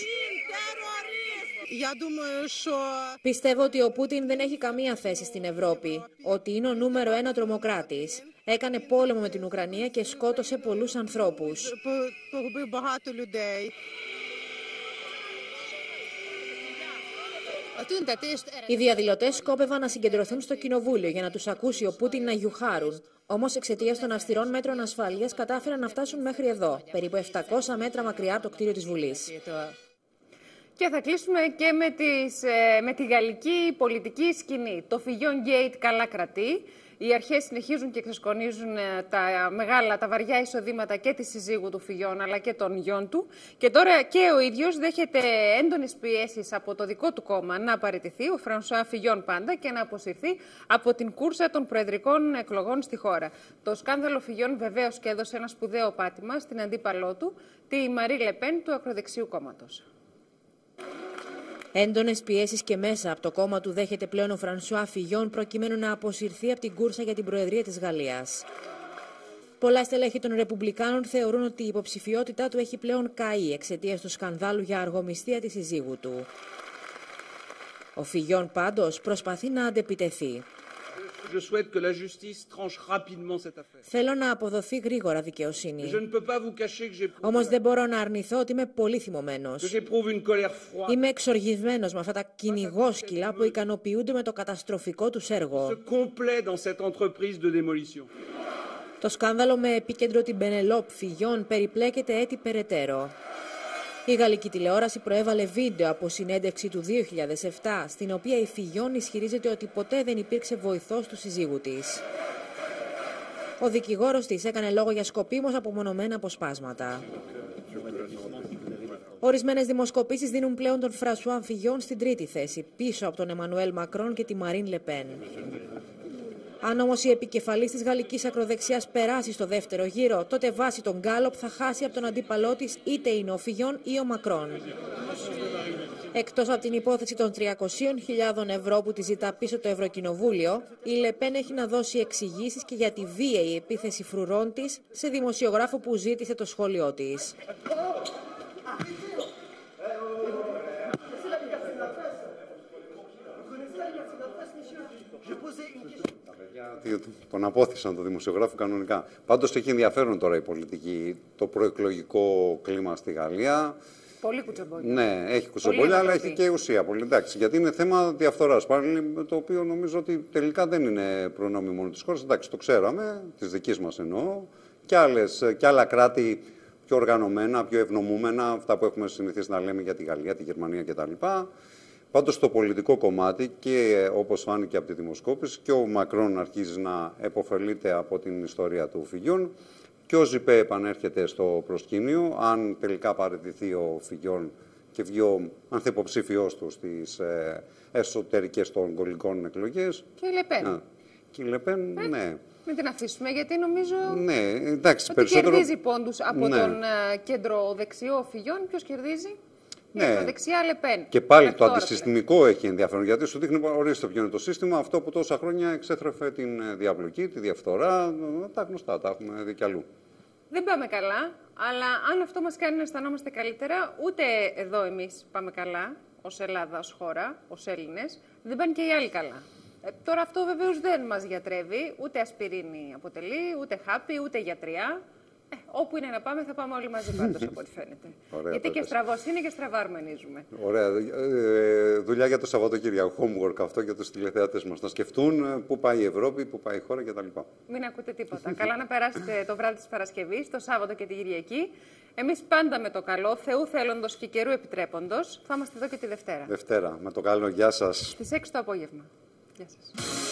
Πιστεύω ότι ο Πούτιν δεν έχει καμία θέση στην Ευρώπη, ότι είναι ο νούμερο 1 τρομοκράτης. Έκανε πόλεμο με την Ουκρανία και σκότωσε πολλούς ανθρώπους. Οι διαδηλωτές σκόπευαν να συγκεντρωθούν στο κοινοβούλιο για να τους ακούσει ο Πούτιν να γιουχάρουν. Όμως, εξαιτίας των αυστηρών μέτρων ασφαλείας, κατάφεραν να φτάσουν μέχρι εδώ, περίπου 700 μέτρα μακριά από το κτίριο της Βουλής. Και θα κλείσουμε και με τη γαλλική πολιτική σκηνή. Το Fillon Gate καλά κρατεί. Οι αρχές συνεχίζουν και ξεσκονίζουν τα βαριά εισοδήματα και τη συζύγου του Fillon αλλά και των γιών του. Και τώρα και ο ίδιος δέχεται έντονες πιέσεις από το δικό του κόμμα να παραιτηθεί, ο Φρανσουά Fillon πάντα, και να αποσυρθεί από την κούρσα των προεδρικών εκλογών στη χώρα. Το σκάνδαλο Fillon βεβαίως και έδωσε ένα σπουδαίο πάτημα στην αντίπαλό του, τη Μαρί Λεπέν του ακροδεξιού κόμματος. Έντονες πιέσεις και μέσα από το κόμμα του δέχεται πλέον ο Φρανσουά Fillon προκειμένου να αποσυρθεί από την κούρσα για την Προεδρία της Γαλλίας. Πολλά στελέχη των Ρεπουμπλικάνων θεωρούν ότι η υποψηφιότητά του έχει πλέον καεί εξαιτίας του σκανδάλου για αργομιστία της συζύγου του. Ο Fillon πάντως προσπαθεί να αντεπιτεθεί. Θέλω να αποδοθεί γρήγορα δικαιοσύνη. Όμως δεν μπορώ να αρνηθώ ότι είμαι πολύ θυμωμένος. Είμαι εξοργισμένος με αυτά τα κυνηγόσκυλα που ικανοποιούνται με το καταστροφικό τους έργο. Το σκάνδαλο με επίκεντρο την Πενελόπ Fillon περιπλέκεται έτη περαιτέρω. Η γαλλική τηλεόραση προέβαλε βίντεο από συνέντευξη του 2007, στην οποία η Fillon ισχυρίζεται ότι ποτέ δεν υπήρξε βοηθός του συζύγου της. Ο δικηγόρος της έκανε λόγο για σκοπίμως απομονωμένα αποσπάσματα. Ορισμένες δημοσκοπήσεις δίνουν πλέον τον Φρανσουά Fillon στην τρίτη θέση, πίσω από τον Εμμανουέλ Μακρόν και τη Μαρίν Λεπέν. Αν όμως η επικεφαλής της γαλλικής ακροδεξιάς περάσει στο δεύτερο γύρο, τότε βάσει τον Γκάλοπ θα χάσει από τον αντίπαλό της είτε είναι ο Fillon ή ο Μακρόν. Εκτός από την υπόθεση των 300.000 ευρώ που τη ζητά πίσω το Ευρωκοινοβούλιο, η Λεπέν έχει να δώσει εξηγήσεις και για τη βίαιη επίθεση φρουρών της σε δημοσιογράφο που ζήτησε το σχόλιο της. Τον απόθυσαν το δημοσιογράφο κανονικά. Πάντως έχει ενδιαφέρον τώρα η πολιτική, το προεκλογικό κλίμα στη Γαλλία. Πολύ κουτσομπόλια. Ναι, έχει κουτσομπόλια, αλλά έχει και ουσία. Πολύ εντάξει. Γιατί είναι θέμα διαφθοράς πάλι, το οποίο νομίζω ότι τελικά δεν είναι προνόμιο μόνο της χώρας. Εντάξει, το ξέραμε, της δικής μας εννοώ, και άλλα κράτη πιο οργανωμένα, πιο ευνομούμενα, αυτά που έχουμε συνηθίσει να λέμε για τη Γαλλία, τη Γερμανία κτλ. Πάντως στο πολιτικό κομμάτι και όπως φάνηκε από τη δημοσκόπηση και ο Μακρόν αρχίζει να επωφελείται από την ιστορία του Fillon και ο Ζιπέ επανέρχεται στο προσκήνιο. Αν τελικά παραιτηθεί ο Fillon και βγει ο ανθυποψήφιός του στις εσωτερικές των γαλλικών εκλογές. Και η Λεπέν. Και η Λεπέν, ναι. Μην την αφήσουμε, γιατί νομίζω εντάξει, ότι περισσότερο κερδίζει πόντους από τον κέντρο δεξιό Fillon. Ποιος κερδίζει? Η ακροδεξιά Λεπέν. Και πάλι το αντισυστημικό έχει ενδιαφέρον, γιατί σου δείχνει, ορίστε ποιο είναι το σύστημα, αυτό που τόσα χρόνια εξέθρεφε την διαπλοκή, τη διαφθορά, τα γνωστά, τα έχουμε δει κι αλλού. Δεν πάμε καλά, αλλά αν αυτό μας κάνει να αισθανόμαστε καλύτερα, ούτε εδώ εμείς πάμε καλά, ως Ελλάδα, ως χώρα, ως Έλληνες, δεν πάνε και οι άλλοι καλά. Τώρα αυτό βεβαίως δεν μας γιατρεύει, ούτε ασπιρίνη αποτελεί, ούτε χάπι, ούτε γιατριά. Όπου είναι να πάμε, θα πάμε όλοι μαζί πάντως, από ό,τι φαίνεται. Ωραία, γιατί και στραβός είναι και στραβάρμενίζουμε. Ωραία. Δουλειά για το Σαββατοκύριακο, homework αυτό για τους τηλεθεατές μας. Να σκεφτούν πού πάει η Ευρώπη, πού πάει η χώρα κτλ. Μην ακούτε τίποτα. Καλά να περάσετε το βράδυ της Παρασκευής, το Σάββατο και την Κυριακή. Εμείς πάντα με το καλό, Θεού θέλοντος και καιρού επιτρέποντος, θα είμαστε εδώ και τη Δευτέρα. Δευτέρα. Με το καλό, γεια σας. Στις 6 το απόγευμα. Γεια σας.